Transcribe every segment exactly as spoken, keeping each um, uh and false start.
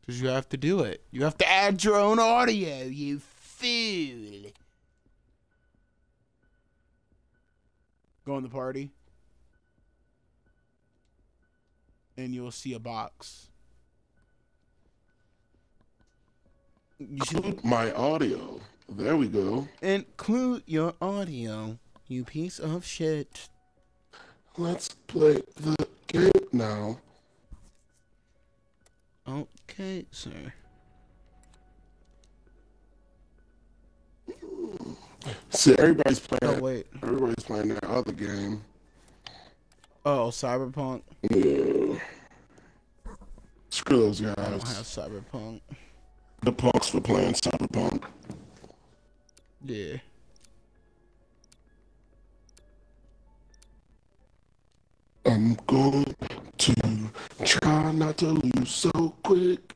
Because you have to do it. You have to add your own audio, you fool. Go in the party. And you'll see a box. You should my audio. There we go. include your audio, you piece of shit. Let's play the game now. Okay, sir. See, everybody's playing. Oh, wait. Everybody's playing that other game. Oh, Cyberpunk? Yeah. Screw those I don't have guys. Cyberpunk. The punks for playing Cyberpunk. Yeah. I'm going to try not to lose so quick.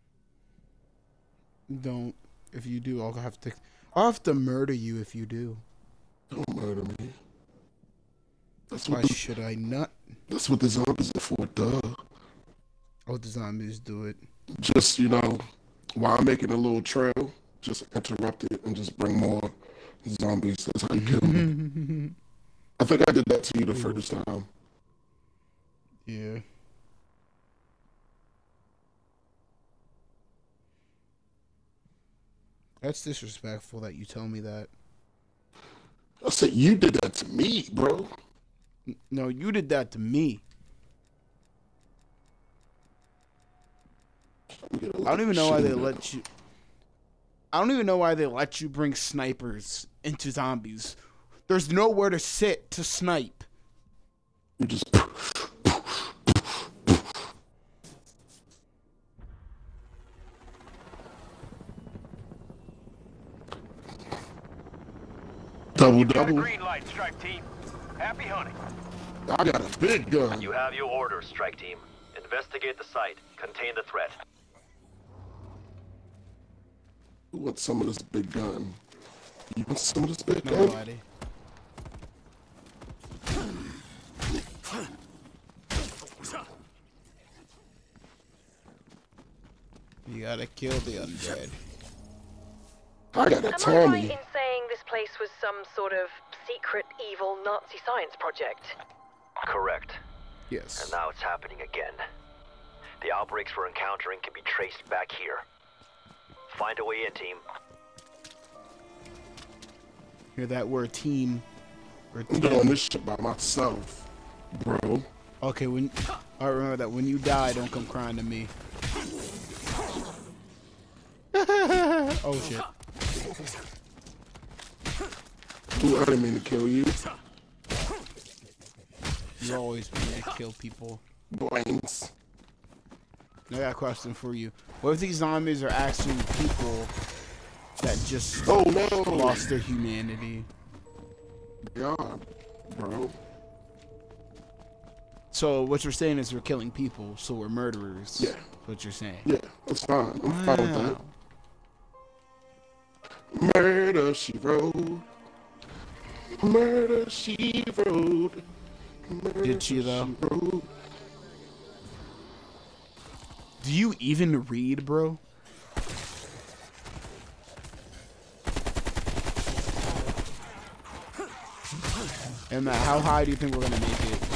Don't. If you do, I'll have to. I'll have to murder you if you do. Don't murder me. That's Why what the, should I not? that's what the zombies are for, duh. Oh, the zombies do it. Just, you know, while I'm making a little trail, just interrupt it and just bring more zombies. That's how you kill them. I think I did that to you the first time. Yeah. That's disrespectful that you tell me that. I said, you did that to me, bro. N- No, you did that to me. I don't even know why they let you. I don't even know why they let you bring snipers into zombies. There's nowhere to sit to snipe. You just. Double Got a double. green light, strike team. Happy hunting. I got a big gun. You have your orders, strike team. Investigate the site. Contain the threat. Who wants some of this big gun? You want some of this big gun? Nobody. You gotta kill the undead. I got a Am I right Tommy. in saying this place was some sort of secret, evil Nazi science project? Correct. Yes. And now it's happening again. The outbreaks we're encountering can be traced back here. Find a way in, team. Hear that word, team? Or I'm team. doing this shit by myself, bro. Okay, when I remember that when you die, don't come crying to me. Oh shit! Ooh, I didn't mean to kill you. You always mean to kill people. Brains. I got a question for you. What if these zombies are actually people that just Oh no! lost their humanity? God, bro. So what you're saying is we're killing people, so we're murderers. Yeah. That's what you're saying. Yeah, that's fine. I'm fine with that. Wow. Murder, she wrote. Murder, she wrote. Murder, Did she, though? She wrote. Do you even read, bro? And Matt, how high do you think we're gonna make it?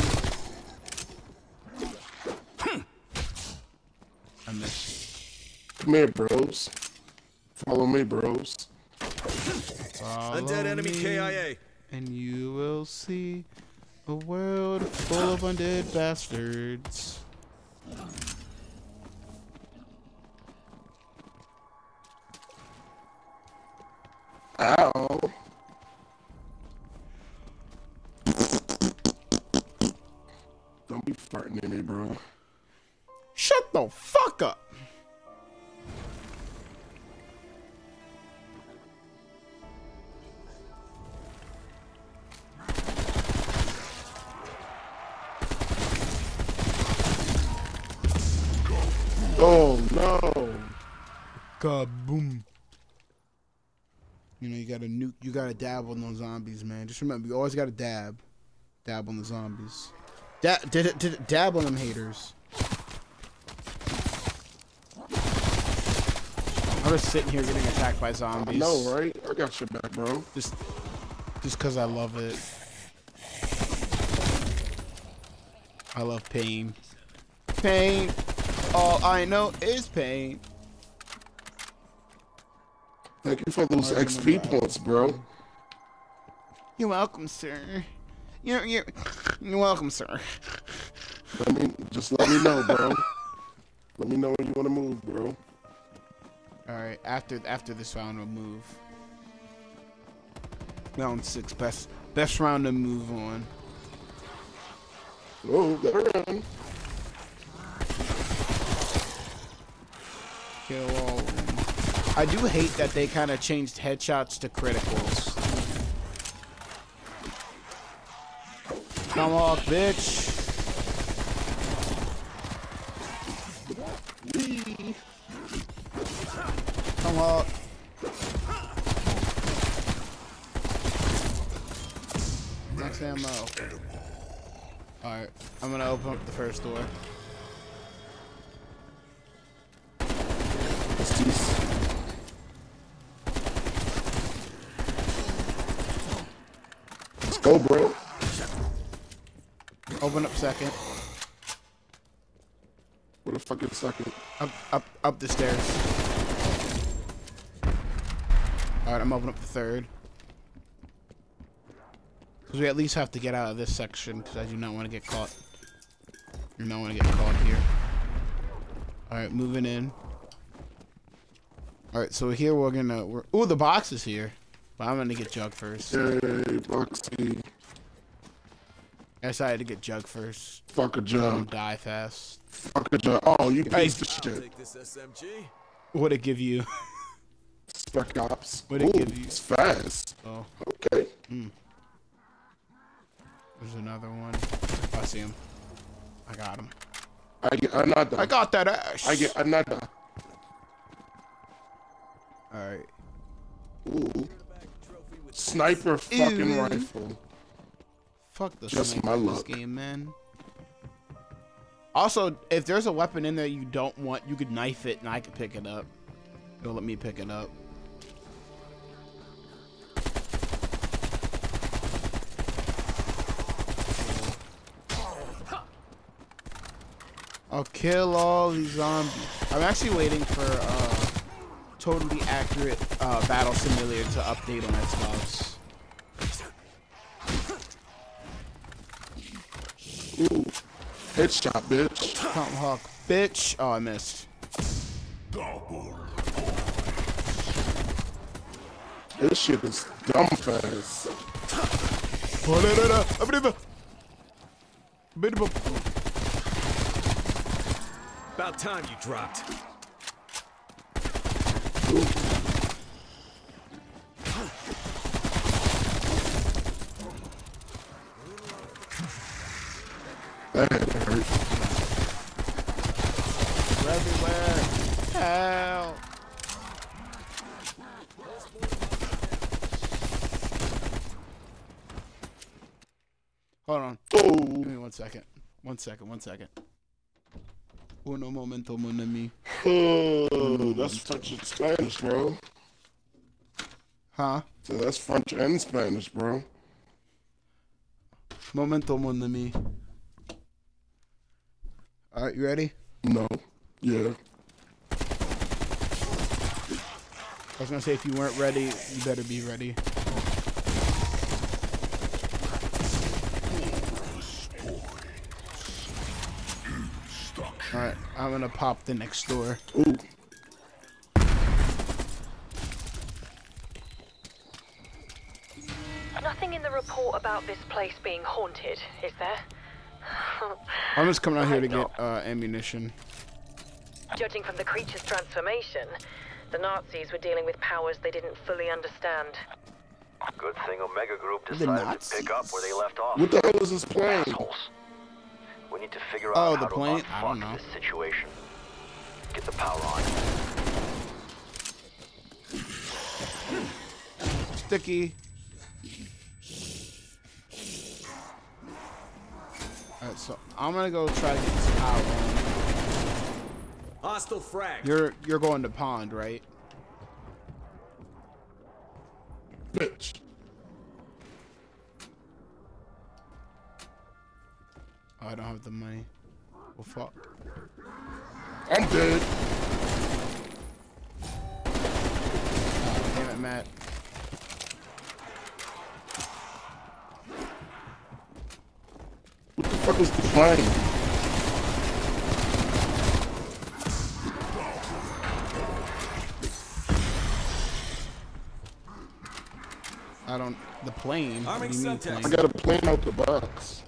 I missed. Come here, bros. Follow me, bros. Follow Undead enemy me, K I A. and you will see a world full of undead bastards. Ow. Don't be farting in me, bro. Shut the fuck up! Oh no! Kaboom! You know you gotta nuke. You gotta dab on those zombies, man. Just remember, you always gotta dab, dab on the zombies. Dab, did it, did it, dab on them haters. I'm just sitting here getting attacked by zombies. No, right? I got your back, bro. Just, just cause I love it. I love pain. Pain. All I know is pain. Thank you for those X P points, bro. You're welcome, sir. You're you're you're welcome, sir. Let me just let me know, bro. Let me know when you want to move, bro. All right, after after this round, we'll move. Round six, best best round to move on. Oh, gotta run. Kill all of them. I do hate that they kind of changed headshots to criticals. Tomahawk, bitch. Tomahawk. Max ammo. Alright, I'm gonna open up the first door. Let's go, bro. Open up second. What the fuck is second? Up, up, up the stairs. Alright, I'm opening up the third. Because we at least have to get out of this section, because I do not want to get caught. I do not want to get caught here. Alright, moving in. Alright, so here we're gonna... We're, ooh, the box is here. But I'm gonna get Jug first. Yay, Boxy. I decided to get Jug first. Fuck a Don't Jug. die fast. Fuck a Jug. Oh, you Hey, piece of shit. Take this S M G. What'd it give you? Spec Ops. What'd it Ooh, give you? it's fast. Oh, Okay. mm. There's another one. I see him. I got him. I get another. I got that ash. I get another. Alright. Ooh. Sniper fucking Ew. rifle. Fuck the Just sniper my in this luck. game, man. Also, if there's a weapon in there you don't want, you could knife it and I could pick it up. It'll let me pick it up. I'll kill all these zombies. I'm actually waiting for uh, totally accurate uh, Battle Simulator to update on Xbox. Ooh. Headshot, bitch. Tomahawk, bitch. Oh, I missed. This shit is dumb fast. About time you dropped. That had to hurt. We're everywhere. Help. Hold on. Oh, Give me one second. One second. One second. Uno momento, mon ami. oh, that's French and Spanish, bro. Huh? So that's French and Spanish, bro. Momento, mon ami. All right, you ready? No. Yeah. I was gonna say if you weren't ready, you better be ready. All right, I'm gonna pop the next door. Ooh. Nothing in the report about this place being haunted, is there? I'm just coming out here to Hope get uh, ammunition. Judging from the creature's transformation, the Nazis were dealing with powers they didn't fully understand. Good thing Omega Group The decided to pick up where they left off. What the hell is this plane? Assholes. We need to figure Oh, out the how plane? to I don't unfuck know. this situation. Get the power on. Sticky. Alright, so I'm gonna go try to get this power on. Hostile frag. You're you're going to pond, right? Bitch. Oh, I don't have the money. Well, fuck. I'm dead. Oh, damn it, Matt. What the fuck was the plane? I don't. The plane. What Arming do you mean subtext. I plane? got a plane out the box.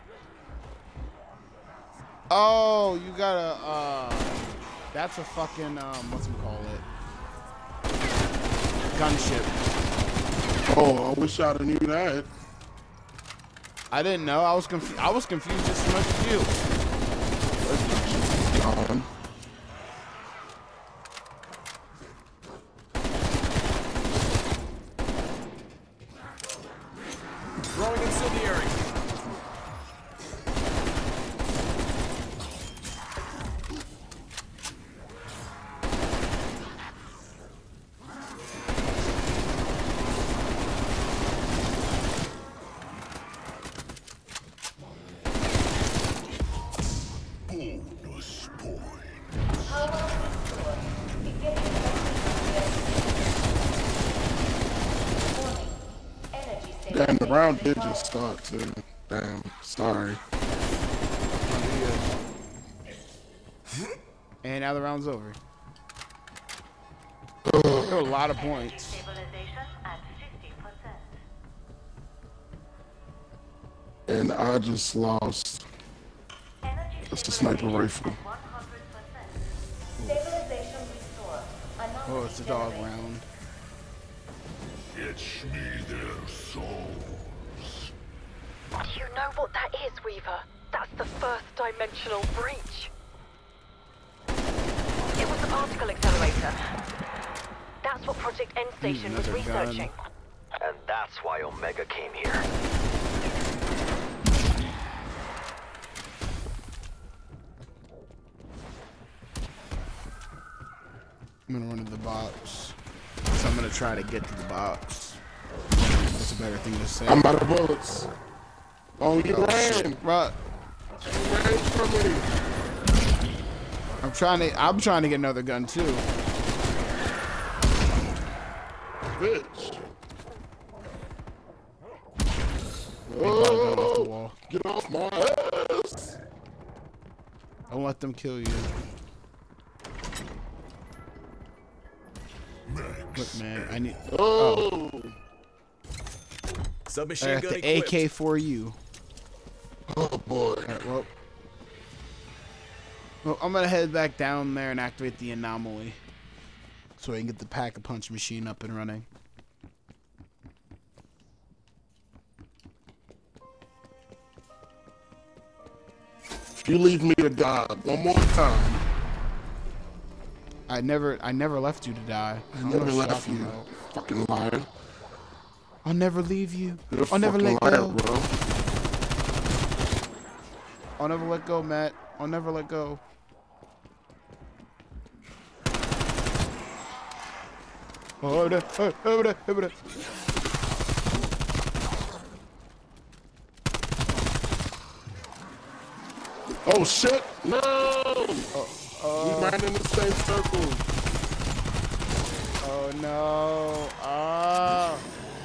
Oh, you gotta. Uh, that's a fucking um. What's it call it? Gunship. Oh, I wish I'd have knew that. I didn't know. I was confused. I was confused just as much as you. Gone. Throwing incendiary. Damn, the round did just start too. Damn, sorry. And now the round's over. There were a lot of points. Stabilization at fifty percent. And I just lost. That's a sniper rifle. one hundred percent. Stabilization restored. Oh, it's a dog round. It's me, their souls. Do you know what that is, Weaver? That's the first dimensional breach. It was the particle accelerator. That's what Project End Station was Another gun. researching. And that's why Omega came here. I'm gonna run to the box. So I'm gonna try to get to the box. That's a better thing to say. I'm out of bullets. Oh, you ran. Right. You ran from me. I'm trying to. I'm trying to get another gun too. Bitch. Big ball gun off the Oh, wall. get off my ass. Don't let them kill you. Look, man, I need. Oh. I Submachine got gun the A equipped. K for you. Oh, boy. Alright, well. Well, I'm gonna head back down there and activate the anomaly, so I can get the pack-a-punch machine up and running. You leave me to die one more time. I never, I never left you to die. I don't know never what you're left talking you. about. Fucking liar. I'll never leave you. You're a I'll never fucking let liar, go. bro. I'll never let go, Matt. I'll never let go. Oh, over there, oh, over there, over there. Oh, shit. No. We ran in the same circle. Oh no! Ah!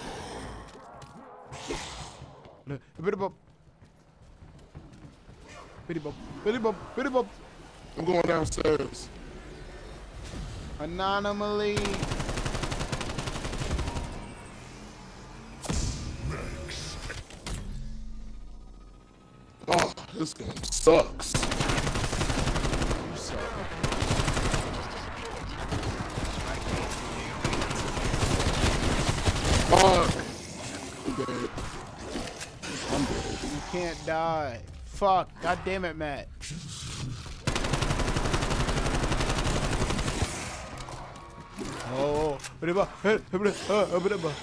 Bitty bop. Bitty bop. Bitty bop. Bitty bop. I'm going downstairs. Anomaly. Oh, this game sucks. You suck. Fuck. I'm dead. I'm dead. You can't die. Fuck. God damn it, Matt. Oh. Bitty bop. Bitty bop. Oh, bitty bop.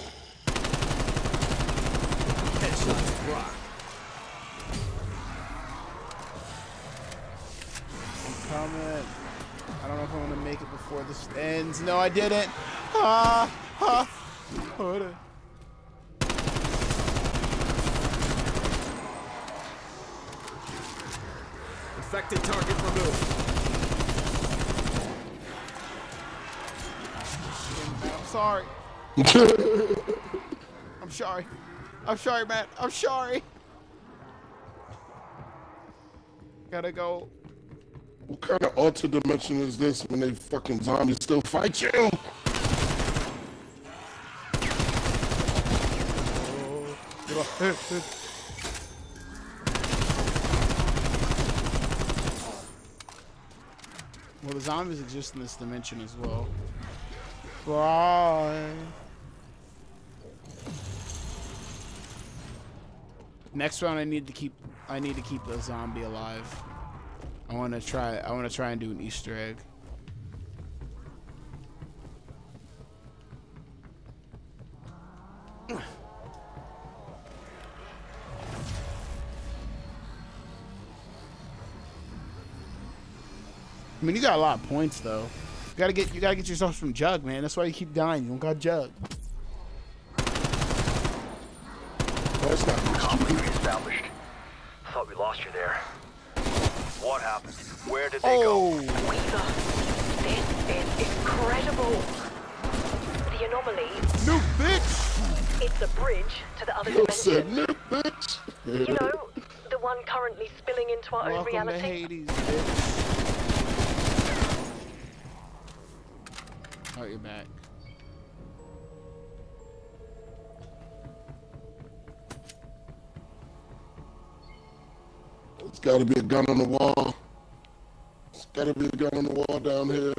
Headshots rock. Coming. I don't know if I'm gonna make it before this ends. No, I didn't. Ah, ah, Hold on. Infected target removed. I'm sorry. I'm sorry. I'm sorry, Matt. I'm sorry. Gotta go. What kind of alter dimension is this when they fucking zombies still fight you? Well, the zombies exist in this dimension as well. Bye. Next round, I need to keep. I need to keep the zombie alive. I want to try. I want to try and do an Easter egg. I mean, you got a lot of points though. You gotta get. You gotta get yourself some jug, man. That's why you keep dying. You don't got jug. That's not Competency established. Thought we lost you there. What happened? Where did they Oh. go? Weaver, this is incredible. The anomaly, New bitch. it's a bridge to the other You said dimension. new bitch. You know, the one currently spilling into our own Welcome to reality. Hades, bitch. Oh, you're back. There's gotta be a gun on the wall. There's gotta be a gun on the wall down here.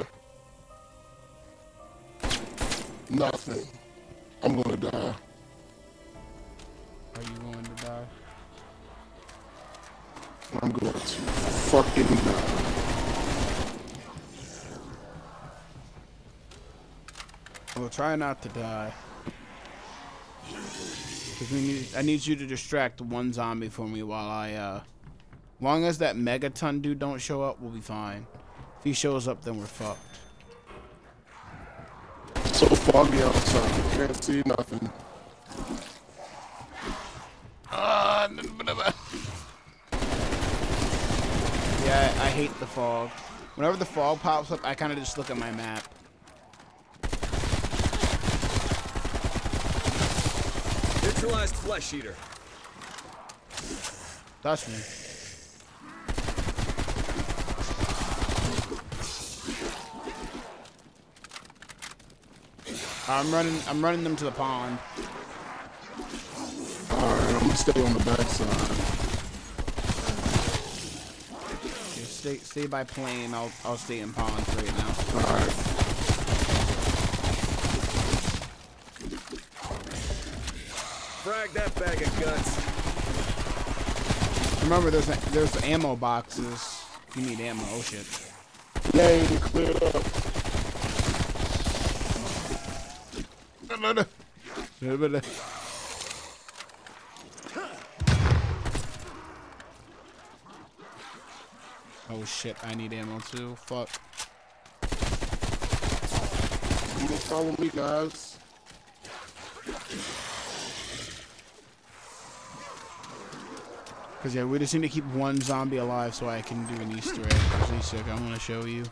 Nothing. I'm gonna die. Are you going to die? I'm going to fucking die. Well, try not to die. Cause we need. I need you to distract one zombie for me while I. uh... Long as that megaton dude don't show up, we'll be fine. If he shows up, then we're fucked. So foggy outside. Can't see nothing. Uh, yeah, I, I hate the fog. Whenever the fog pops up, I kind of just look at my map. Neutralized flesh eater. Touch me. I'm running. I'm running them to the pond. Alright, I'm gonna stay on the backside. Yeah, stay, stay by plane. I'll, I'll stay in pond right now. Alright. Frag that bag of guts. Remember, there's a, there's ammo boxes. You need ammo. Oh shit. Yay, we cleared up. No, no, no. No, no. Oh shit! I need ammo too. Fuck. You can follow me, guys. Cause yeah, we just need to keep one zombie alive so I can do an Easter egg. There's an Easter egg I want to show you.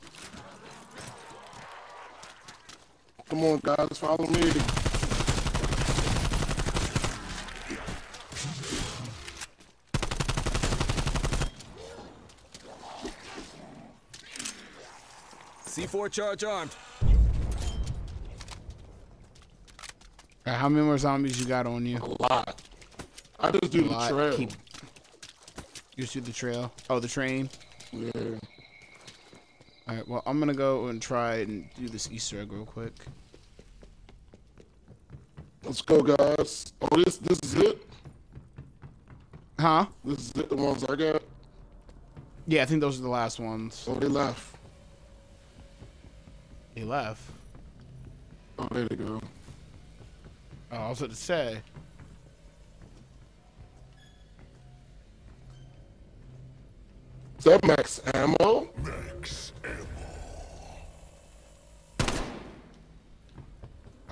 Come on, guys, follow me. C four charge armed. Alright, how many more zombies you got on you? A lot. I just do A the lot. trail. Keep- You just do the trail. Oh, the train. Yeah. Alright, well, I'm gonna go and try and do this Easter egg real quick. Let's go, guys. Oh, this this is it? Huh? This is it, the ones I got? Yeah, I think those are the last ones. Oh, they left. He left. Oh, there they go. Oh, I was about to say. Is that max ammo? Max ammo.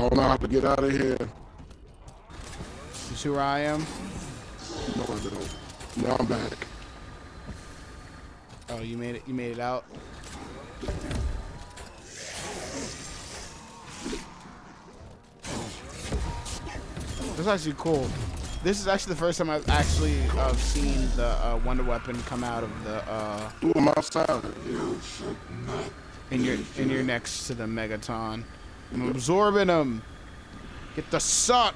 don't know how to get out of here. You see where I am? No, I don't. Now I'm back. Oh, you made it. You made it out. That's actually cool. This is actually the first time I've actually uh, seen the uh, Wonder Weapon come out of the. Uh, Ooh, I'm outside. and you're and you're next to the Megaton. I'm absorbing him. Get the suck.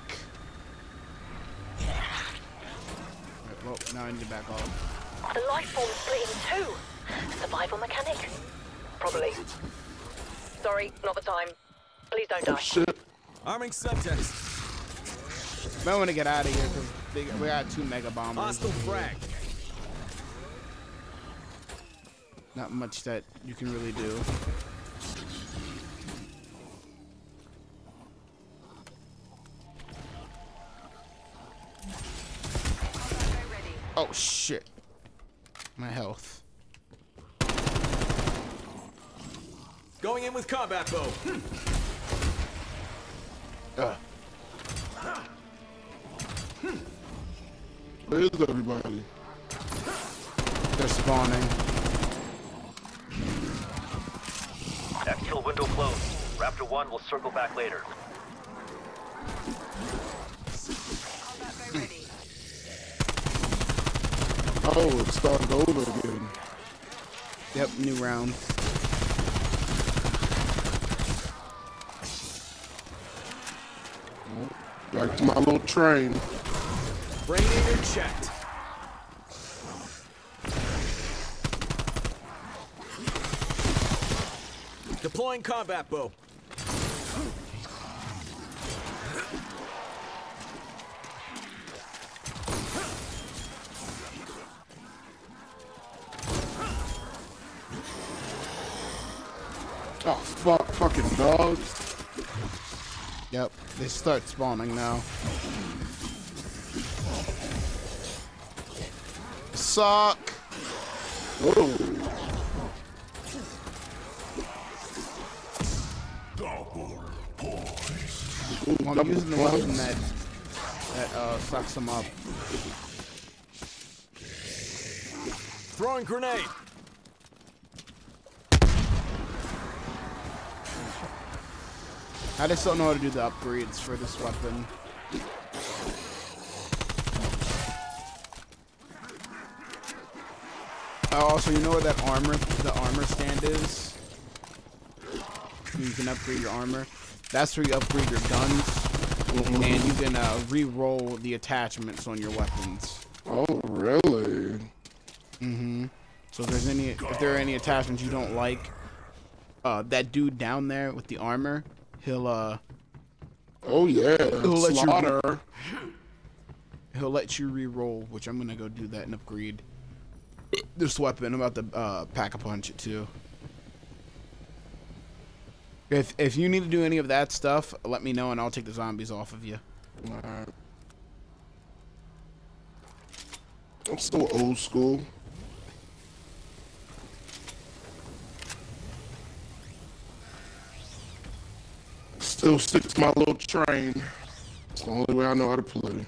Right, well, now I need to back off. The life form split in two. Survival mechanic? Probably. Sorry, not the time. Please don't Oh die. shit. Arming subjects. Might want to get out of here because we got two mega bombers. Hostile frag. Not much that you can really do. Oh shit. My health. Going in with combat bow. Ugh. Where is everybody? They're spawning. Exfil window closed. Raptor one will circle back later. Oh, it's starting over again. Yep, new round. Back to my little train. Brain eater checked. Deploying combat bow. Oh, fuck, fucking dogs. Yep, they start spawning now. Suck. Oh. Well, I'm using the weapon that that uh, sucks them up. Throwing grenade. I just don't know how to do the upgrades for this weapon. Uh, also, you know where that armor, the armor stand is? You can upgrade your armor. That's where you upgrade your guns, mm-hmm. and you can uh, re-roll the attachments on your weapons. Oh, really? Mm-hmm. So if there's any, if there are any attachments you don't like, uh, that dude down there with the armor, he'll uh. Oh yeah, he'll let Slaughter. you. He'll let you re-roll, which I'm gonna go do that and upgrade this weapon. I'm about to uh, pack a punch it too. If if you need to do any of that stuff, let me know and I'll take the zombies off of you. Alright. I'm still old school. Still stick to my little train. It's the only way I know how to play.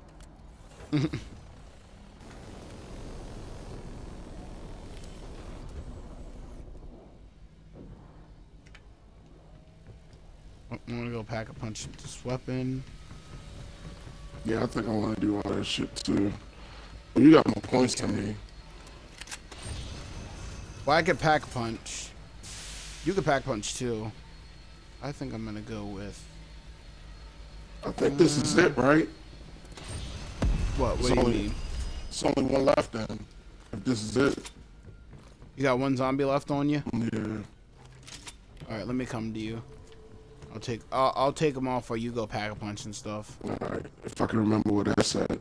I'm gonna go pack a punch with this weapon. Yeah, I think I want to do all that shit too. But you got more points than me. Well, I could pack punch. You could pack punch too. I think I'm gonna go with. I think this is it, right? What? What It's do you only- mean? It's only one left then. If this is it. You got one zombie left on you? Yeah. All right, let me come to you. I'll take I'll, I'll take them off while you go pack a punch and stuff. Alright. If I can remember what I said.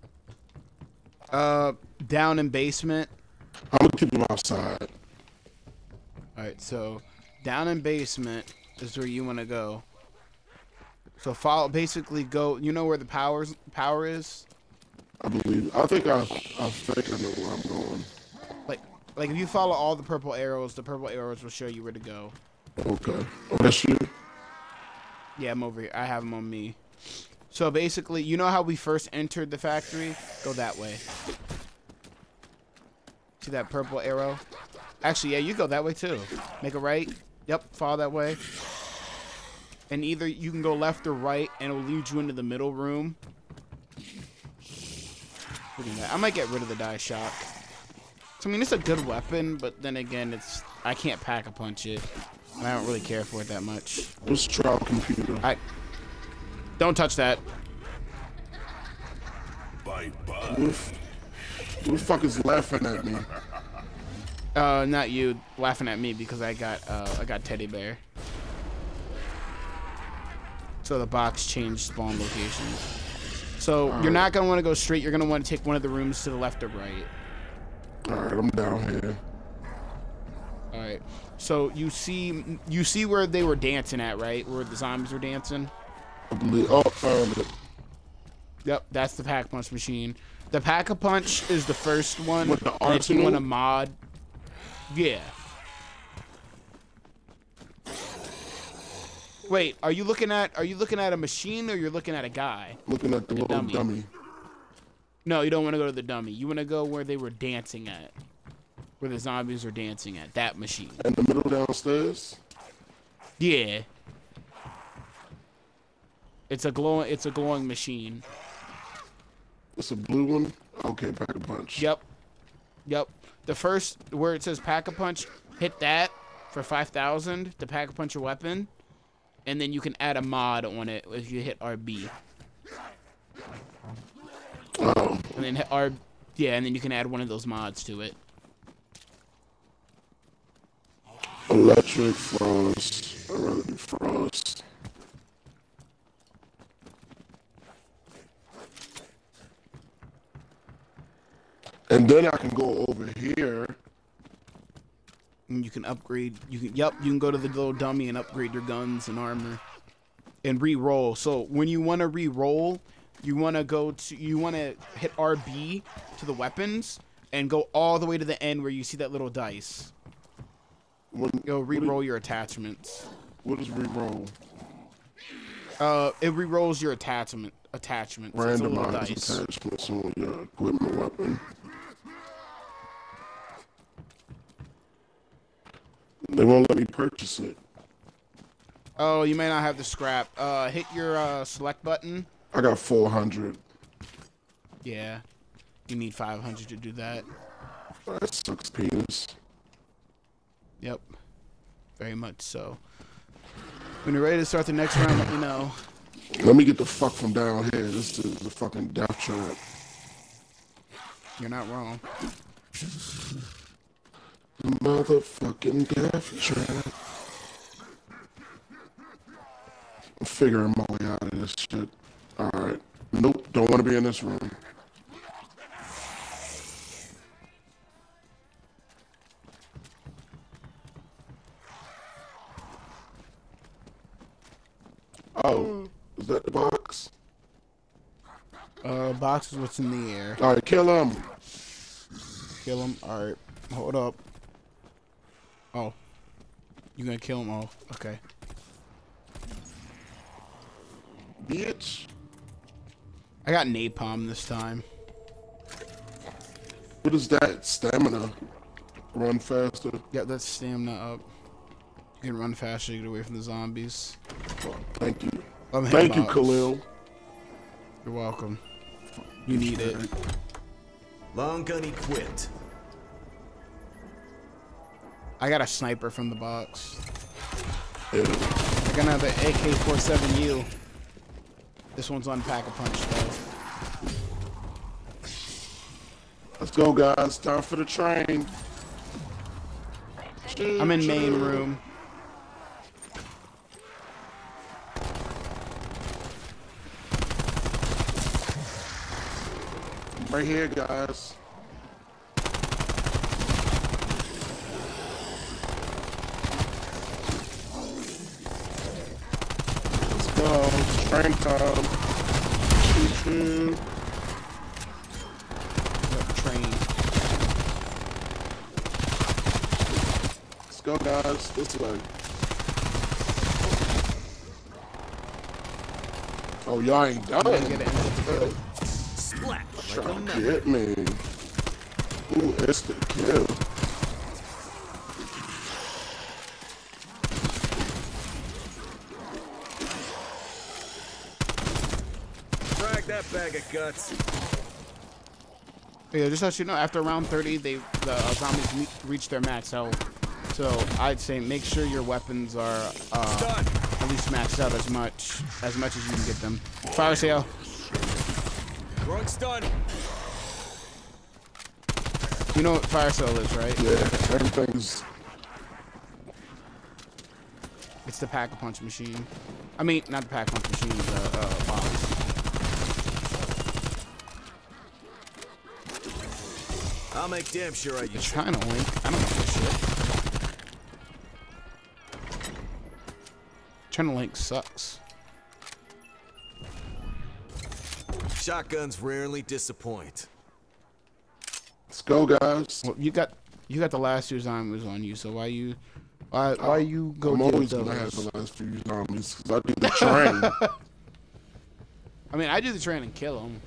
Uh, down in basement. I'm gonna keep him outside. All right, so down in basement is where you want to go. So follow, basically go. You know where the powers power is? I believe. I think I. I think I know where I'm going. Like, like if you follow all the purple arrows, the purple arrows will show you where to go. Okay. Oh, that's you. Yeah, I'm over here. I have them on me. So basically, you know how we first entered the factory? Go that way. See that purple arrow? Actually, yeah, you go that way too. Make a right. Yep, follow that way. And either you can go left or right, and it'll lead you into the middle room. Look at that. I might get rid of the die shock. So, I mean, it's a good weapon, but then again, it's I can't pack a punch it. And I don't really care for it that much. Let's try computer. I don't touch that. Bye bye. Who, who the fuck is laughing at me? Uh, not you laughing at me because I got uh I got teddy bear. So the box changed spawn locations. So All you're right. not gonna want to go straight. You're gonna want to take one of the rooms to the left or right. All right, I'm down here. All right. So you see you see where they were dancing at, right? Where the zombies were dancing. I believe. Oh, found it. Yep, that's the pack punch machine. The pack a punch is the first one. With the and if you want a arsenal? mod, yeah. Wait, are you looking at are you looking at a machine or you're looking at a guy? Looking at the The little dummy. dummy. No, you don't want to go to the dummy. You want to go where they were dancing at, where the zombies were dancing at. That machine. In the middle downstairs. Yeah. It's a glowing. It's a glowing machine. It's a blue one. Okay, pack a punch. Yep. Yep. The first where it says pack a punch, hit that for five thousand to pack a punch your weapon, and then you can add a mod on it if you hit R B. Oh, And then hit R. Yeah, and then you can add one of those mods to it. electric frost. I'd rather do frost. And then I can go over here. And you can upgrade. You can. Yep. You can go to the little dummy and upgrade your guns and armor, and re-roll. So when you want to re-roll, you want to go to. You want to hit R B to the weapons and go all the way to the end where you see that little dice. What, Go what re-roll is- your attachments. What is re-roll? Uh, it re-rolls your attachment. Attachments. It's a little Randomize dice. attachments on your equipment weapon. They won't let me purchase it. Oh, you may not have the scrap. Uh, hit your uh, select button. I got four hundred. Yeah, you need five hundred to do that. That sucks, penis. Yep, very much so. When you're ready to start the next round, let me know. Let me get the fuck from down here. This is the fucking death trap. You're not wrong. The motherfucking death trap. I'm figuring my way out of this shit. Alright. Nope, don't want to be in this room. Oh, is that the box? Uh, box is what's in the air. Alright, kill him. Kill him. All right, hold up. Oh, you gonna kill him? Oh, okay. Bitch. I got napalm this time. What is that? Stamina. Run faster. Yeah, that's stamina up. You can run faster to get away from the zombies. Thank you. I'm Thank you, hitbox. Khalil. You're welcome. You need it. Long gun equipped. I got a sniper from the box. Yeah. I got another A K forty-seven U. This one's on pack a punch though. Let's go, guys. Time for the train. I'm in main room. Right here, guys. Let's go. Train time. Choo-choo. Yep, train. Let's go, guys. This way. Oh, y'all ain't done. You get it. Splat. Trying to get me. Ooh, it's the kill. Frag that bag of guts. Yeah, just so you know, after round thirty, they the uh, zombies me- reach their max health. So I'd say make sure your weapons are uh, Done. at least maxed out as much as much as you can get them. Fire sale. Throwing stun. You know what fire sale is, right? Yeah, everything's. It's the pack-a-punch machine. I mean, not the pack-a-punch machine, the uh, box. I'll make damn sure I The use it. China Link. I don't know this shit. China Link sucks. Shotguns rarely disappoint. Let's go, guys. Well, you got you got the last two zombies on you, so why you why why you go I'm get always those? gonna have the last few zombies because I do the train. I mean, I do the train and kill them.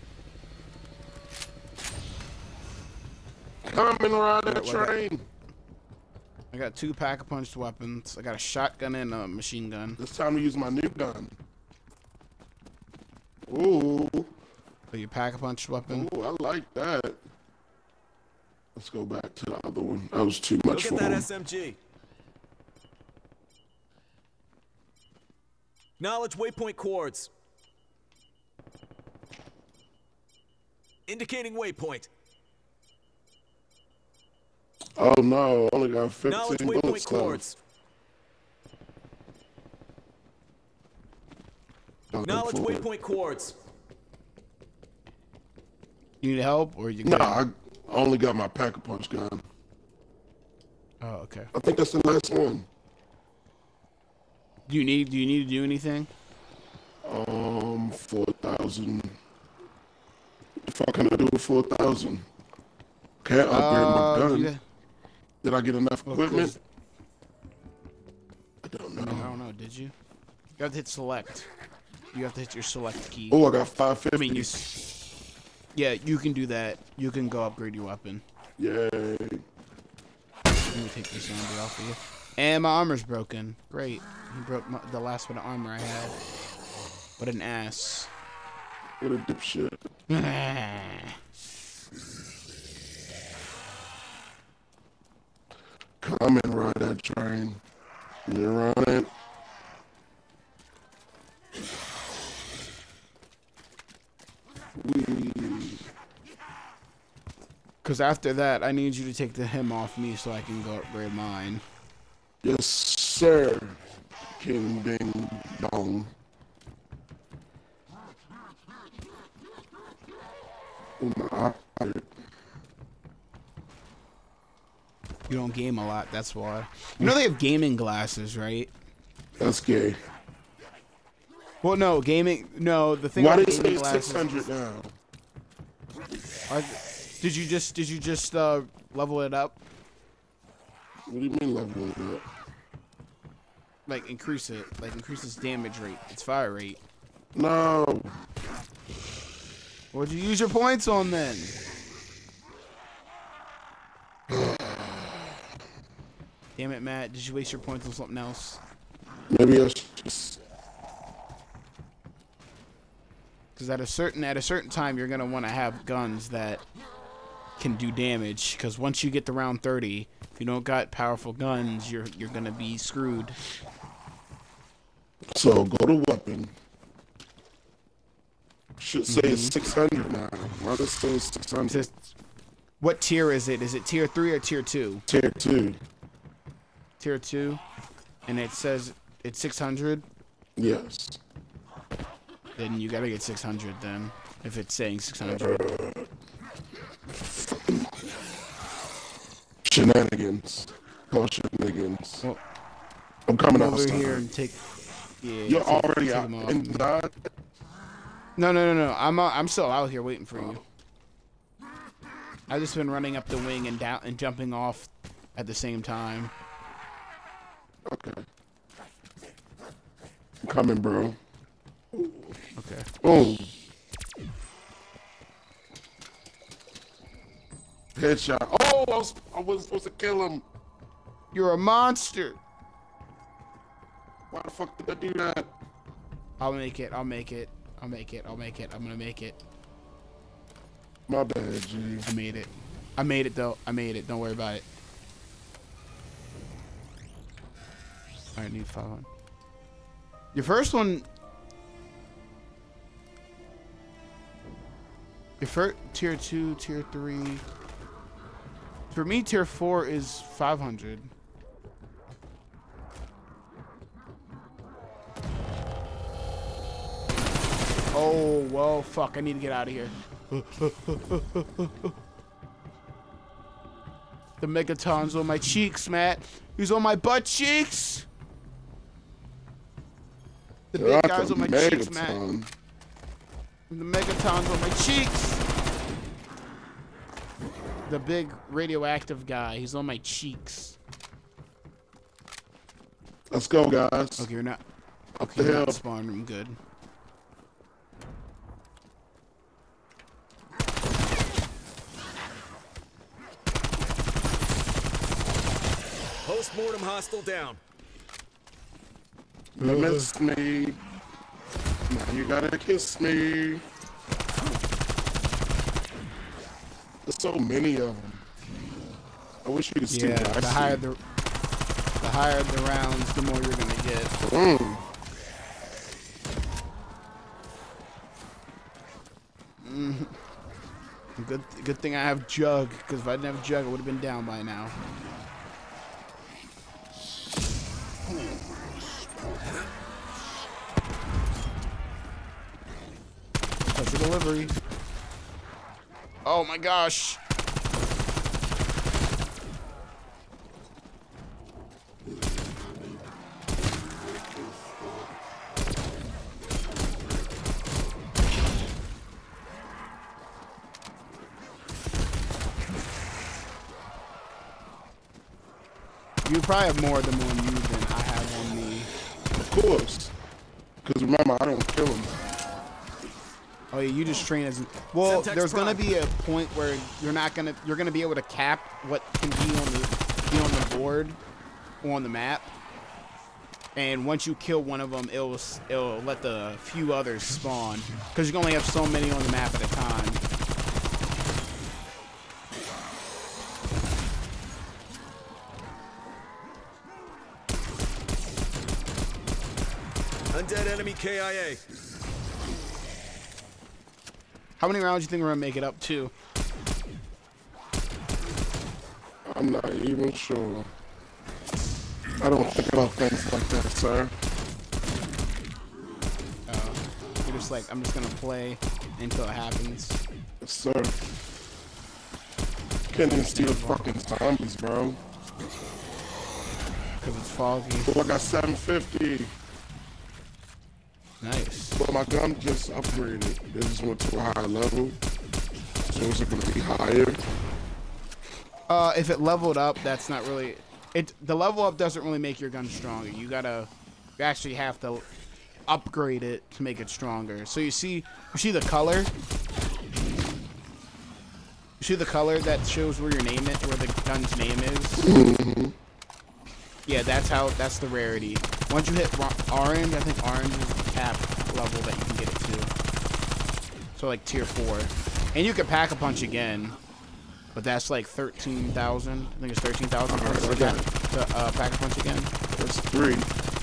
Come and ride that What- what- train. I got two pack-a-punch weapons. I got a shotgun and a machine gun. It's time to use my new gun. Ooh, So your pack-a-punch weapon. ooh, I like that. Let's go back to the other one. That was too much Look for at that him. S M G. Knowledge waypoint coords. Indicating waypoint. Oh no, only got Knowledge fifteen waypoint bullets coords. left. Knowledge Going for it. waypoint coords. You need help or you? Nah, good? I only got my pack-a-punch gun. Oh, okay. I think that's the last one. Do you need do you need to do anything? Um, four thousand. What the fuck can I do with four thousand? Can't upgrade Uh, my gun. you got- Did I get enough Well, equipment? I don't I know. don't know. Did you? You have to hit select. You have to hit your select key. Oh, I got five fifty. I mean, you. s- Yeah, you can do that. You can go upgrade your weapon. Yay. Let me take this zombie off of you. And my armor's broken. Great. He broke my, the last bit of armor I had. What an ass. What a dipshit. Come and ride that train. You're on it. Wee. Because after that, I need you to take the him off me so I can go upgrade mine. Yes, sir. King Ding Dong. Oh my eye. You don't game a lot, that's why. You know they have gaming glasses, right? That's gay. Well, no, gaming. No, the thing Why about did it gaming say glasses. six hundred now? Are, did you just did you just uh, level it up? What do you mean level it up? Like increase it, like increase its damage rate, its fire rate. No. What'd you use your points on then? Damn it, Matt! Did you waste your points on something else? Maybe I should just. Because at a certain at a certain time, you're gonna want to have guns that can do damage. Because once you get to round thirty, if you don't got powerful guns, you're you're gonna be screwed. So go to weapon. Should say it's six hundred now. Why does it say six It hundred? says, what tier is it? Is it tier three or tier two? Tier two. Tier two, and it says it's six hundred. Yes. Then you gotta get six hundred. Then, if it's saying six hundred. Shenanigans. Call shenanigans. Well, I'm coming Come over outside. here and take. Yeah, You're take- already take out 'em off. inside. No, no, no, no. I'm uh, I'm still out here waiting for you. I've just been running up the wing and down and jumping off at the same time. Okay. I'm coming, bro. Okay. Boom. Headshot. Oh, I was, I was supposed to kill him. You're a monster. Why the fuck did I do that? I'll make it. I'll make it. I'll make it. I'll make it. I'm gonna make it. My bad, G. I made it. I made it though. I made it. Don't worry about it. I need five hundred. Your first one. Your first tier two, tier three. For me, tier four is five hundred. Oh, well, fuck. I need to get out of here. The Megaton's on my cheeks, Matt. He's on my butt cheeks. The big Not guy's the on my cheeks, Matt. Megaton. The Megaton's on my cheeks. The big radioactive guy. He's on my cheeks. Let's go, guys. Okay, you're not. Up Okay, the you're not hill. spawn room. Good. Post-mortem hostile down. You missed me. Now you gotta kiss me. There's so many of them. I wish you could see Yeah, what I the see. higher the the higher the rounds, the more you're gonna get. Mm. Mm. Good, good thing I have Jug, because if I didn't have Jug, I would have been down by now. That's a delivery. Oh my gosh. You probably have more of them on you than I have on me. Of course. Because remember, I don't kill them. Oh yeah, you just train as well. Semtex There's gonna Prime. be a point where you're not gonna you're gonna be able to cap what can be on the be on the board or on the map. And once you kill one of them, it'll it'll let the few others spawn because you can only have so many on the map at a time. Undead enemy K I A. How many rounds do you think we're gonna make it up to? I'm not even sure. I don't think about things like that, sir. Uh, you're just like I'm just gonna play until it happens. Yes, sir. Can't even see the fucking zombies, bro. Because it's foggy. Oh, I got seven fifty. Nice. But my gun just upgraded. It just went to a higher level. So is it gonna be higher? Uh, if it leveled up, that's not really it. The level up doesn't really make your gun stronger. You gotta, you actually have to upgrade it to make it stronger. So you see, you see the color. You see the color that shows where your name is, where the gun's name is. Mm-hmm. Yeah, that's how. That's the rarity. Once you hit orange, I think orange is the cap level that you can get it to. So like tier four, and you can pack a punch again, but that's like thirteen thousand. I think it's thirteen thousand Alright, to, I got cap- to uh, pack a punch again. That's three.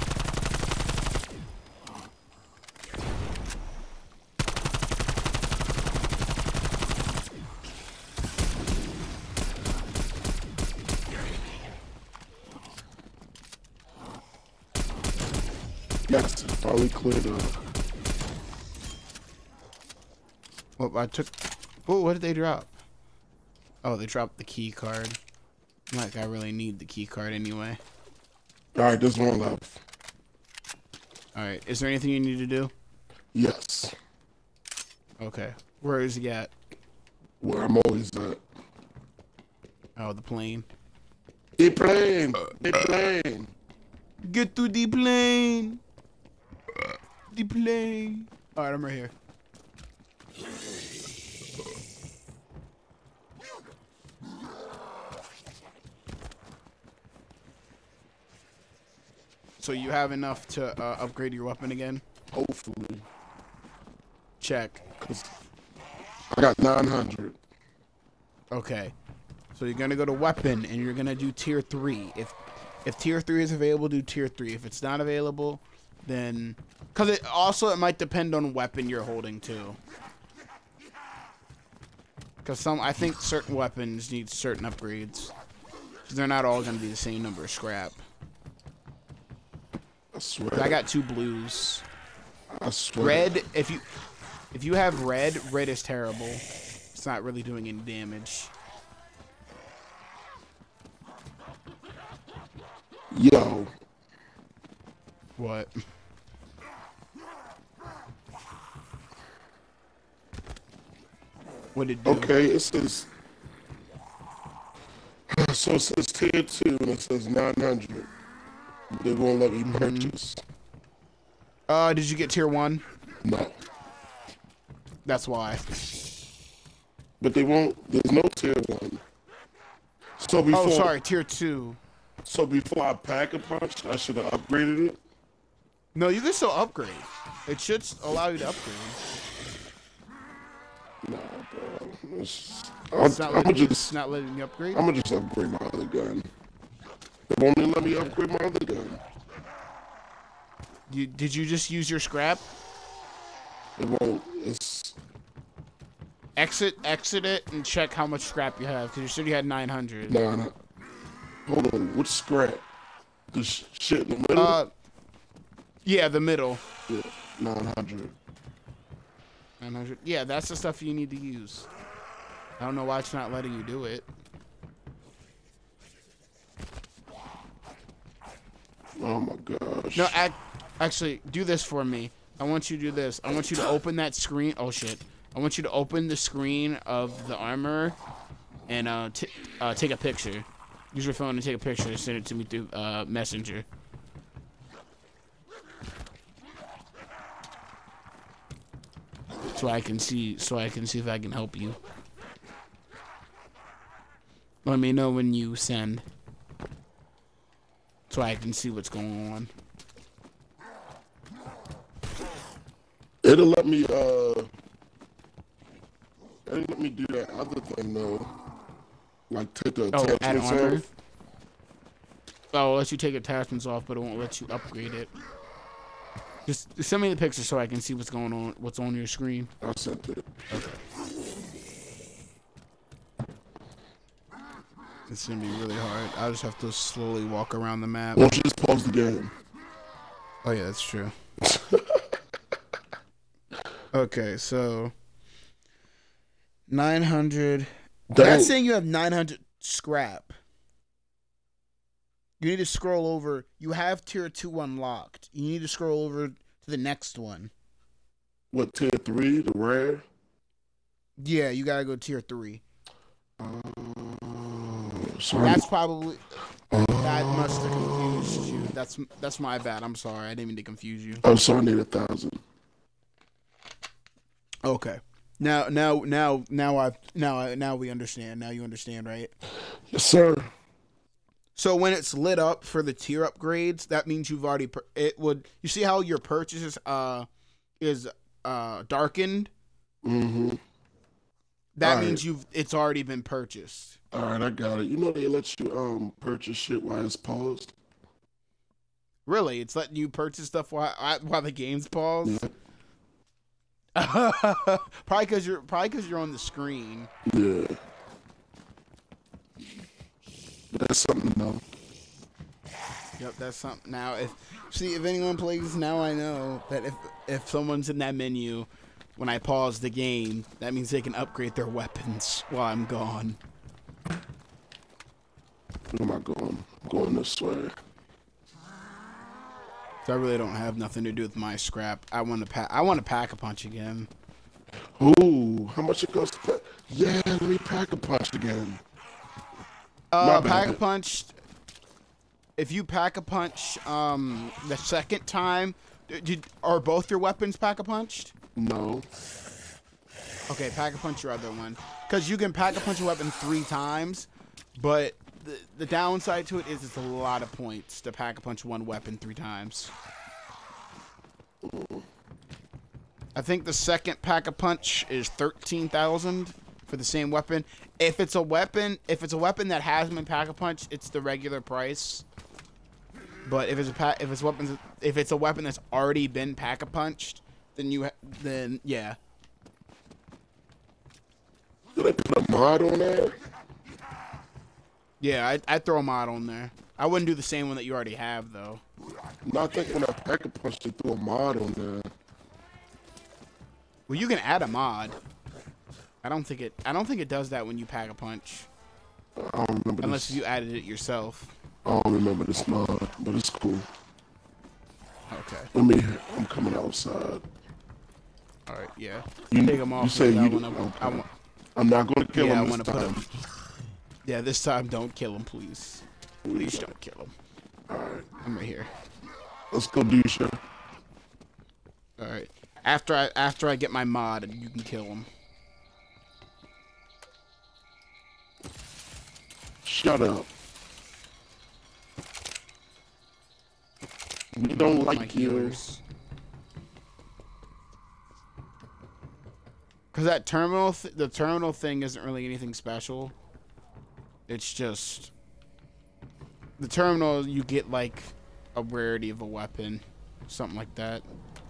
Yes, finally cleared up. Well, I took. Oh, what did they drop? Oh, they dropped the key card. Like I really need the key card anyway. Alright, there's one left. All right, is there anything you need to do? Yes. Okay, where is he at? Where I'm always at. Oh, the plane. They playing. They playing. Get to the plane. The plane. All right, I'm right here. So you have enough to uh, upgrade your weapon again? Hopefully. Check. Cause I got nine hundred. Okay. So you're gonna go to weapon and you're gonna do tier three. If if tier three is available, do tier three. If it's not available, then because it also it might depend on weapon you're holding too. Because some I think certain weapons need certain upgrades. Because they're not all gonna be the same number of scrap. I swear. I got two blues. I swear. Red, if you if you have red, red is terrible. It's not really doing any damage. Yo. What? What did it do? Okay, it says. So it says tier two and it says nine hundred. They won't let me purchase. Uh, did you get tier one? No. That's why. But they won't. There's no tier one. So before. Oh, sorry, tier two. So before I pack a punch, I should have upgraded it. No, you can still upgrade. It should allow you to upgrade. Nah, bro. It's, It's I'm, not, I'm letting you, just. it's not letting you upgrade? I'm gonna just upgrade my other gun. They won't even let me upgrade my other gun. You, did you just use your scrap? It won't. It's. Exit, exit it, and check how much scrap you have. Because you said you had nine hundred. Nah, nah. Hold on. What's scrap? The sh shit in the middle? Uh, yeah, the middle. Yeah, nine hundred. nine hundred. Yeah, that's the stuff you need to use. I don't know why it's not letting you do it. Oh my gosh. No, ac actually, do this for me. I want you to do this. I want you to open that screen. Oh, shit. I want you to open the screen of the armor and uh, t uh, take a picture. Use your phone and take a picture and send it to me through uh, Messenger. So I can see, so I can see if I can help you. Let me know when you send, so I can see what's going on. It'll let me, uh... It'll let me do that other thing, though. Like, take the Oh, add attachments armor? off. Oh, it'll let you take attachments off, but it won't let you upgrade it. Just send me the picture so I can see what's going on, what's on your screen. I sent it. It's gonna be really hard. I'll just have to slowly walk around the map. Why don't you just pause the game? Oh yeah, that's true. Okay, so nine hundred. That's saying you have nine hundred scrap. You need to scroll over. You have tier two unlocked. You need to scroll over to the next one. What, tier three, the rare? Yeah, you gotta go tier three. Uh, sorry. That's probably that must have confused you. That's that's my bad. I'm sorry. I didn't mean to confuse you. Oh, so I need a thousand. Okay. Now now now now I now I now we understand. Now you understand, right? Yes, sir. So when it's lit up for the tier upgrades, that means you've already pur- it would. You see how your purchases uh is uh darkened? Mm-hmm. That All means right. you've it's already been purchased. All right, I got it. You know they let you um purchase shit while it's paused. Really, it's letting you purchase stuff while while the game's paused. Yeah. probably because you're probably because you're on the screen. Yeah. That's something to know. Yep, that's something. Now, if see if anyone plays, now I know that if if someone's in that menu, when I pause the game, that means they can upgrade their weapons while I'm gone. Where am I going? I'm going this way. So I really don't have nothing to do with my scrap. I want to pack. I want to pack a punch again. Ooh, how much it costs to pack? Yeah, let me pack a punch again. Uh, My pack a bad. punch. If you pack a punch, um, the second time, did, are both your weapons pack a punched? No. Okay, Pack-a-Punch your other one. Because you can Pack-a-Punch a weapon three times, but the, the downside to it is it's a lot of points to Pack-a-Punch one weapon three times. I think the second Pack-a-Punch is thirteen thousand for the same weapon. If it's a weapon, if it's a weapon that hasn't been Pack-a-Punch, it's the regular price. But if it's a pa if it's weapons if it's a weapon that's already been Pack-a-Punched, then you ha then yeah. Do they put a mod on there? Yeah, I'd, I'd throw a mod on there. I wouldn't do the same one that you already have though. No, I think when I Pack-a-Punch, they threw a mod on there. Well, you can add a mod. I don't think it. I don't think it does that when you Pack-a-Punch, I don't remember unless this. you added it yourself. I don't remember this mod, but it's cool. Okay. Let me. I'm coming outside. All right. Yeah. You, Take them off. you say because you. I wanna, Okay. I want, I'm not going to kill yeah, I him want this to put time. him. Yeah, this time don't kill him, please. Please don't kill him. All right. I'm right here. Let's go, Dusha. All right. After I after I get my mod, you can kill him. Shut up. We don't My like you. healers. Cause that terminal, th the terminal thing isn't really anything special. It's just the terminal. You get like a rarity of a weapon, something like that.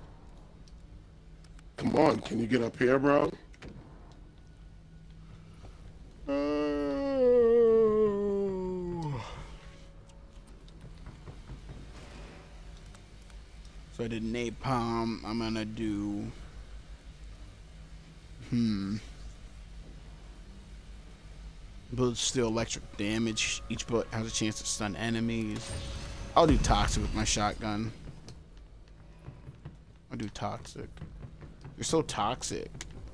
Come on, can you get up here, bro? So I did napalm. I'm gonna do. Hmm. Bullets deal electric damage. Each bullet has a chance to stun enemies. I'll do toxic with my shotgun. I'll do toxic. You're so toxic.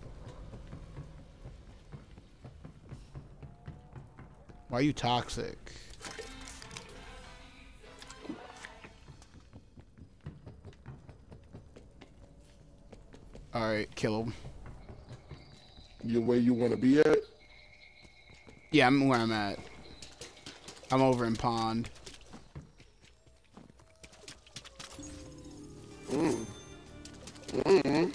Why are you toxic? Alright, kill him. You where you want to be at? Yeah, I'm where I'm at. I'm over in pond. Mm. Mm-hmm.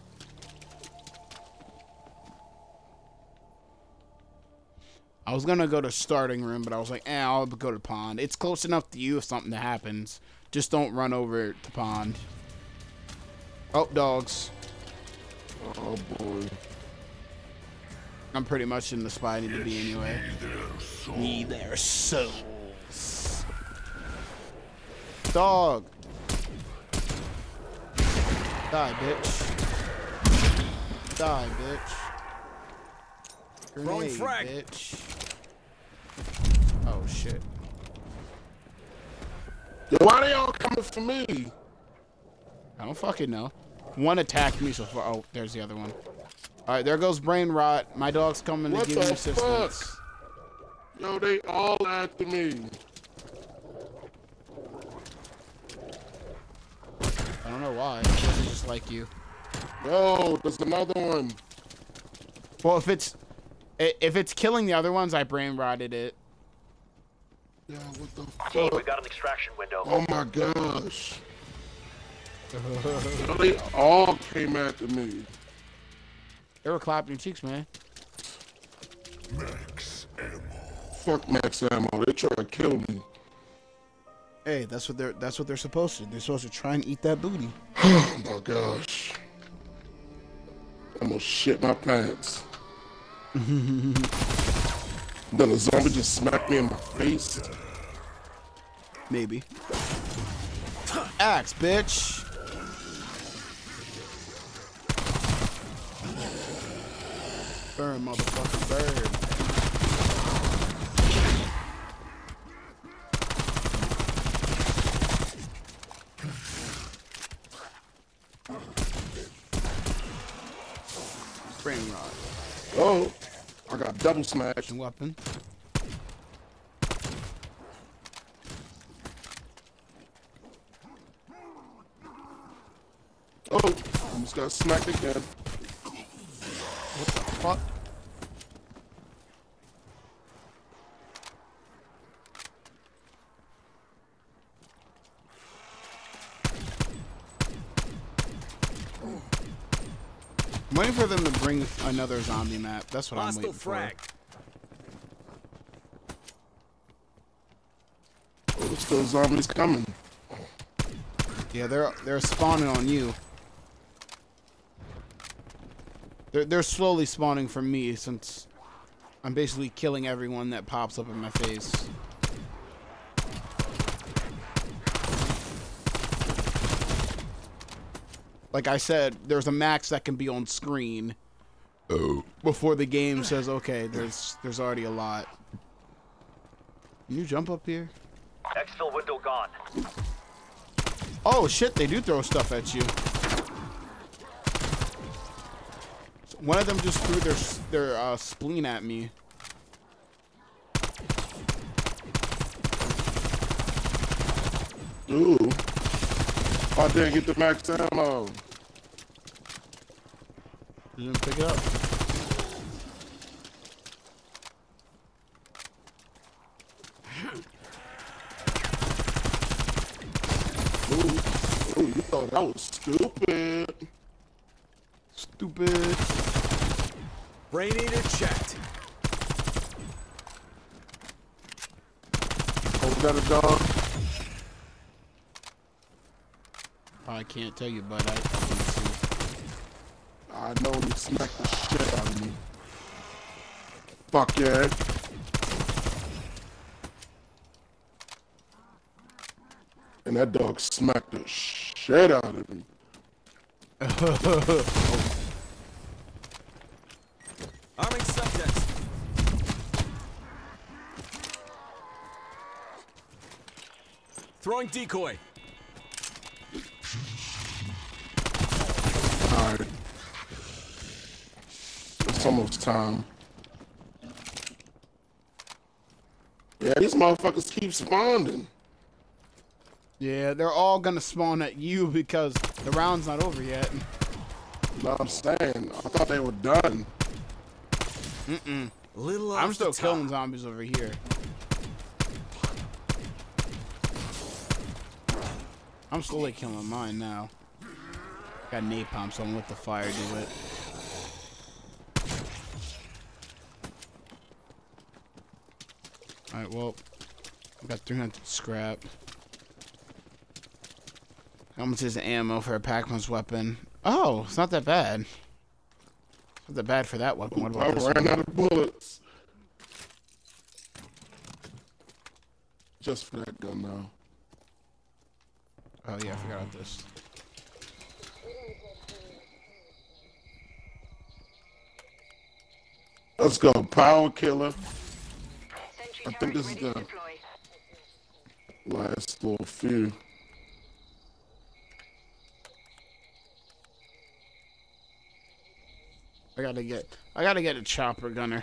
I was gonna go to starting room, but I was like, eh, I'll go to pond. It's close enough to you if something happens. Just don't run over to pond. Oh, dogs. Oh boy. I'm pretty much in the spot I need to be anyway. Need their souls. Dog. Die, bitch. Die, bitch. Throwing Grenade, frag. bitch. Oh, shit. Yo, why they all coming for me? I don't fucking know. One attacked me so far. Oh, there's the other one. Alright, there goes brain rot. My dog's coming What to give the you assistance. Yo, they all after me. I don't know why. It wasn't just like you. Yo, there's another one. Well, if it's i- if it's killing the other ones, I brain rotted it. Yo, what the Team, we've fuck? got an extraction window. Oh my gosh. Yo, they all came after me. They were clapping your cheeks, man. Max ammo. Fuck max ammo. They try to kill me. Hey, that's what they're that's what they're supposed to. They're supposed to try and eat that booty. Oh my gosh. I almost shit my pants. Then a zombie just smacked me in my face. Maybe. Axe, bitch. Burn, motherfucker, burn. Brain rot. Oh, I got double smashed. Weapon. Oh, almost got smacked again. What the fuck? I'm waiting for them to bring another zombie map. That's what I'm Hostile waiting for. frag. Oh, there's still zombies coming. Yeah, they're they're spawning on you. They're they're slowly spawning from me since I'm basically killing everyone that pops up in my face. Like I said, there's a max that can be on screen. Oh. Before the game says, okay, there's there's already a lot. Can you jump up here? Exfil window gone. Oh shit, they do throw stuff at you. One of them just threw their their uh, spleen at me. Ooh. I didn't get the max ammo. You didn't pick it up. Ooh. Ooh, you thought that was stupid. Stupid. Brain eater checked. Oh, is that a dog? I can't tell you, but I, I can see. I know he smacked the shit out of me. Fuck yeah. And that dog smacked the shit out of me. Arming subjects. Throwing decoy. Alright. It's almost time. Yeah, these motherfuckers keep spawning. Yeah, they're all gonna spawn at you because the round's not over yet. You know what I'm saying? I thought they were done. Mm-mm. Little I'm off still the killing top. zombies over here. I'm slowly killing mine now. Got napalm, so I'm with the fire do it. Alright, well, I got three hundred scrap. How much is the ammo for a Pac-Man's weapon? Oh, it's not that bad. It's not that bad for that weapon. What about I this ran one? out of bullets. Just for that gun now. Oh yeah, I forgot about this. Let's go, power killer. I think this is the last little few. I gotta get, I gotta get a chopper gunner.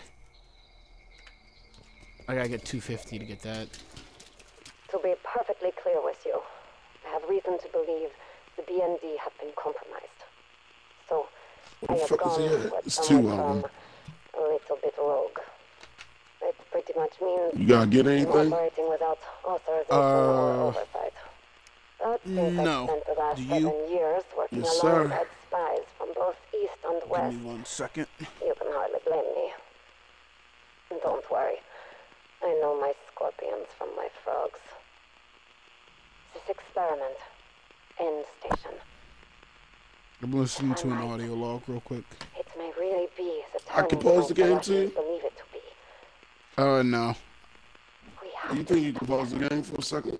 I gotta get two fifty to get that. To be perfectly clear with you, I have reason to believe the B N D have been compromised. So, I Where the have fuck is gone he at? what It's some two would of them. term a little bit rogue. It pretty much means You gotta get anything? operating without authorization Uh, or oversight. But since no. I've spent the last Do you? seven years working Yes, sir. alongside spies from both east and Give west, me one second. you can hardly blame me. Don't worry. I know my scorpions from my frogs. This experiment. End station. I'm listening to an audio log real quick. It may really be the I can turning pause the point game Russians too? believe it to be. Uh, no. We have You to think you can pause the game for a second?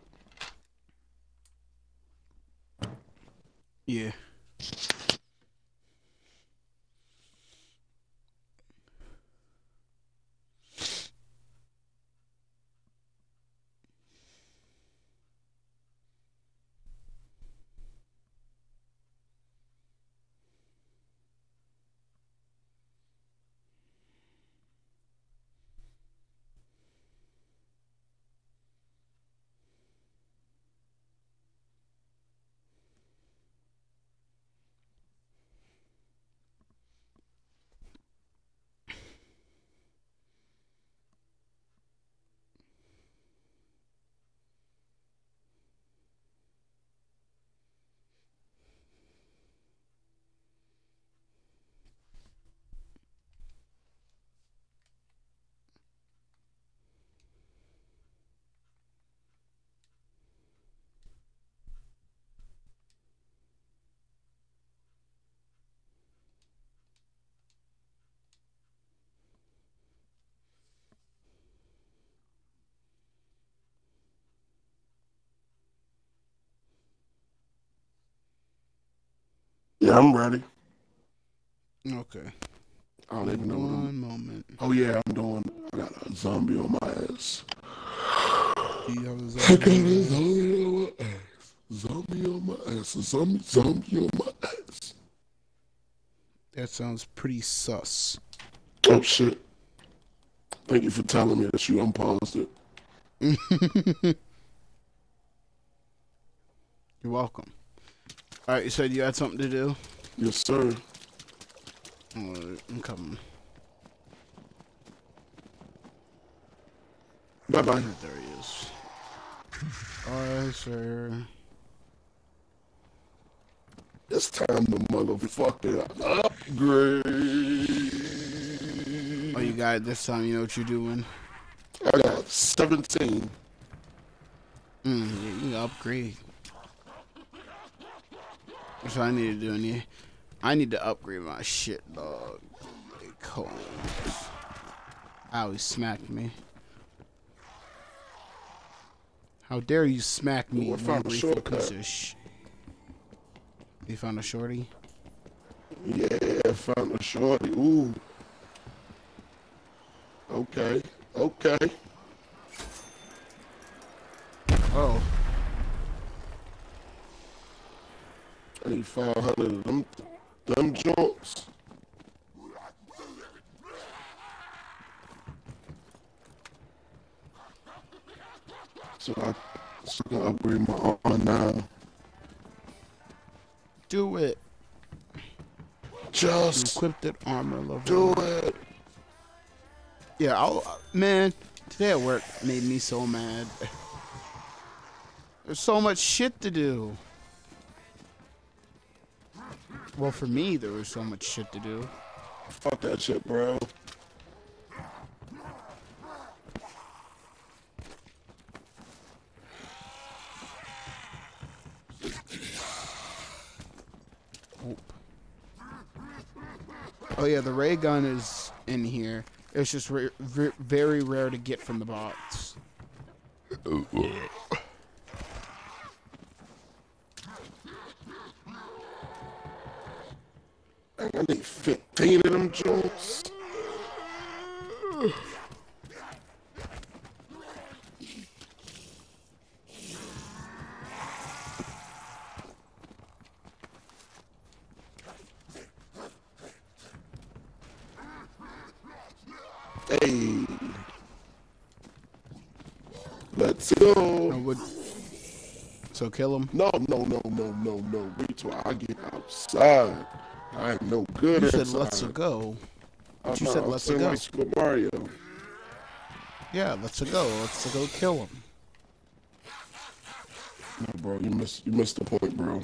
Yeah. Yeah, I'm ready. Okay. I don't even know what One I'm... moment. Oh, yeah, I'm doing... I got a zombie on my ass. Do you have a I got zombie? a zombie on my ass. Zombie on my ass. A zombie, zombie on my ass. That sounds pretty sus. Oh, shit. Thank you for telling me that you unpaused it. You're welcome. All right, you said you had something to do? Yes, sir. All right, I'm coming. Bye-bye. There he is. All right, sir. It's time to motherfucking upgrade. Oh, you got it this time. You know what you're doing? I got seventeen. Mm, yeah, you can upgrade. That's what I need to do. I need, I need to upgrade my shit, dog. It cold. Ow, he smacked me. How dare you smack me, Ooh, I found a you shortcut. piece of sh- You found a shorty? Yeah, I found a shorty. Ooh. Okay. Okay. Oh. I need five hundred of them, them joints. So I, so I can upgrade my armor now. Do it. Just Equipped it armor level. do it. Yeah, I'll, man, today at work made me so mad. There's so much shit to do. Well, for me, there was so much shit to do. Fuck that shit, bro. Oh yeah, the ray gun is in here. It's just ra ra very rare to get from the bots. I need fifteen of them joints. Hey, let's go. I would. So kill him. No, no, no, no, no, no. Wait till I get outside. I am no good You at said let's go. But you I'm said not let's saying go. like Super Mario. Yeah, let's go. Let's go kill him. No, bro, you missed you missed the point, bro.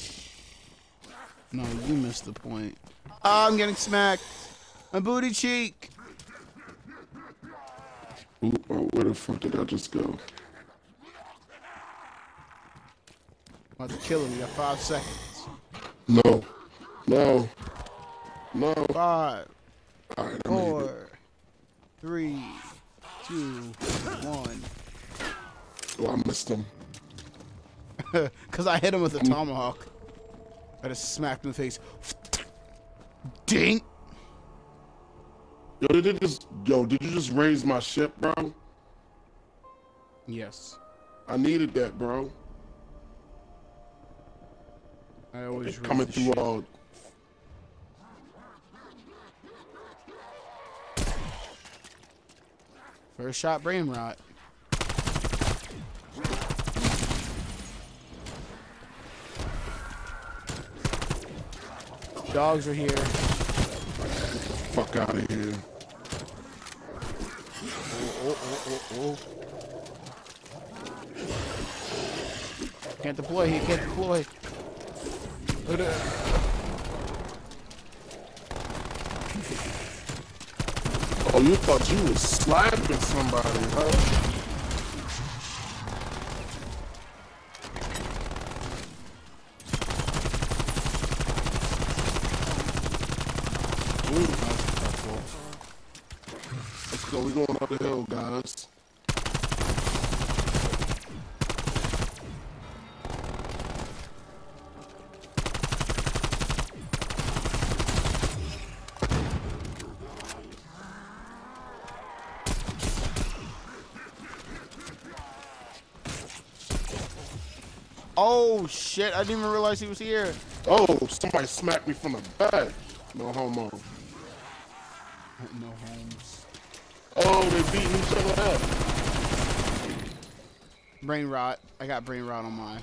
No, you missed the point. Oh, I'm getting smacked. My booty cheek. Ooh, oh, where the fuck did I just go? I'm about to kill him. You got five seconds. No, no, no. Five, All right, I made it. four, three, two, one. Oh, I missed him. Cause I hit him with a tomahawk. I just smacked him in the face. Ding. Yo, did it just yo? Did you just raise my ship, bro? Yes. I needed that, bro. I always It's raise coming the through shit. all. First shot, brain rot. Dogs are here. Fuck out of here. Oh, oh, oh, oh. Can't deploy. He can't deploy. Look at that. Oh, you thought you was slapping somebody, huh? Ooh, let's go. We're going up the hill, guys. Oh shit! I didn't even realize he was here. Oh, somebody smacked me from the back. No homo. No homes. Oh, they beating each other up. Brain rot. I got brain rot on mine.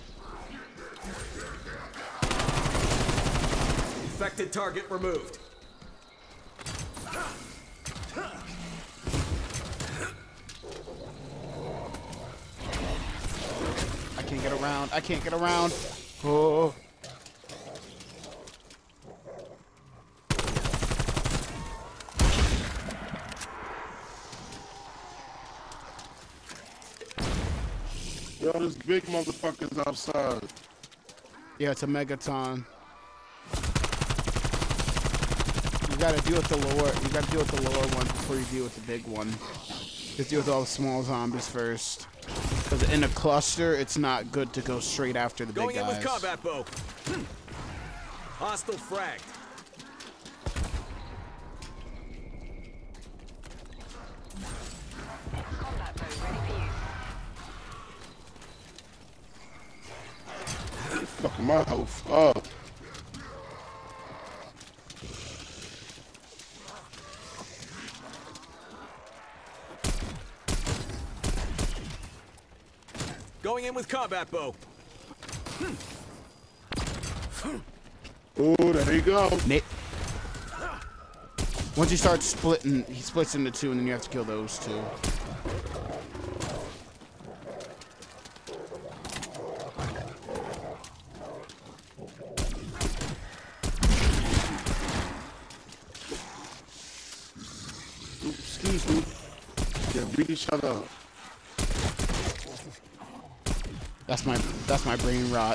Infected target removed. I can't get around. I can't get around. Oh. Yo, this big motherfucker's outside. Yeah, it's a megaton. You gotta deal with the lower. You gotta deal with the lower one before you deal with the big one. Just deal with all the small zombies first. Because in a cluster, it's not good to go straight after the Going big in guys. with combat bow. Hmm. Hostile fragged. Combat bow ready for use. Fucking my health up. Going in with combat bow. Oh, there you go. Nate. Once you start splitting, he splits into two, and then you have to kill those two. Excuse me. Yeah, beat each other up. That's my that's my brain rot.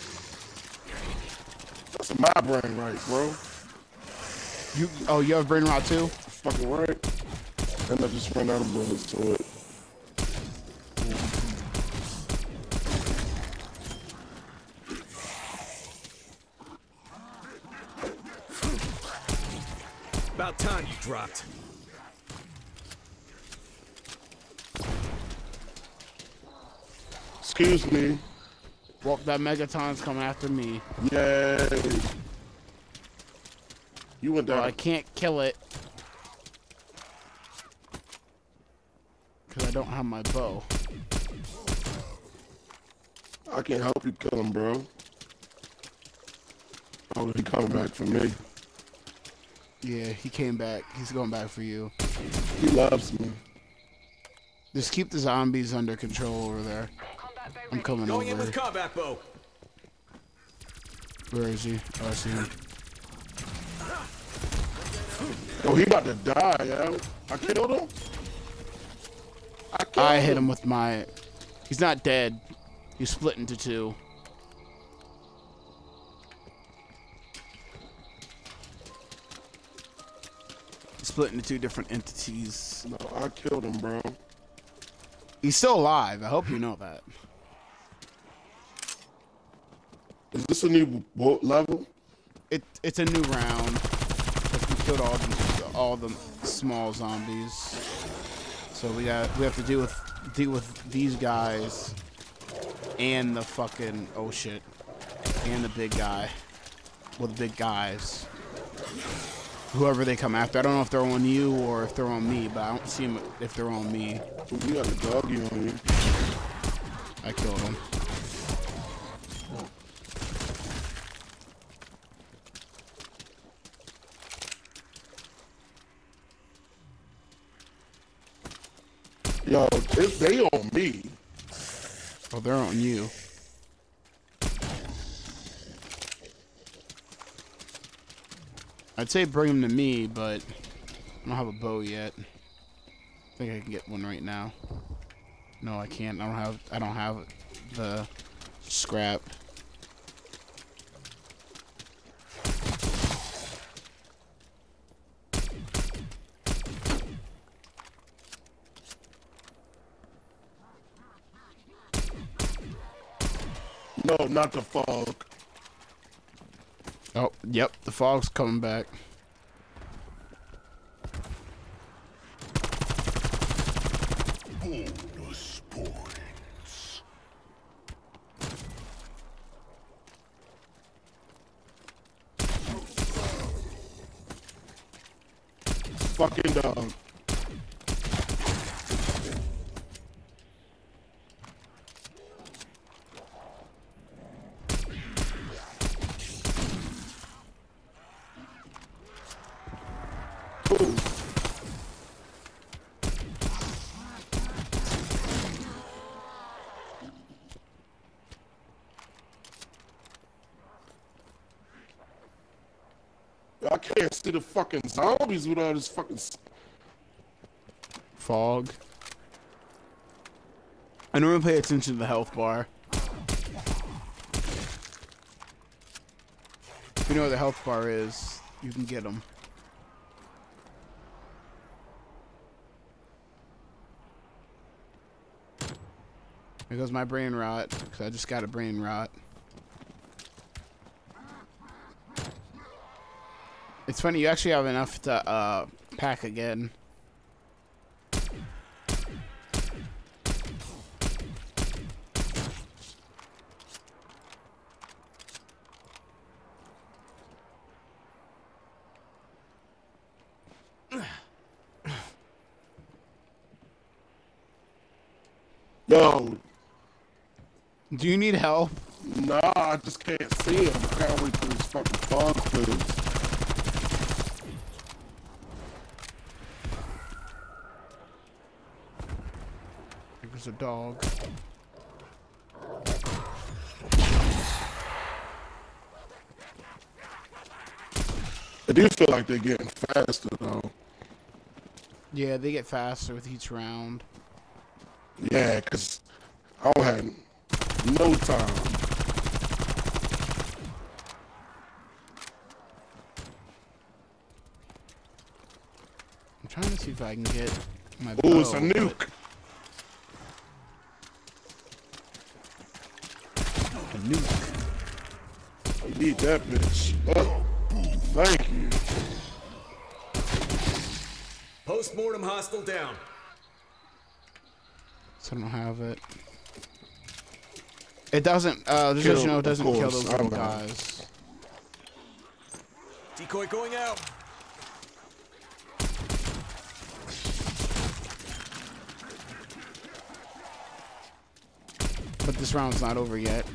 That's my brain right, bro. You oh you have brain rot too? Fucking right. And I just ran out of bullets to it. About time you dropped. Excuse me. Well, that megaton's coming after me. Yay. You went down. Well, I can't kill it because I don't have my bow. I can't help you kill him, bro. Oh, he coming back for me. Yeah, he came back. He's going back for you. He loves me. Just keep the zombies under control over there. I'm coming Going in over. with combat bow. Where is he? Oh, I see him. Oh, he about to die, yo. I killed him. I killed I hit him with my... He's not dead. He's split into two. He's split into two different entities. No, I killed him, bro. He's still alive. I hope you know that. Is this a new boat level? It it's a new round. 'Cause we killed all the all the small zombies. So we got we have to deal with deal with these guys and the fucking oh shit and the big guy. Well, the big guys. Whoever they come after. I don't know if they're on you or if they're on me, but I don't see them if they're on me. You got a doggy on you. I killed him. Yo, if they on me. Oh, they're on you. I'd say bring them to me, but I don't have a bow yet. I think I can get one right now. No, I can't. I don't have. I don't have the scrap. No, not the fog. Oh, yep. The fog's coming back. Bonus points. fucking dog. Ooh. I can't see the fucking zombies with all this fucking s- fog. I normally pay attention to the health bar. If you know where the health bar is, you can get them. There goes my brain rot, because I just got a brain rot. It's funny, you actually have enough to uh, pack again. Yo, Do you need help? nah, I just can't see him. I can't wait till this fucking fog clears. There's a dog. I do feel like they're getting faster though. Yeah, they get faster with each round. Yeah, cause I don't have no time. I'm trying to see if I can get my Ooh, it's a bow, but- nuke. A nuke. I need that bitch. Oh, thank you. Post-mortem hostile down. So I don't have it. It doesn't, uh, just Kill, let you know, it of doesn't kill course, those little I'm not. guys. Decoy going out. But this round's not over yet.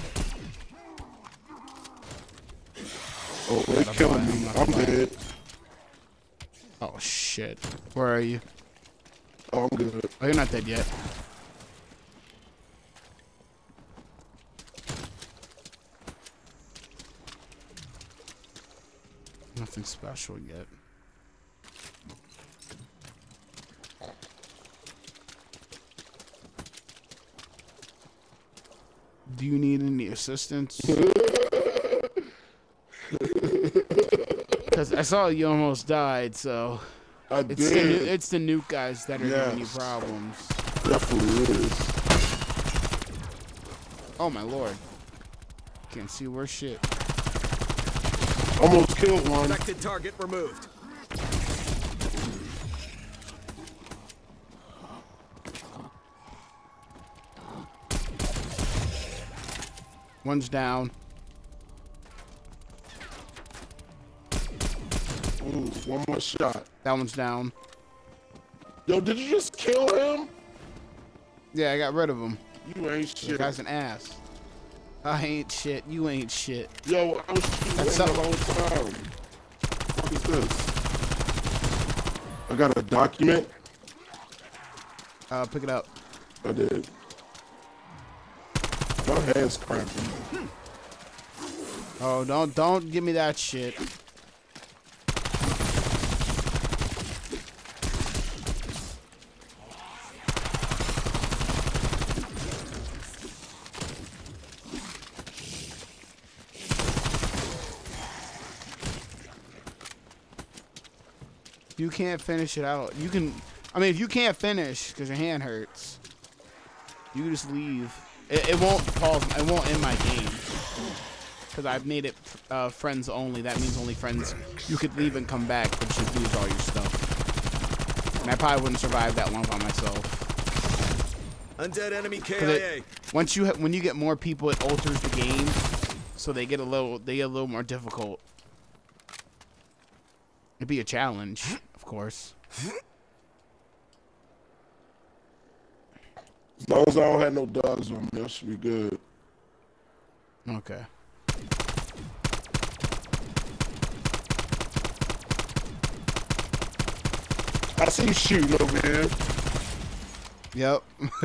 Oh, they killing me. I'm dead. Oh, shit. Where are you? Oh, I'm good. Oh, you're not dead yet. Nothing special yet. Do you need any assistance? Because I saw you almost died, so I it's the, did. nu- it's the nuke guys that are giving you Yes. problems. Definitely is. Oh my lord! Can't see worse shit. Almost killed one. Affected target removed. One's down. Ooh, one more shot. That one's down. Yo, did you just kill him? Yeah, I got rid of him. You ain't The shit. guy's an ass. I ain't shit. You ain't shit. Yo, I was shooting That's him up. the whole time. What is this? I got a document. Uh, pick it up. I did. My hand's cramping. Oh, don't don't give me that shit. You can't finish it out. You can, I mean, if you can't finish because your hand hurts, you can just leave. It, it won't pause. It won't end my game because I've made it uh, friends only. That means only friends. You could leave and come back, but you lose all your stuff. And I probably wouldn't survive that long by myself. Undead enemy K 'Cause I A. it- once you ha when you get more people, it alters the game, so they get a little they get a little more difficult. It'd be a challenge, of course. As long as I don't have no dogs on me, I should be good. Okay. I see you shooting over here. Yep.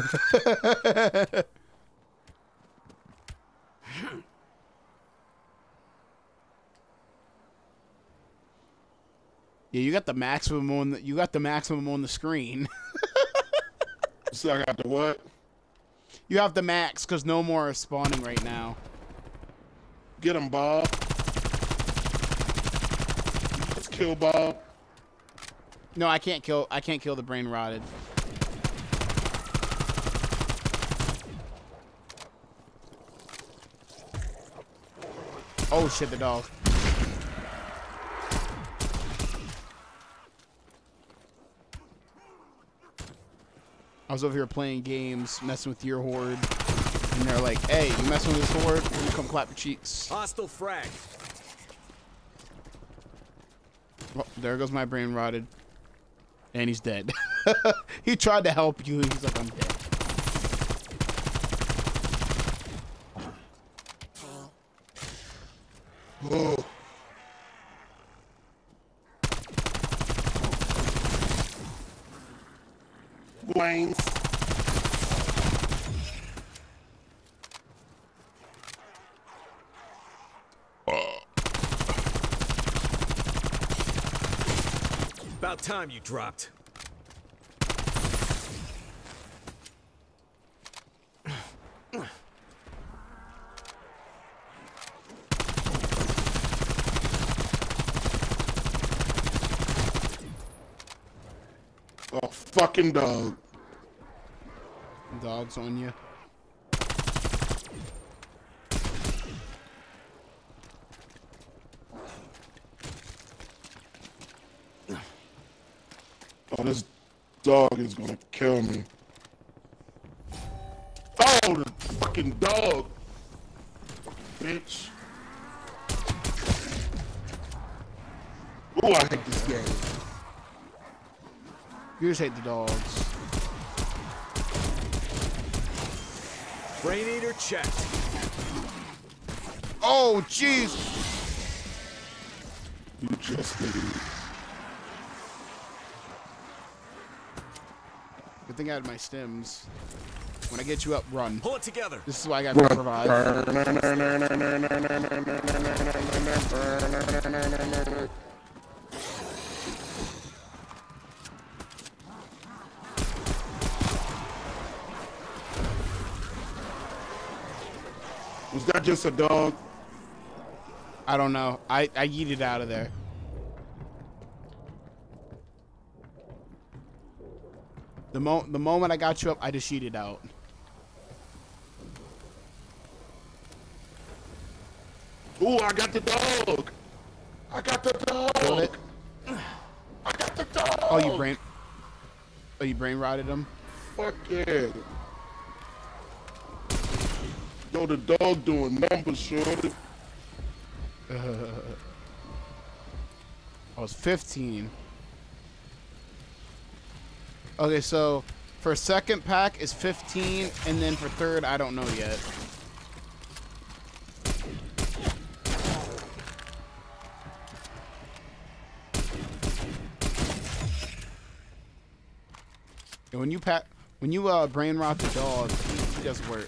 Yeah, you got the maximum on the you got the maximum on the screen. So I got the what? You have the max because no more are spawning right now. Get him, Bob. Let's kill Bob. No, I can't kill. I can't kill the brain rotted. Oh shit, the dog. I was over here playing games, messing with your horde, and they're like, "Hey, you messing with this horde? Let me come clap your cheeks." Hostile frag. Oh, there goes my brain rotted, and he's dead. He tried to help you. He's like, "I'm dead." Oh. Blames. About time you dropped. Oh, fucking dog. Dog's on you. Oh, this dog is gonna kill me. Oh, the fucking dog. Bitch. Oh, I hate this game. You just hate the dogs. Brain eater checked. Oh, jeez. You just did. Good thing I had my stims. When I get you up, run. Pull it together. This is why I got to provide. Was that just a dog? I don't know. I, I yeeted out of there. The mo the moment I got you up, I just yeeted out. Ooh, I got the dog. I got the dog. Killed it. I got the dog. Oh, you brain. Oh, you brain rotted him. Fuck yeah. Yo, the dog doing numbers, shorty. Uh, I was fifteen. Okay, so for second pack is fifteen, and then for third, I don't know yet. And when you pack, when you uh brain rot the dog, it does work.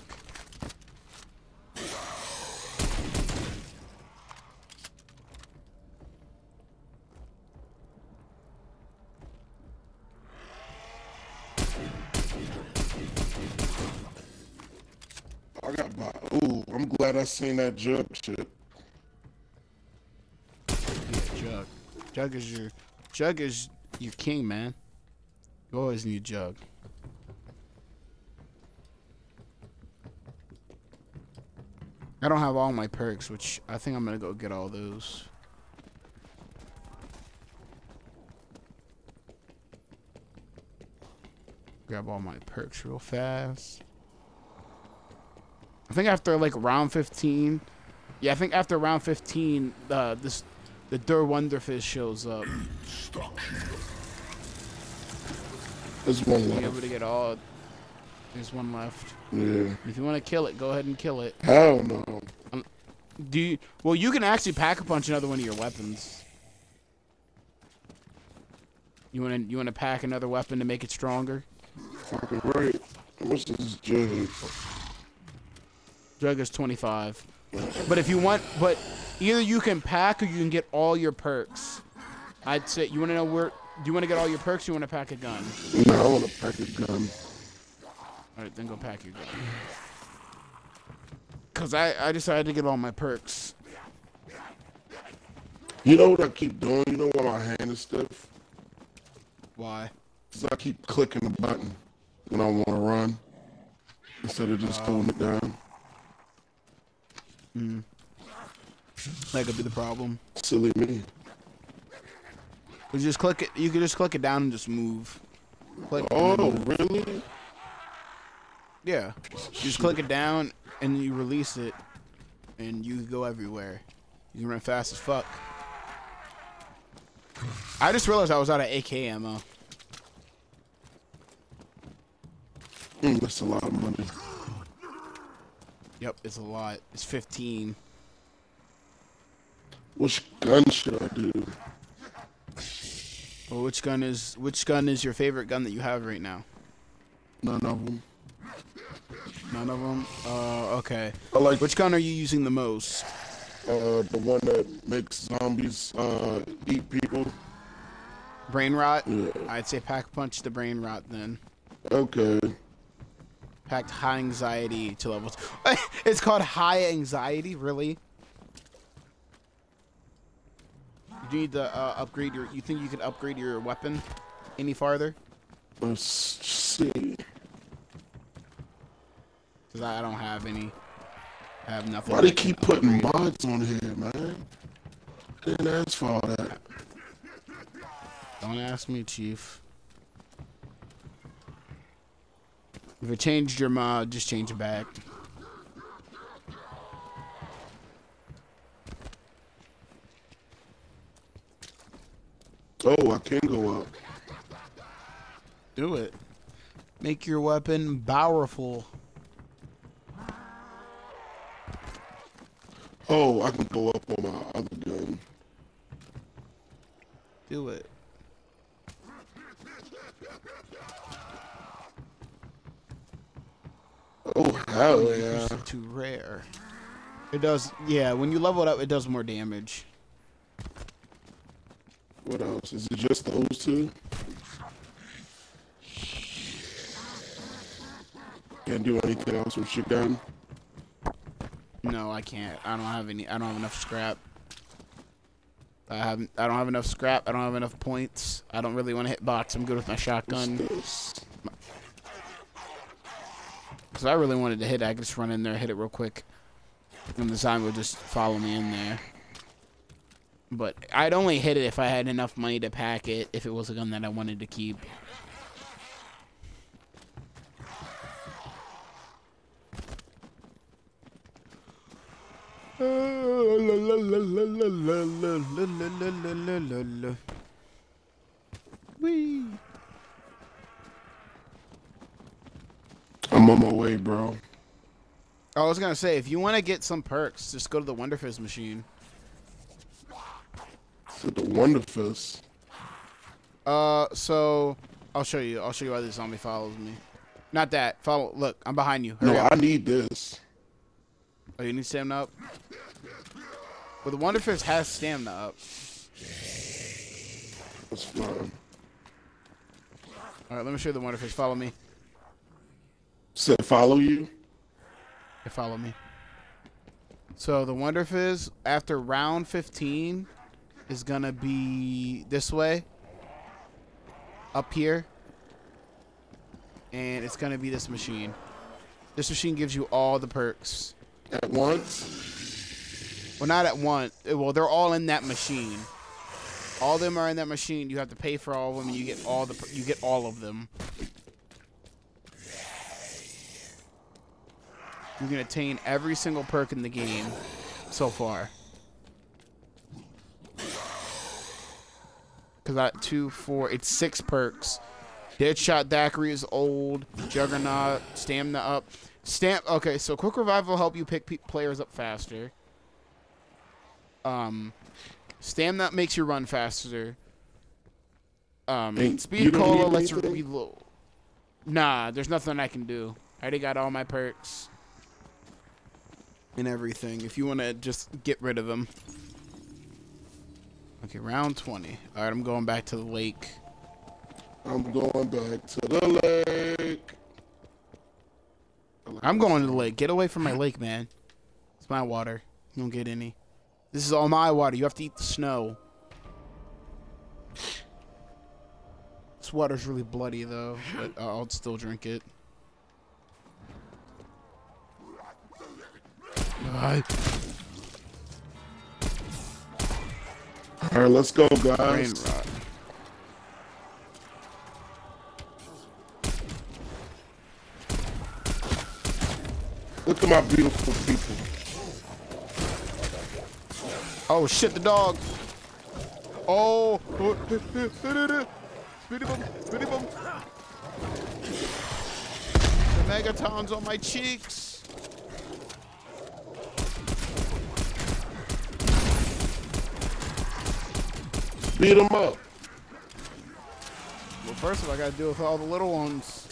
I got my. Ooh, I'm glad I seen that jug shit. Yeah, Jug. Jug is your, Jug is your king, man. You always need Jug. I don't have all my perks, which I think I'm gonna go get all those. Grab all my perks real fast. I think after like round fifteen, yeah, I think after round fifteen, uh, this the Der Wonderfish shows up. Stuck here. There's one Be left. able to get all. There's one left. Yeah. If you want to kill it, go ahead and kill it. Hell no. Do you, well, you can actually pack a punch another one of your weapons. You want to you want to pack another weapon to make it stronger? Fucking right. How much is this jug? Drug is twenty-five. But if you want, but either you can pack or you can get all your perks. I'd say, you want to know where, do you want to get all your perks or you want to pack a gun? No, I want to pack a gun. Alright, then go pack your gun. Because I, I decided to get all my perks. You know what I keep doing? You know why my hand is stiff? Why? Because I keep clicking the button when I want to run instead of just holding it down. Hmm. That could be the problem. Silly me. You just click it. You can just click it down and just move. Click Oh, really? Yeah. You just click it down and you release it, and you can go everywhere. You can run fast as fuck. I just realized I was out of A K ammo. Mm, that's a lot of money. Yep, it's a lot. It's fifteen. Which gun should I do? Well, which gun is which gun is your favorite gun that you have right now? None of them. None of them. Uh, okay. I like Which gun are you using the most? uh, the one that makes zombies uh, eat people. Brain rot. Yeah. I'd say pack punch the brain rot then. Okay. Packed high anxiety to levels. It's called high anxiety, really? You need to uh, upgrade your. You think you could upgrade your weapon any farther? Let's see. Cause I don't have any. I have nothing. Why they keep putting mods on here, man? I didn't ask for all that. Don't ask me, Chief. If it changed your mod, just change it back. Oh, I can go up. Do it. Make your weapon powerful. Oh, I can go up on my other gun. Do it. Oh, hell yeah. Too rare. It does, yeah, when you level it up, it does more damage. What else? Is it just those two? Can't do anything else with your gun? No, I can't. I don't have any, I don't have enough scrap. I haven't, I don't have enough scrap. I don't have enough points. I don't really want to hit box. I'm good with my shotgun. What's this? Because I really wanted to hit it. I could just run in there, hit it real quick. And the zombie would just follow me in there. But I'd only hit it if I had enough money to pack it, if it was a gun that I wanted to keep. Whee! I'm on my way, bro. I was gonna say, if you want to get some perks, just go to the Wonder Fizz machine. To the Wonder Fist. Uh, so I'll show you. I'll show you why this zombie follows me. Not that. Follow. Look, I'm behind you. Hurry No, up. I need this. Oh, you need stamina up? Well, the Wonder Fizz has stamina up. That's fine. All right, let me show you the Wonder Fizz. Follow me. Said follow you? Hey, follow me. So the Wonder Fizz, after round fifteen, is gonna be this way. Up here. And it's gonna be this machine. This machine gives you all the perks. At once? Well, not at once. Well, they're all in that machine. All of them are in that machine. You have to pay for all of them, and you get all the you get all of them. You can attain every single perk in the game so far. Cause I two, four, it's six perks. Deadshot Daiquiri is old. Juggernaut. Stamina up. Stamp. Okay, so quick revival will help you pick pe players up faster. Um, Stamina makes you run faster. Um, Hey, you Speed don't Cola need lets you anything? reload. Nah, there's nothing I can do. I already got all my perks and everything. If you want to just get rid of them. Okay, round twenty. All right, I'm going back to the lake. I'm going back to the lake. I'm going to the lake. Get away from my lake, man. It's my water. You don't get any. This is all my water. You have to eat the snow. This water's really bloody, though, but I'll still drink it. God. All right, let's go, Brain guys. rot. Look at my beautiful people. Oh, shit, the dog. Oh. Speedy bum, speedy bum. The megatons on my cheeks. Beat them up. Well, first of all, I gotta deal with all the little ones.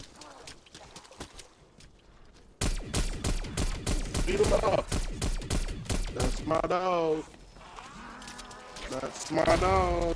Beat them up. That's my dog. That's my dog.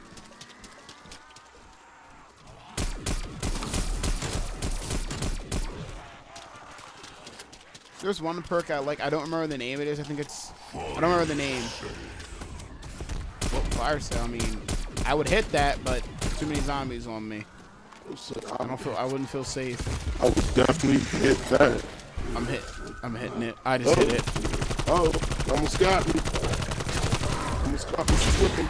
There's one perk I like. I don't remember the name it is. I think it's... I don't remember the name. Well, fire sale. I mean, I would hit that, but too many zombies on me. I don't feel... I wouldn't feel safe. I would definitely hit that. I'm hit. I'm hitting it. I just Oh. hit it. Oh, almost got me. Almost got me slipping.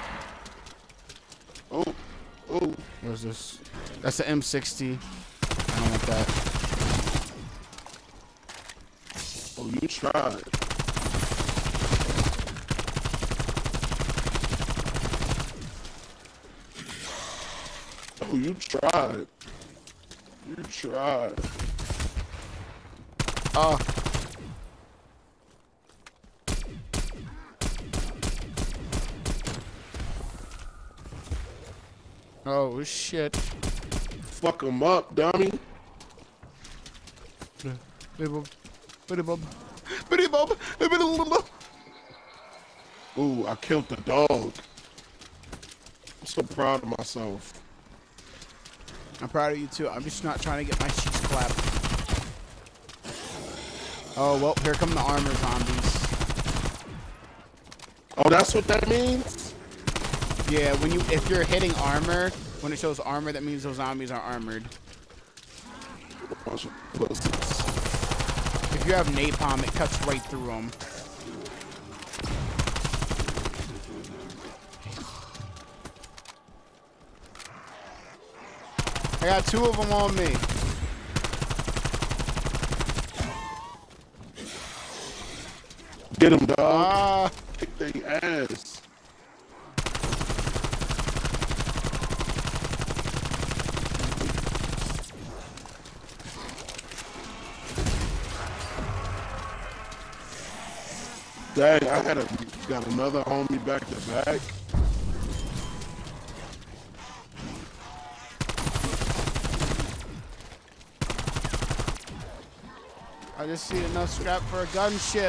Oh, oh. Where's this? That's the M sixty. I don't want that. Oh, you tried. Oh, you tried. You tried. Oh. Oh, shit. Fuck him up, dummy. Bitty bob. Bitty bob. Bitty bob. Bitty bob. Ooh, I killed the dog. I'm so proud of myself. I'm proud of you too. I'm just not trying to get my cheeks clapped. Oh, well, here come the armor zombies. Oh, that's what that means? Yeah, when you if you're hitting armor, when it shows armor, that means those zombies are armored. Bunch of pussies. If you have napalm, it cuts right through them. I got two of them on me. Get him, dog. Ah, Kick they ass. Dang, I had a got another homie back to back. I just see enough scrap for a gunship.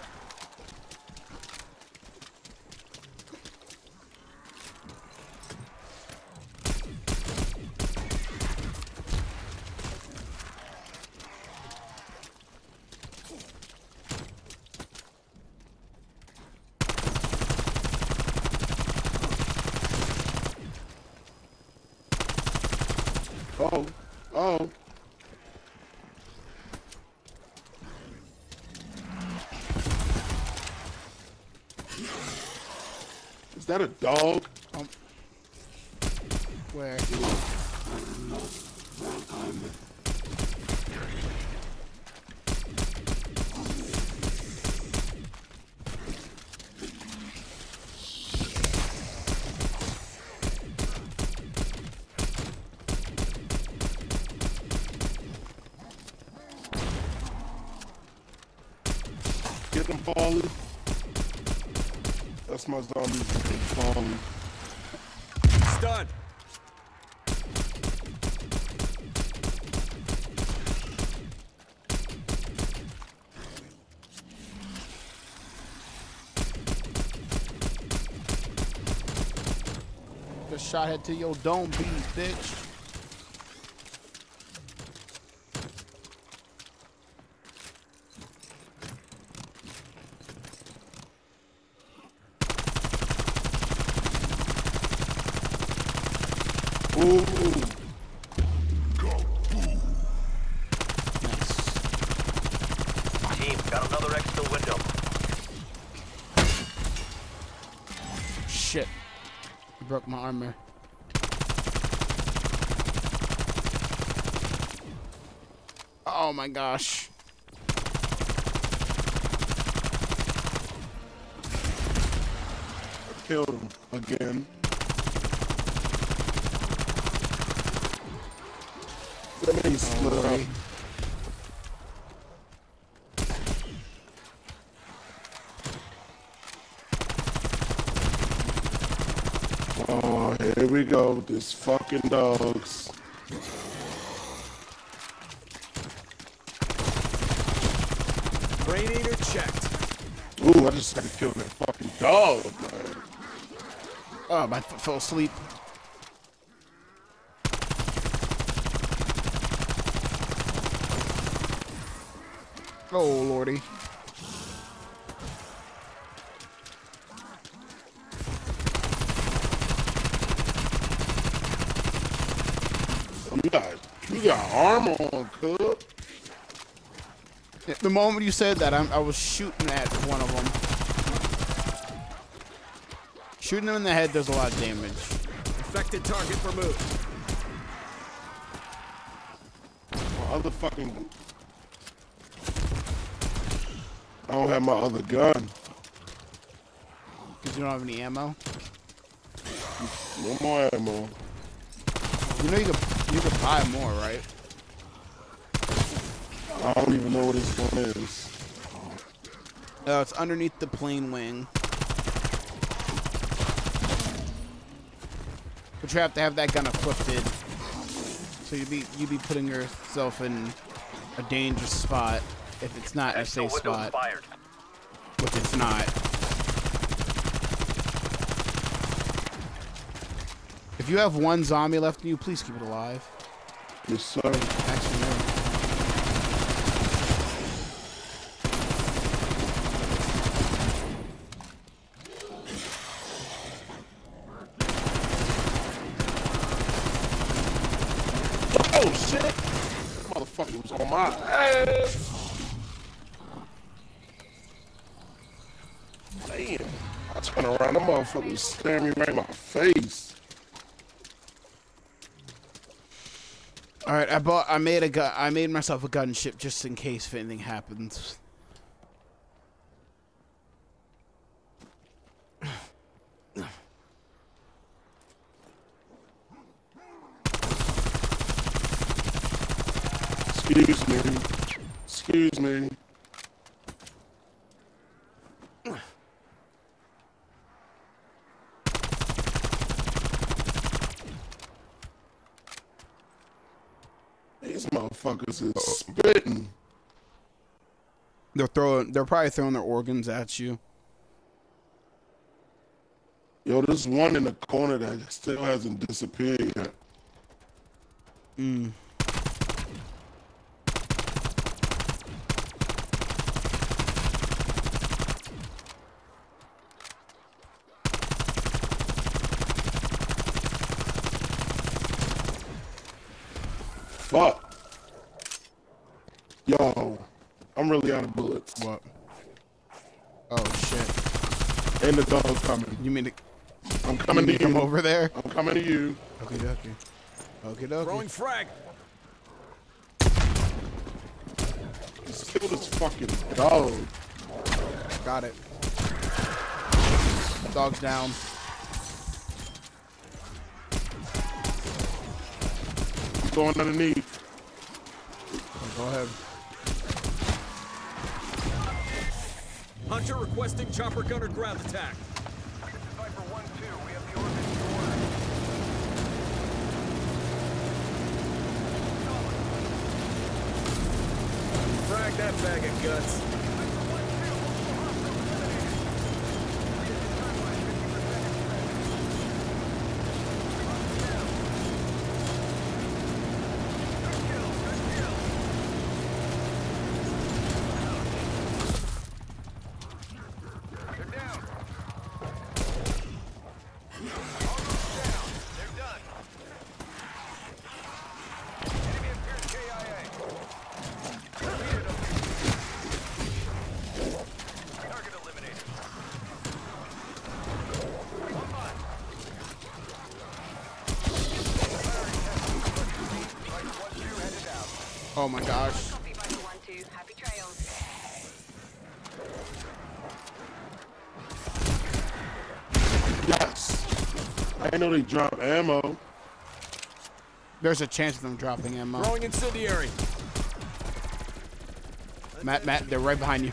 Oh, oh. Is that a dog? Um, where? Get them, Paulie. That's my zombies. Paulie. Stun. Just shot head to your dome beat, bitch. Ooh. Team, got another exfil window. Shit. I broke my armor. Oh my gosh. I killed him again. Let me split up. Oh, here we go with this fucking dogs. Brain eater checked. Ooh, I just had to kill that fucking dog, man. Oh, I fell asleep. Oh, lordy. You got, you got armor on, cub. The moment you said that, I'm, I was shooting at one of them. Shooting them in the head does a lot of damage. Affected target removed. My other fucking... I don't have my other gun. Because you don't have any ammo? No more ammo. You know you could, you could buy more, right? I don't even know what this one is. Oh, it's underneath the plane wing. But you have to have that gun equipped. So you'd be you'd be putting yourself in a dangerous spot if it's not a safe spot. Fired. Which it's not. If you have one zombie left in you, please keep it alive. Yes, sir. Actually, no. Oh shit! Motherfucker was on my ass. Damn! I turn around, that motherfucker was staring me right in my face. All right, I bought. I made a gun. I made myself a gunship just in case if anything happens. Excuse me. Excuse me. These motherfuckers is spitting. They're throwing. They're probably throwing their organs at you. Yo, there's one in the corner that still hasn't disappeared yet. Mm. Fuck. Yo, I'm really out of bullets. What? Oh shit! And the dog's coming. You mean to? I'm coming to you. Come over there. I'm coming to you. Okay, okay. Okay, okay. Throwing frag. Just kill this fucking dog. Got it. Dog's down. I'm going underneath. Go ahead. Hunter requesting chopper gunner ground attack. This is Viper one two. We have the orders in order. Frag that bag of guts. Oh my gosh. Copy, Viper one two. Happy trails. Yes. I didn't know they drop ammo. There's a chance of them dropping ammo. Throwing incendiary. Matt, Matt, they're right behind you.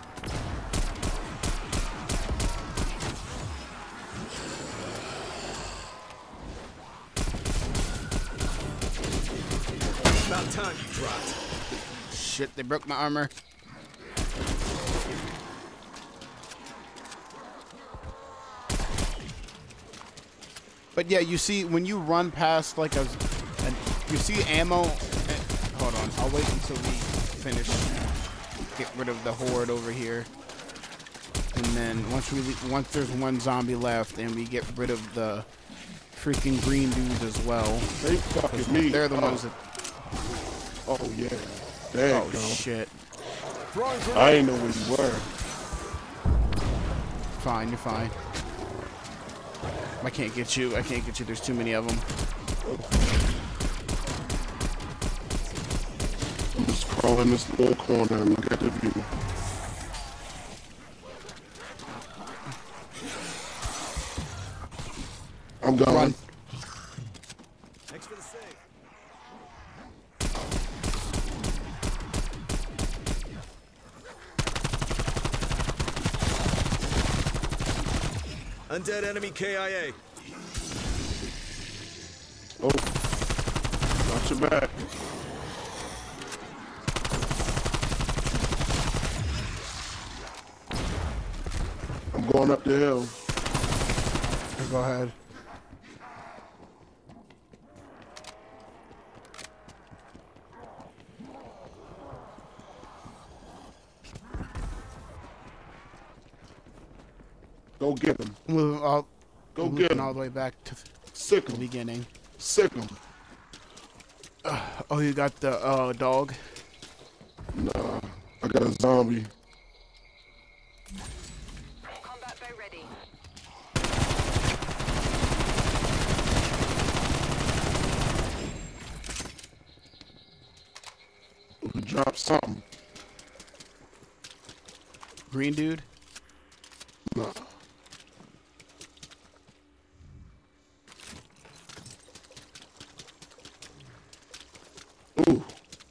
About time you dropped. Shit, they broke my armor. But yeah, you see, when you run past like a, an, you see ammo. eh, Hold on, I'll wait until we finish. Get rid of the horde over here, and then once we le- once there's one zombie left, and we get rid of the freaking green dudes as well. They fucking me. They're the up. ones that. Oh yeah. There you Oh go. shit! Throwing grenade. I didn't know where you were. Fine, you're fine. I can't get you. I can't get you. There's too many of them. I'm just crawling this little corner and look at the view. I'm going. Run. Thanks for the save. Undead enemy K I A. Oh, watch your back. I'm going up the hill. Go ahead. Go get him. Moving all, Go moving get him. all the way back to Sick the him. beginning. Sick him. Oh, you got the uh, dog. Nah, I got a zombie. Combat bow ready. We drop something. Green dude. Nah. Ooh.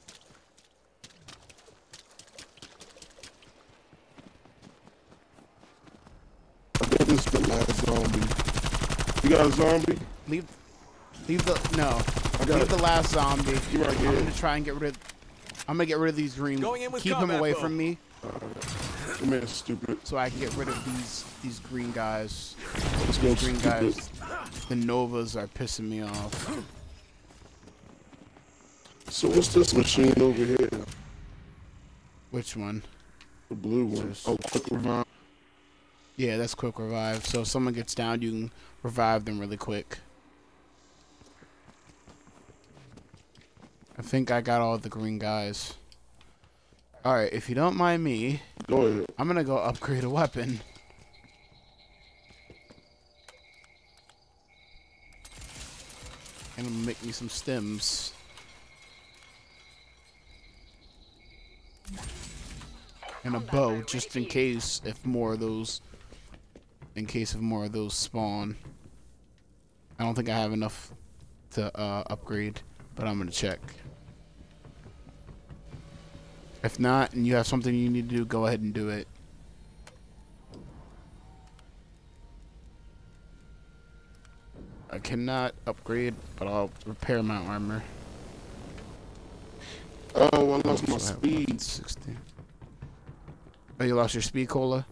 I think this is the last zombie. You got a zombie? Leave, leave the no. I got Leave it. the last zombie. You right I'm here. gonna try and get rid of. I'm gonna get rid of these green. Going in with Keep him combat away bow. from me, Come here, stupid. so I can get rid of these these green guys. Let's go, Green stupid. guys. The Novas are pissing me off. So what's this machine over here? Which one? The blue one. Just- Oh, quick revive. Yeah, that's quick revive. So if someone gets down, you can revive them really quick. I think I got all the green guys. Alright, if you don't mind me, Go ahead. I'm gonna go upgrade a weapon. And I'm gonna make me some stems. And a bow, just in case if more of those, in case of more of those spawn. I don't think I have enough to uh, upgrade, but I'm gonna check. If not, and you have something you need to do, go ahead and do it. I cannot upgrade, but I'll repair my armor. Oh, I lost my So I have speed. sixty. Oh, you lost your speed, Cola?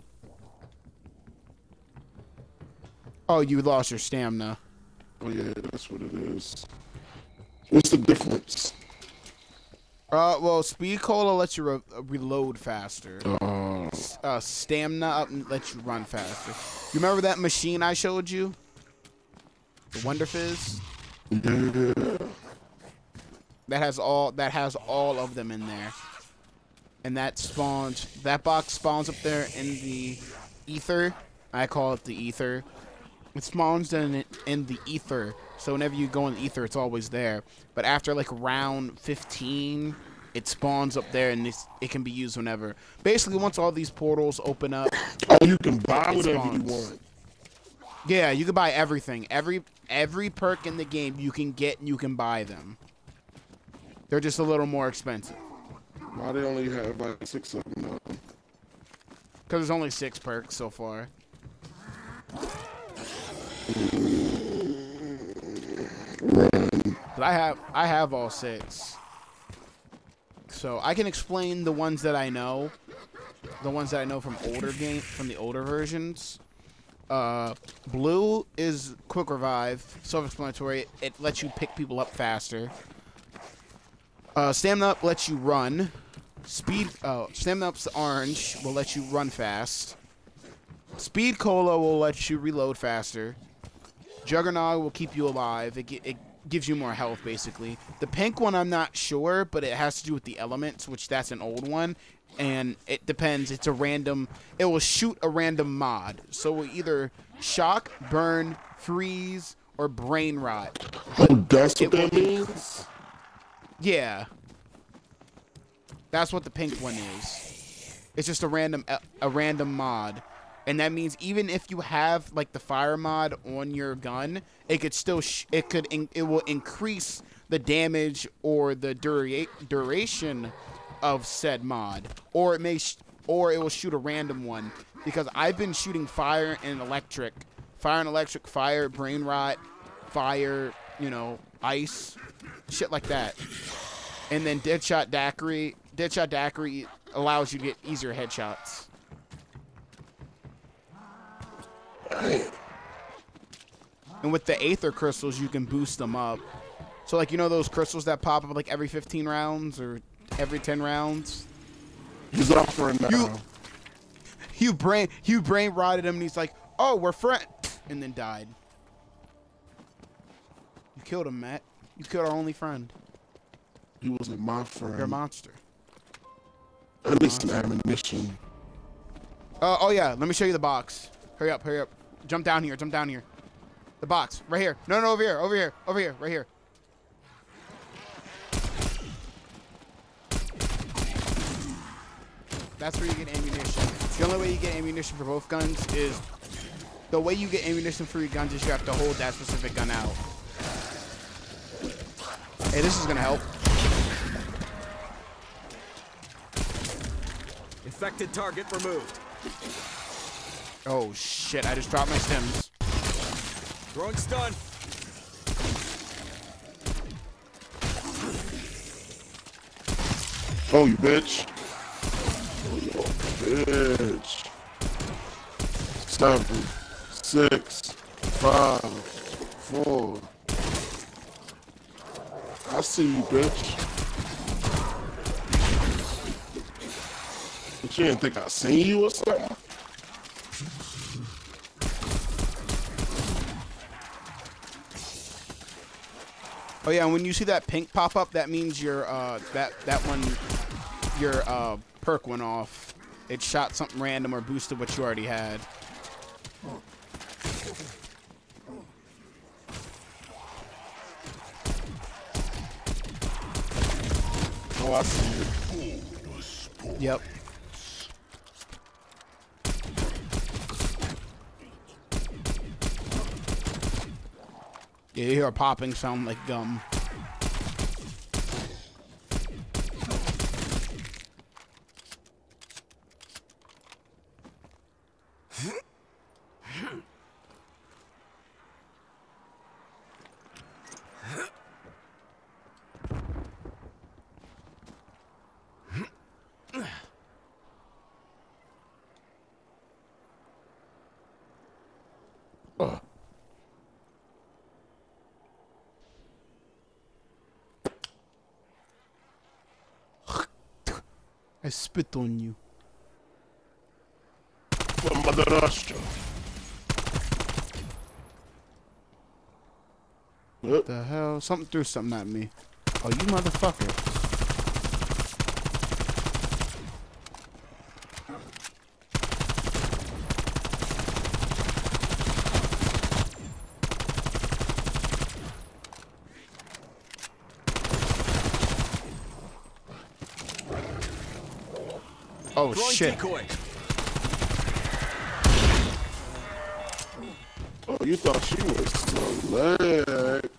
Oh, you lost your stamina. Oh yeah, that's what it is. What's the difference? Uh, well, speed Cola lets you re reload faster. Uh, Uh, stamina up lets you run faster. You remember that machine I showed you? The Wonder Fizz? yeah. That has all that has all of them in there. And that spawns that box spawns up there in the ether. I call it the ether. It spawns in in the ether. So whenever you go in the ether, it's always there. But after like round fifteen, it spawns up there and it's, it can be used whenever. Basically, once all these portals open up, Oh, you can buy it whatever you spawns. want. Yeah, you can buy everything. Every every perk in the game you can get, you can buy them. They're just a little more expensive. Why they only have like six of them now? Because there's only six perks so far. But I have I have all six. So I can explain the ones that I know. The ones that I know from older game from the older versions. Uh, blue is quick revive, self-explanatory. It, it lets you pick people up faster. Uh, stamina up lets you run. Speed, uh, stamina up's orange will let you run fast. Speed Cola will let you reload faster. Juggernaut will keep you alive. It, it gives you more health, basically. The pink one, I'm not sure, but it has to do with the elements, which that's an old one. And it depends. It's a random... It will shoot a random mod. So it will either shock, burn, freeze, or brain rot. Oh, that's what It will that means? Yeah. That's what the pink one is. It's just a random a random mod. And that means even if you have like the fire mod on your gun, it could still sh it could in it will increase the damage or the dura duration of said mod, or it may sh or it will shoot a random one, because I've been shooting fire and electric, fire and electric, fire, brain rot, fire, you know, ice, shit like that. And then Deadshot Daiquiri, Deadshot Daiquiri allows you to get easier headshots. And with the Aether crystals, you can boost them up. So, like, you know those crystals that pop up like every fifteen rounds or every ten rounds? He's offering now. You, you brain, you brain rotted him, and he's like, "Oh, we're friends," and then died. You killed him, Matt. You killed our only friend. He wasn't my friend. You're a monster. At least an ammunition. Uh, oh yeah, let me show you the box. Hurry up, hurry up. Jump down here, jump down here. The box, right here. No, no, over here, over here, over here, right here. That's where you get ammunition. The only way you get ammunition for both guns is... The way you get ammunition for your guns is you have to hold that specific gun out. Hey, this is gonna help. Infected target removed. Oh shit, I just dropped my stems. Throwing stun. Oh, you bitch. Oh, you bitch. Seven, six, five, four. I see you, bitch. But you didn't think I seen you or something? Oh yeah, and when you see that pink pop up, that means your uh that that one your uh perk went off. It shot something random or boosted what you already had. Oh, I see you. Yep. Yeah, you hear a popping sound like gum. Uh. I spit on you. From Mother Russia. What the hell? Something threw something at me. Oh, you motherfucker. Oh shit. Decoy. Oh, you thought she was select.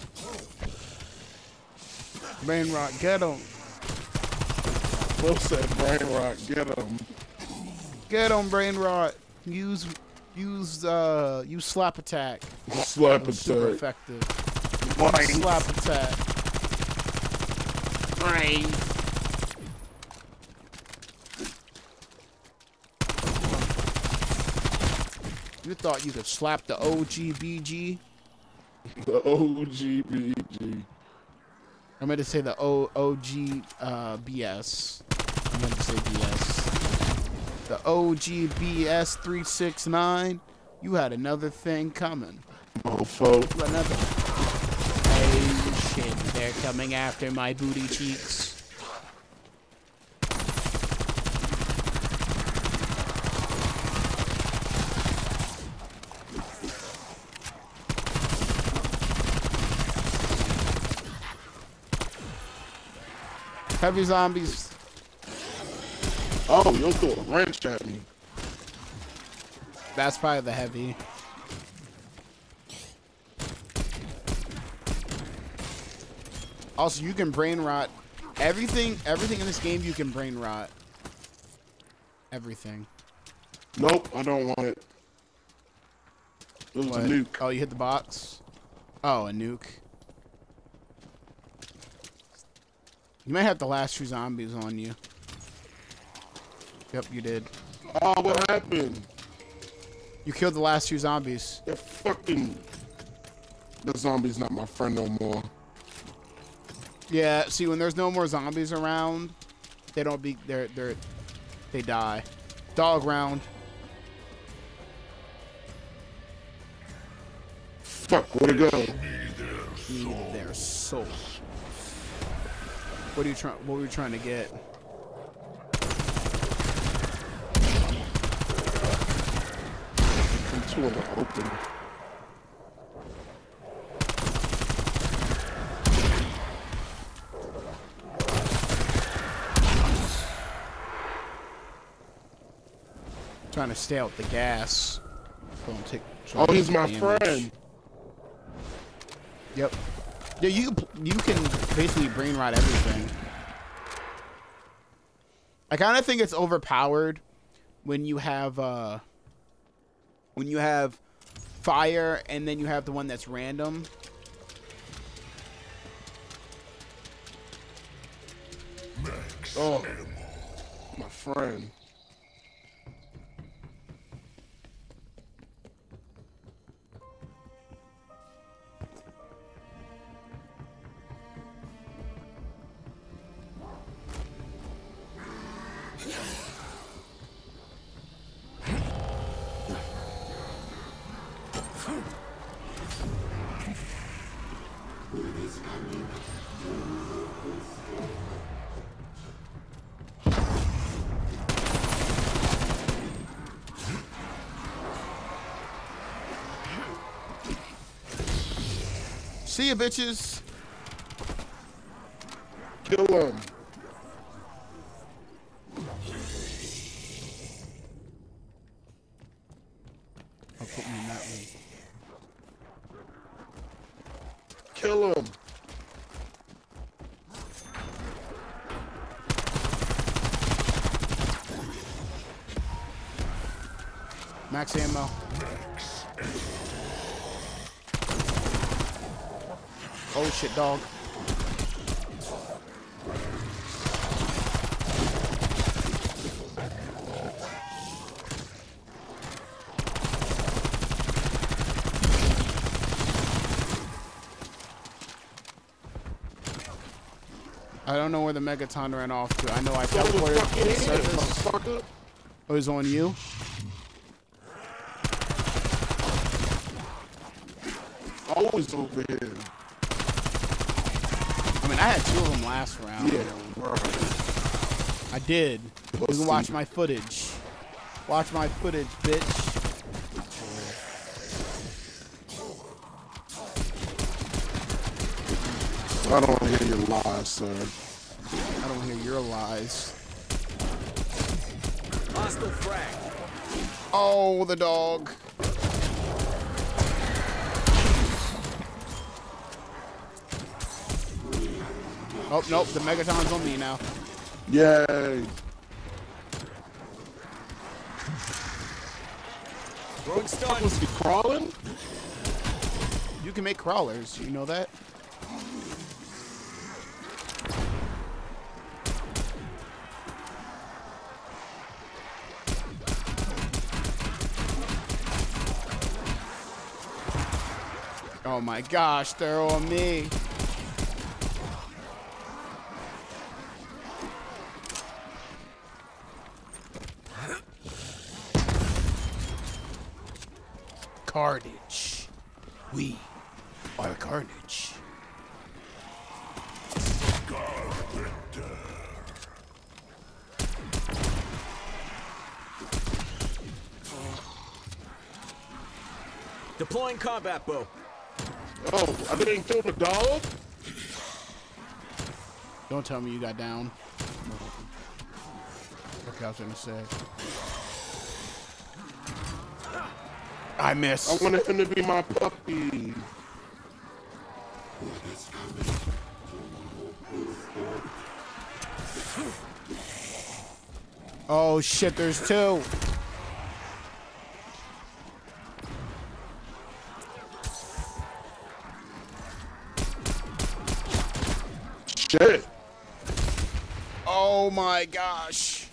Brain rot, get him. Will said brain rot, get him. Get him, brain rot. Use, use, uh, use slap attack. Slap Super attack. effective. Brain. Slap attack. Brain. You thought you could slap the O G B G? The O G B G. I meant to say the O OG uh, B S. I meant to say B S. The O G B S three six nine. You had another thing coming. Mofo. Another. Oh shit! They're coming after my booty cheeks. Heavy zombies. Oh, you'll throw a wrench at me. That's probably the heavy. Also, you can brain rot everything. Everything in this game, you can brain rot. Everything. Nope, I don't want it. It was What? a nuke. Oh, you hit the box? Oh, a nuke. You might have the last two zombies on you. Yep, you did. Oh, what happened? You killed the last two zombies. That fucking... The zombie's not my friend no more. Yeah, see, when there's no more zombies around, they don't be... They're... They're... They die. Dog round. Fuck, where'd it go? Need their soul. What are you trying? What were you trying to get? I'm two in the open. Trying to stay out the gas. Don't take. Oh, he's my damage. friend. Yep. Yeah, you you can basically brain rot everything. I kind of think it's overpowered when you have uh when you have fire and then you have the one that's random. Oh, my friend. See ya, bitches. Kill him. I'll put me in that room. Kill him. Max ammo. Oh shit, dog. I don't know where the Megaton ran off to. I know I So the teleported fucking to the head, surface. motherfucker. Oh, it was on you? Always over here. I mean, I had two of them last round. Yeah, bro. I did. You Pussy. can watch my footage. Watch my footage, bitch. I don't want to hear your lies, sir. I don't hear your lies. Hostile frag. Oh, the dog. Oh, nope. The Megaton's on me now. Yay. Throwing stun. Was he crawling? You can make crawlers. You know that? Oh my gosh, they're on me. Carnage. We are Carnage. Deploying combat bow. Oh, I didn't kill the dog? Don't tell me you got down. Okay, I was gonna say. I miss. I wanted him to be my puppy. Oh shit, there's two. Shit. Oh my gosh.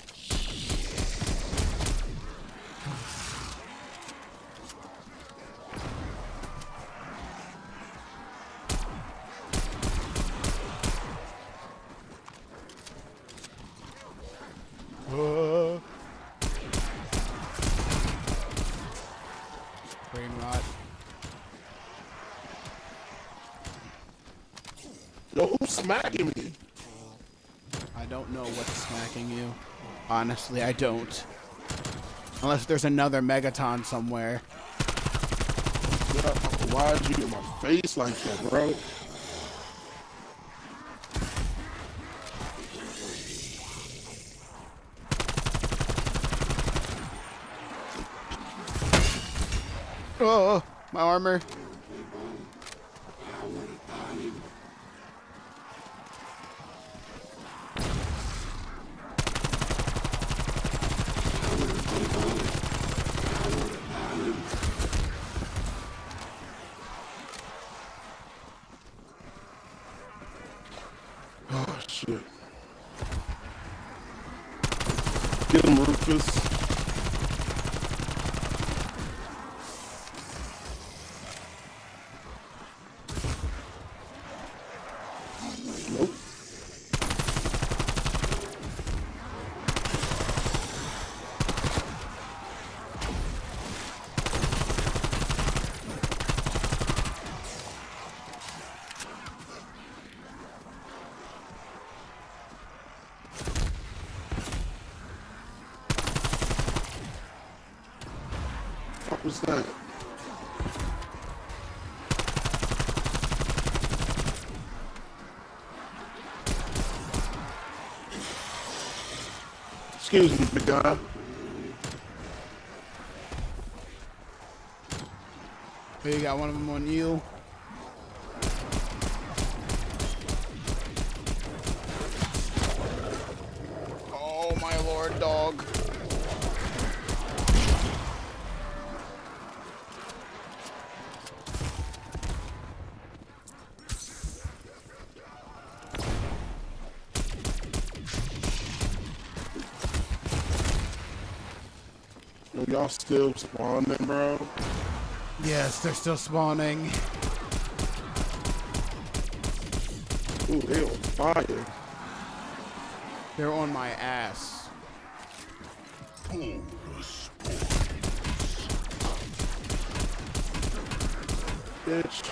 Uh. Brain rot. Yo, who's smacking me? I don't know what's smacking you. Honestly, I don't. Unless there's another Megaton somewhere. Yo, why'd you get my face like that, bro? Oh, my armor. Oh, shit. Get him, Rufus. Nope. What was that? Excuse me, big guy. Oh, you got one of them on you. Oh my lord, dog. Yo, y'all still spawning, bro? Yes, they're still spawning. Ooh, they on fire. They're on my ass. Bitch.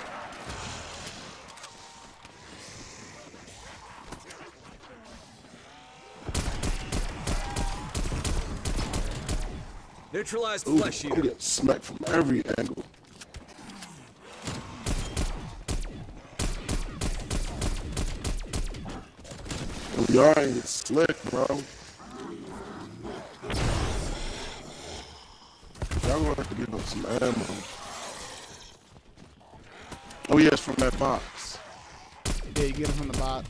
Neutralize the Ooh, flesh I'm eater. getting smacked from every angle. Y'all ain't slick, bro. Y'all gonna have to give up some ammo. Oh yeah, it's from that box. Yeah, you get them from the box.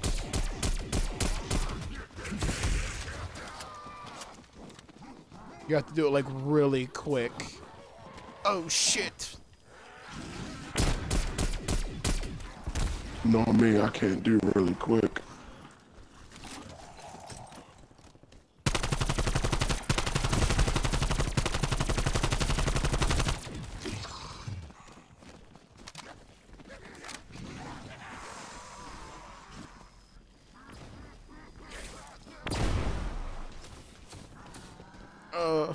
You have to do it like really quick. Oh shit. No, me, I can't do really quick. Uh.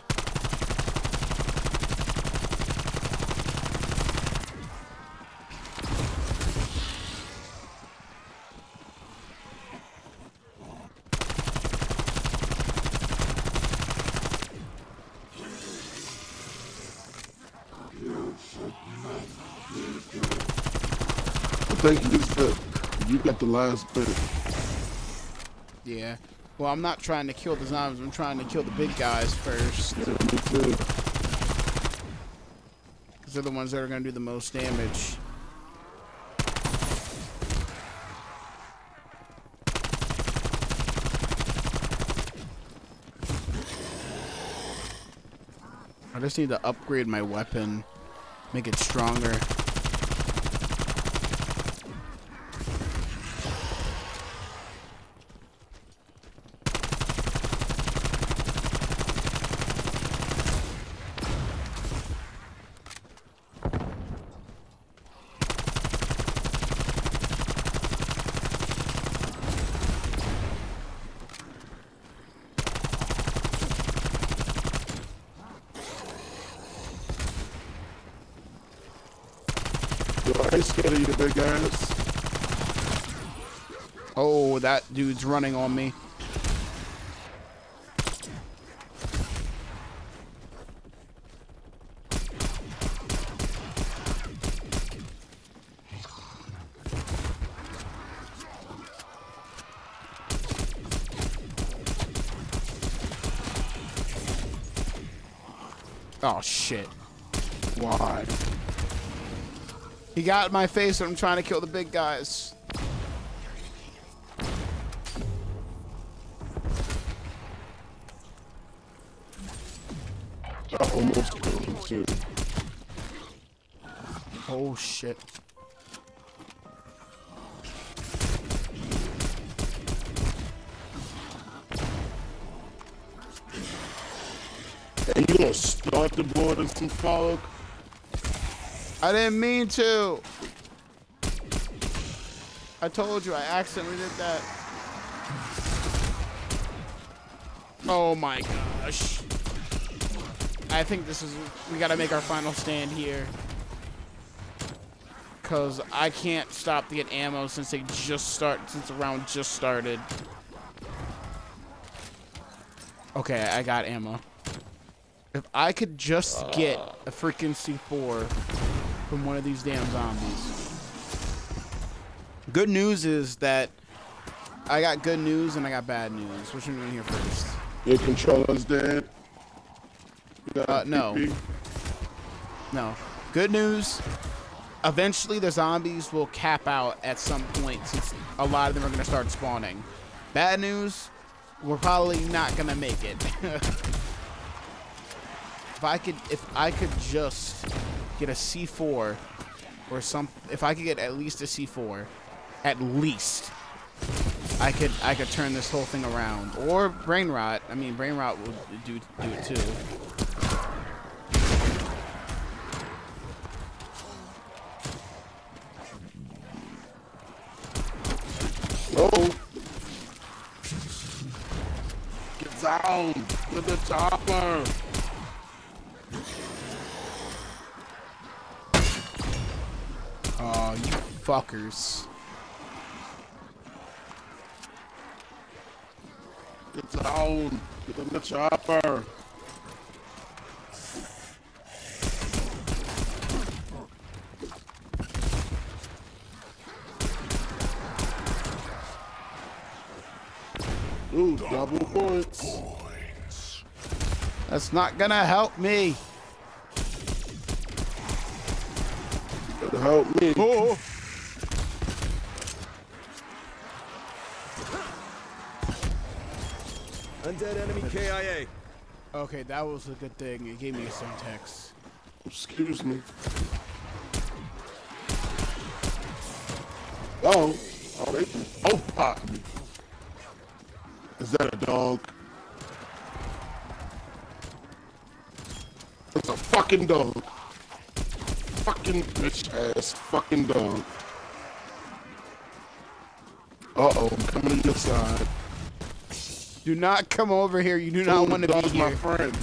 I think you said you got the last bit. Yeah. Well, I'm not trying to kill the zombies. I'm trying to kill the big guys first. Yeah, me too. Because they're the ones that are going to do the most damage. I just need to upgrade my weapon. Make it stronger. Yo, I ain't scared of you, big ass. Oh, that dude's running on me. Oh, shit. Why? He got in my face when I'm trying to kill the big guys. I almost killed him too. Oh, shit. And you gonna start the board and some fog? I didn't mean to. I told you I accidentally did that. Oh my gosh. I think this is, we gotta make our final stand here. Cause I can't stop to get ammo since they just start, since the round just started. Okay, I got ammo. If I could just get a freaking C four from one of these damn zombies. Good news is that I got good news and I got bad news. Which one are we doing here first? Your controller's dead. You got Uh, no. P P? No. Good news. Eventually the zombies will cap out at some point since a lot of them are going to start spawning. Bad news, we're probably not going to make it. If I could, if I could just get a C four or some, if I could get at least a C four, at least, I could, I could turn this whole thing around. Or brain rot. I mean, brain rot will do do it too. Oh. chopper. Oh, you fuckers. Get down. Get in the chopper. Ooh, double points. That's not gonna help me. It'll help me. Oh. Undead enemy K I A. Okay, that was a good thing. It gave me some text. Excuse me. Oh, oh, they oh pop me. Is that a dog? It's a fucking dog. Fucking bitch ass fucking dog. Uh oh, I'm coming to your side. Do not come over here. You do not want to be Dog's my here. friend.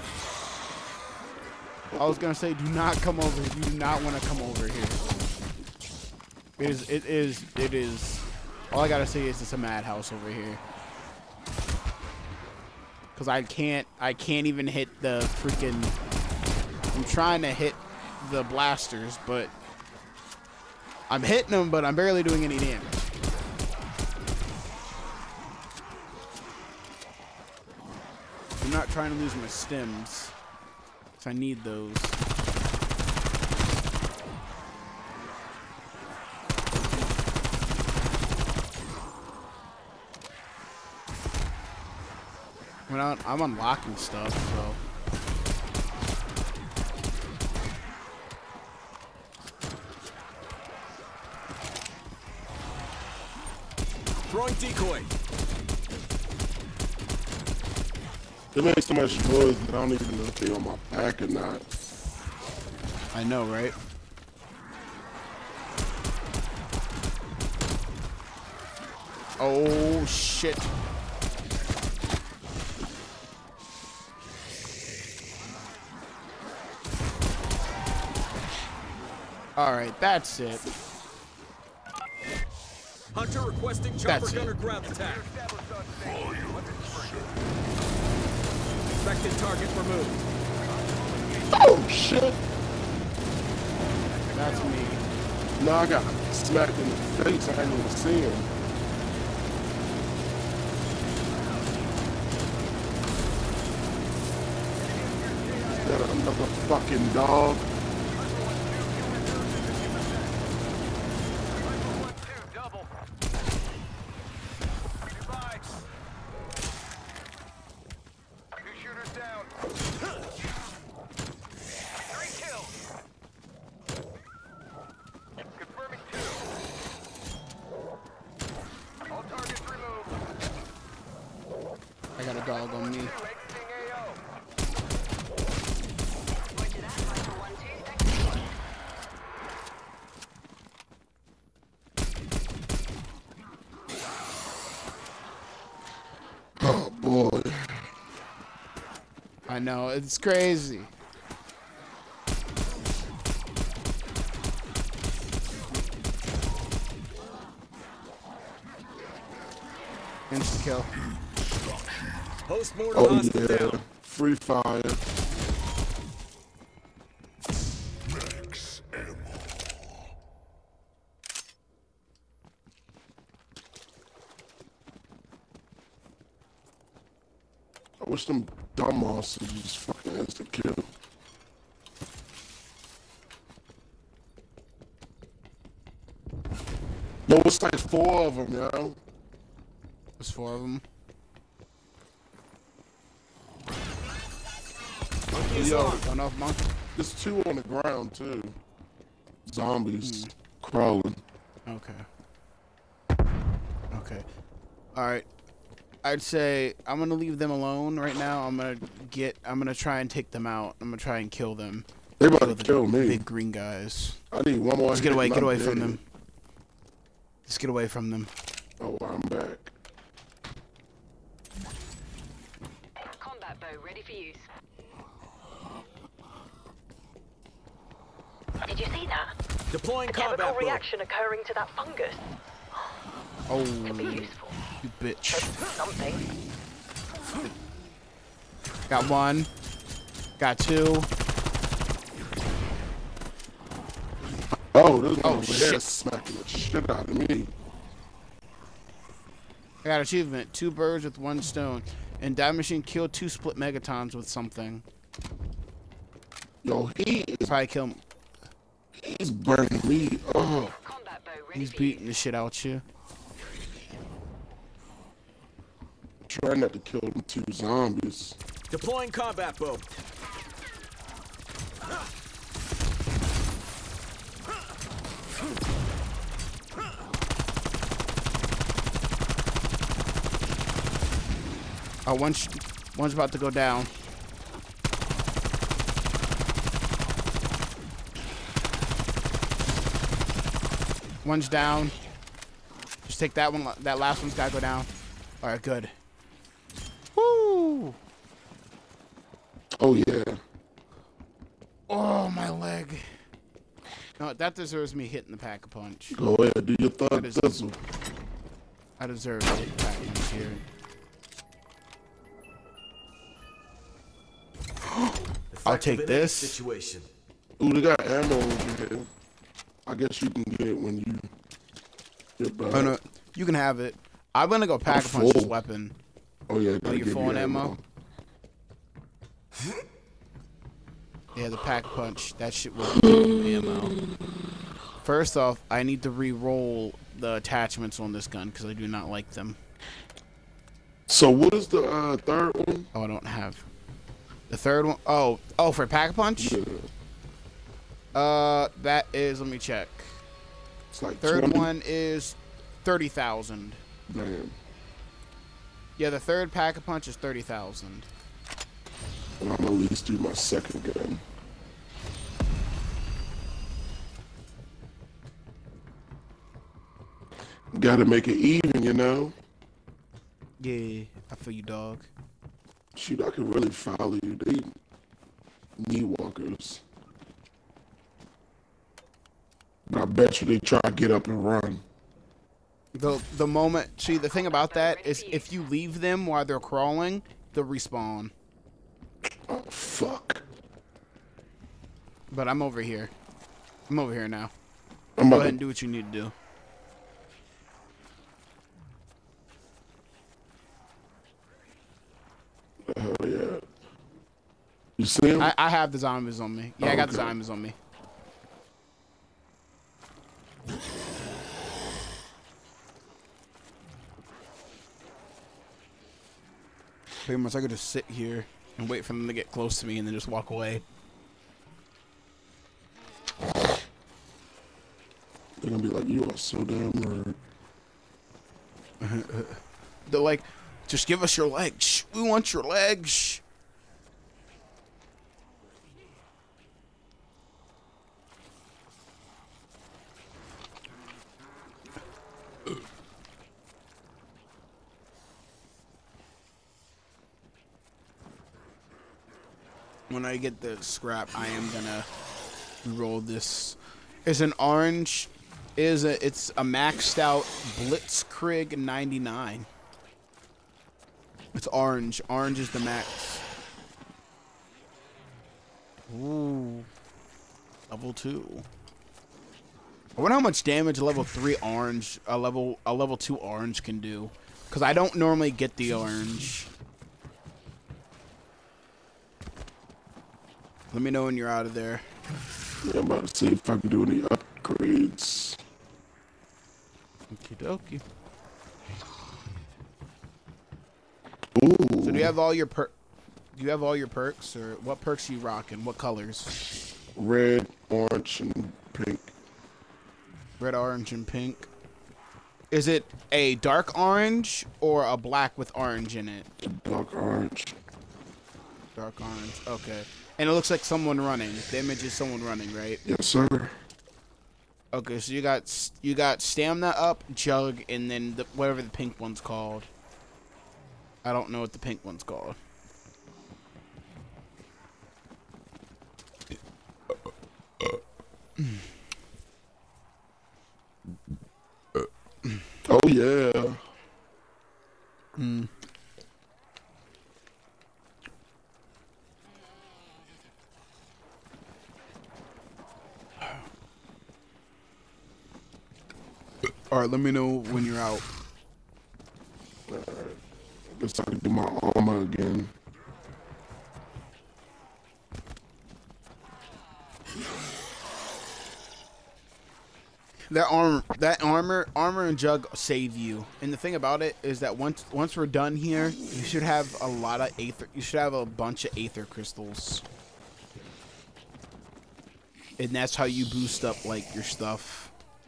I was gonna say, do not come over here. You do not want to come over here. It is. It is. It is. All I gotta say is it's a madhouse over here. Cause I can't. I can't even hit the freaking. I'm trying to hit the blasters, but I'm hitting them, but I'm barely doing any damage. I'm not trying to lose my stims, so I need those. I mean, I'm I'm unlocking stuff, so. Throwing decoy. They make so much noise that I don't even know if they're on my back or not. I know, right? Oh, shit. Alright, that's it. Hunter requesting chopper That's it. gunner ground attack. Expected target removed. Oh shit! That's me. No, I got smacked in the face. I didn't even see him. Is that another fucking dog? I got a dog on me. Oh boy. I know, it's crazy. Insta kill. Post-mortem Oh hostile yeah. down. Free fire. Max ammo. I wish them dumbasses just fucking instant kill. No, it's like four of them, yo. There's four of them. Yo, Run off, monkey. there's two on the ground too. Zombies crawling. Okay. Okay. All right. I'd say I'm gonna leave them alone right now. I'm gonna get. I'm gonna try and take them out. I'm gonna try and kill them. They about Kill to the kill me. big green guys. I need one more. Let's get hit away. and Get I'm away from dead. them. Let's get away from them. Oh, I'm back. Combat bow ready for use. Deploying A combat chemical boom. reaction occurring to that fungus. Oh, Could be useful. you bitch. For something. Got one. Got two. Oh, this Oh, one over here shit. smacking the shit out of me. I got achievement. Two birds with one stone. And Dive Machine killed two split megatons with something. Yo, he is Probably kill him. he's burning me. Oh, Combat bow ready He's for beating the shit out you. trying not to kill them two zombies. Deploying combat boom. Oh, one's, one's about to go down. One's down. Just take that one. That last one's gotta go down. All right, good. Woo! Oh yeah. Oh, my leg. No, that deserves me hitting the pack a punch. Go ahead, do your thug That is- thistle. I deserve to hit the pack a punch here. I'll take Effective in any this. situation. Ooh, they got ammo over here. I guess you can get it when you get back. Oh, no, you can have it. I'm gonna go pack a punch this full. weapon. Oh yeah, Oh, gotta you're give full you on ammo? Yeah, the pack punch. That shit will give you ammo. First off, I need to re-roll the attachments on this gun because I do not like them. So what is the uh, third one? Oh, I don't have. The third one. Oh, oh, for pack a punch? Yeah, Uh, that is. Let me check. it's like Third twenty. one is thirty thousand. Damn. Yeah, the third pack a punch is thirty thousand. And I'm at least do my second gun. Gotta make it even, you know? Yeah, I feel you, dog. Shoot, I can really follow you. They knee walkers. But I bet you they try to get up and run. The the moment. See, the thing about that is if you leave them while they're crawling, they'll respawn. Oh, fuck. But I'm over here. I'm over here now. I'm Go about ahead to and do what you need to do. hell yeah. You see him? I, I have the zombies on me. Yeah, I Oh, got the okay. zombies on me. Pretty much I could just sit here and wait for them to get close to me and then just walk away. They're gonna be like, you are so damn rude. They're like, just give us your legs. We want your legs. When I get the scrap, I am gonna roll this. It's an orange. Is a it's a maxed out Blitzkrieg ninety-nine. It's orange. Orange is the max. Ooh. Level two. I wonder how much damage a level three orange, a level a level two orange can do. Cause I don't normally get the orange. Let me know when you're out of there. Yeah, I'm about to see if I can do any upgrades. Okie dokie. Ooh. So do you have all your per? Do you have all your perks, or what perks are you rocking? What colors? Red, orange, and pink. Red, orange, and pink. Is it a dark orange or a black with orange in it? Dark orange. Dark orange. Okay. And it looks like someone running. The image is someone running, right? Yes, sir. Okay, so you got s- you got stamina up, jug, and then the, whatever the pink one's called. I don't know what the pink one's called. yeah. Hmm. All right, let me know when you're out. Alright. Guess I can do my armor again. That armor, that armor, armor and jug save you. And the thing about it is that once once we're done here, you should have a lot of aether. You should have a bunch of aether crystals, and that's how you boost up like your stuff.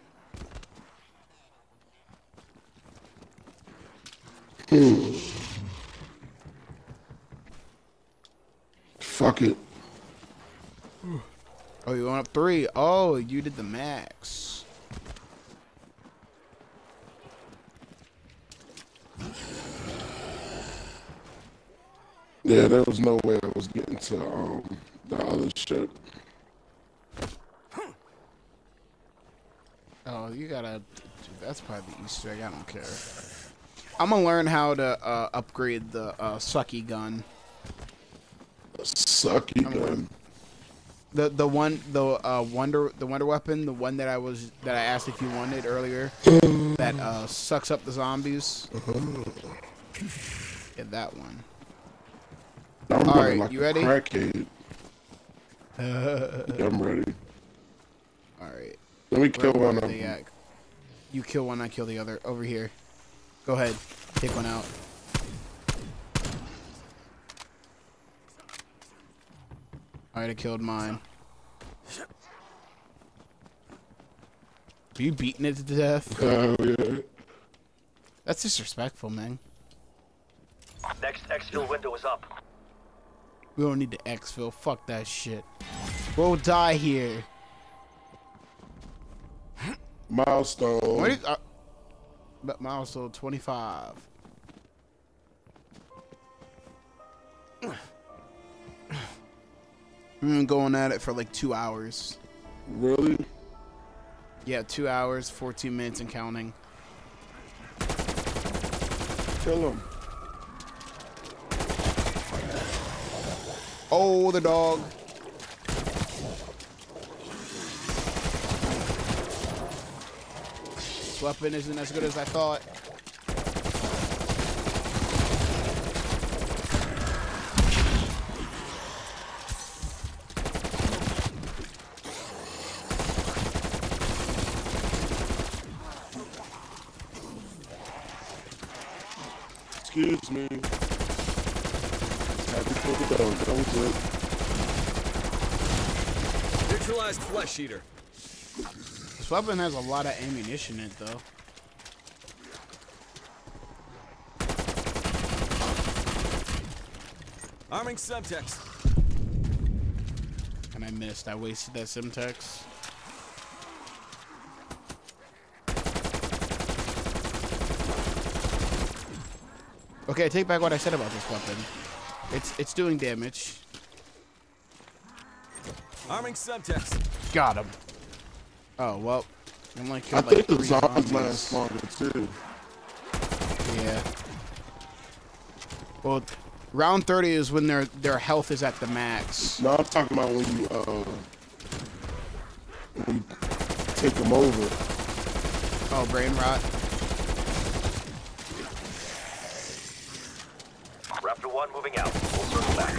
Hmm. Fuck it. Oh, you went up three. Oh, you did the max. Yeah, there was no way I was getting to um, the other ship. Oh, you gotta. Dude, that's probably the Easter egg. I don't care. I'm gonna learn how to uh, upgrade the uh, sucky gun. A sucky I'm gun. gonna- The the one the uh, wonder the wonder weapon, the one that I was that I asked if you wanted earlier, that uh, sucks up the zombies. Yeah, that one. I'm All running right, like you a ready? crackhead. Yeah, I'm ready. All right. Let me kill Where- one where of they them. at? You kill one, I kill the other. Over here. Go ahead. Take one out. Alright, I killed mine. Are you beating it to death? Oh, yeah. That's disrespectful, man. Next exfil window is up. We don't need to exfil. Fuck that shit. We'll die here. Milestone. What is, uh, but milestone twenty-five. We've been going at it for like two hours. Really? Yeah, two hours, fourteen minutes and counting. Kill him. Oh, the dog. This weapon isn't as good as I thought. Excuse me. Happy for the dog. That was it. Neutralized flesh eater. This weapon has a lot of ammunition in it, though. Arming Semtex. And I missed. I wasted that Simtex. Okay, I take back what I said about this weapon. It's it's doing damage. Arming Semtex. Got him. Oh well, I'm like I killed think like the three zombies zombies. last longer too. Yeah. Well, round thirty is when their their health is at the max. No, I'm talking about when you uh when you take them over. Oh, brain rot. Raptor one moving out. We'll circle back.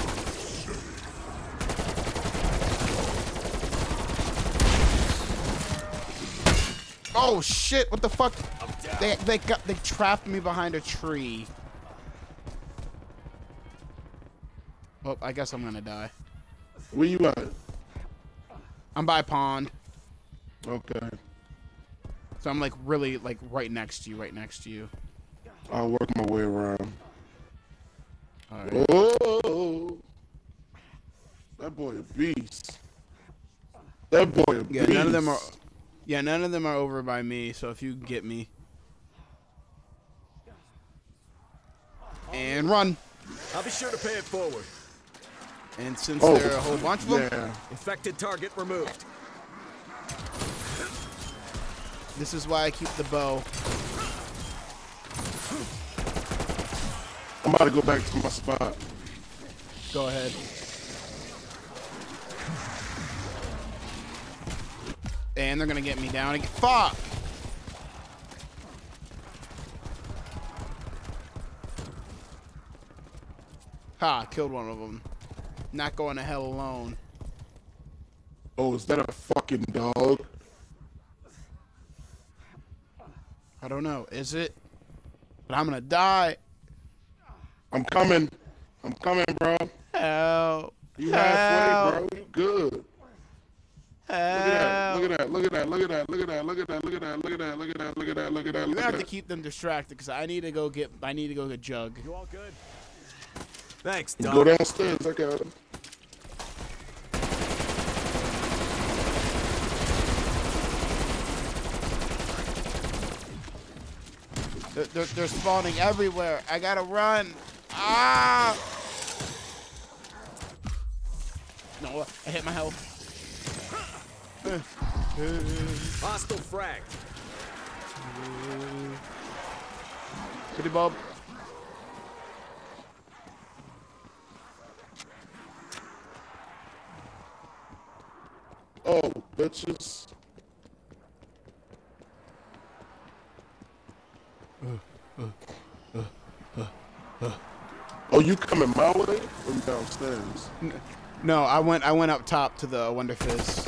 Oh shit! What the fuck? They they got they trapped me behind a tree. Well, I guess I'm gonna die. Where you at? I'm by a pond, Okay. so I'm like really like right next to you, right next to you. I'll work my way around. All right. Oh, that boy a beast. That boy a Yeah, beast. none of them are. Yeah, none of them are over by me. So if you get me, and run. I'll be sure to pay it forward. And since Oh, there are a whole bunch of them, yeah. Infected target removed. this is why I keep the bow. about to go back to my spot. Go ahead. And they're gonna get me down again. Fuck! Ha, killed one of them. Not going to hell alone. Oh, is that a fucking dog? I don't know. Is it? But I'm gonna die. I'm coming. I'm coming, bro. Help. You halfway, Help. bro. You good. Help. Look at that. Look at that. Look at that. Look at that. Look at that. Look at that. Look at that. Look at that. Look at that. Look at that. You're Look gonna at have to that. keep them distracted because I need to go get. I need to go get Jug. You all good? Thanks, Go Doc. downstairs. I got him. They're, they're, they're spawning everywhere. I gotta run. Ah! No, I hit my health. Hostile frag. Pretty Bob. Oh, bitches. Oh, you coming my way or you downstairs? No, I went. I went up top to the Wonder Fizz.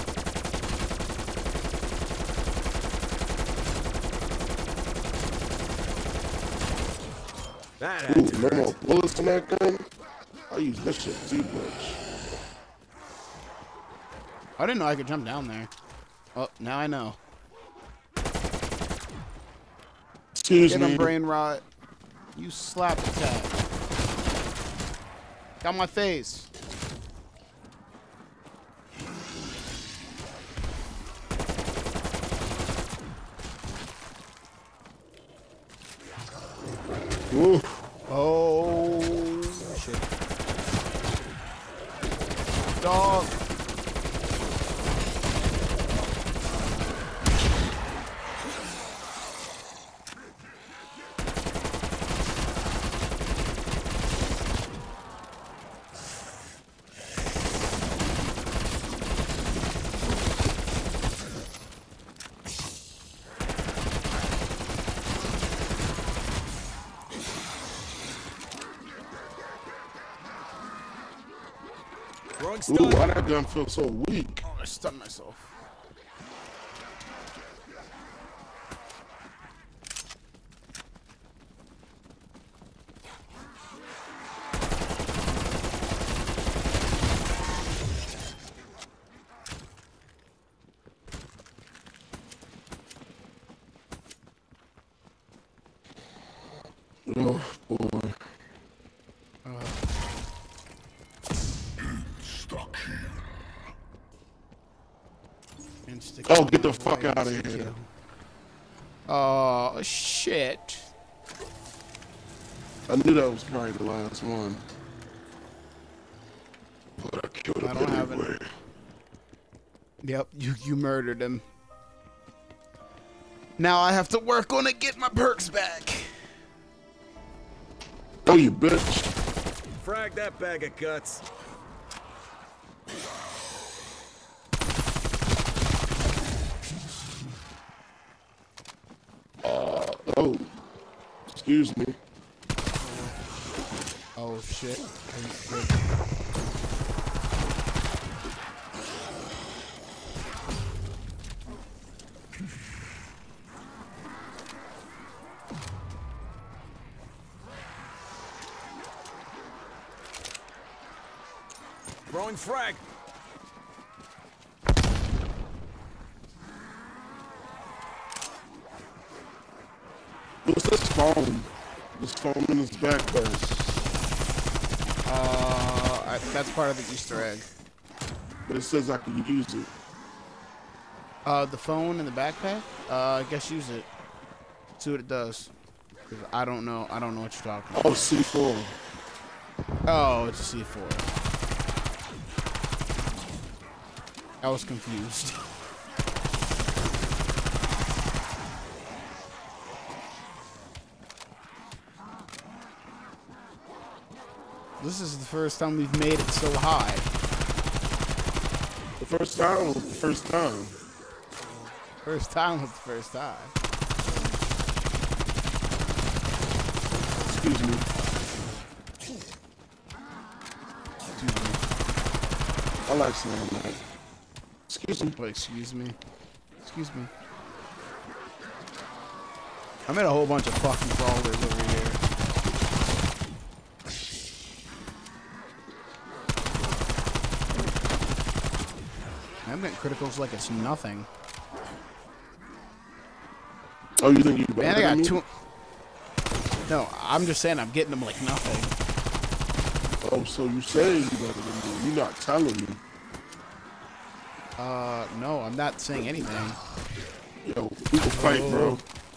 That had Ooh, to no hurt. more bullets in that gun? I use this shit too much. I didn't know I could jump down there. Oh, now I know. Excuse Get me. him, brain rot. You slapped the cat. Got my face. Ooh. Oh shit. Dog. Throwing Ooh, stun. why that gun feel so weak? Oh, I stunned myself. Oh, boy. Stuck here. Insta Oh, get the fuck out of here. Oh shit. I knew that was probably the last one. But I killed him I don't have it. anyway. Yep, you you murdered him. Now I have to work on it, get my perks back. Oh, you bitch. Frag that bag of guts. Oh, excuse me. Oh shit. Throwing frag. What's this phone? This phone in his backpack. Uh, I, that's part of the Easter egg. But it says I can use it. Uh, the phone in the backpack? Uh, I guess use it. See what it does. 'Cause I don't know. I don't know what you're talking about. Oh, C four. Oh, it's a C four. I was confused. This is the first time we've made it so high. The first time was the first time. First time was the first time. Excuse me. Excuse me. I like saying that. Excuse me. Wait, excuse me. Excuse me. I made a whole bunch of fucking crawlers over here. I'm getting criticals like it's nothing. Oh, you think you better Man, I than got me? two. No, I'm just saying I'm getting them like nothing. Oh, so you say you better than me. You're not telling me. Uh, no, I'm not saying anything. Yo, we can fight, bro.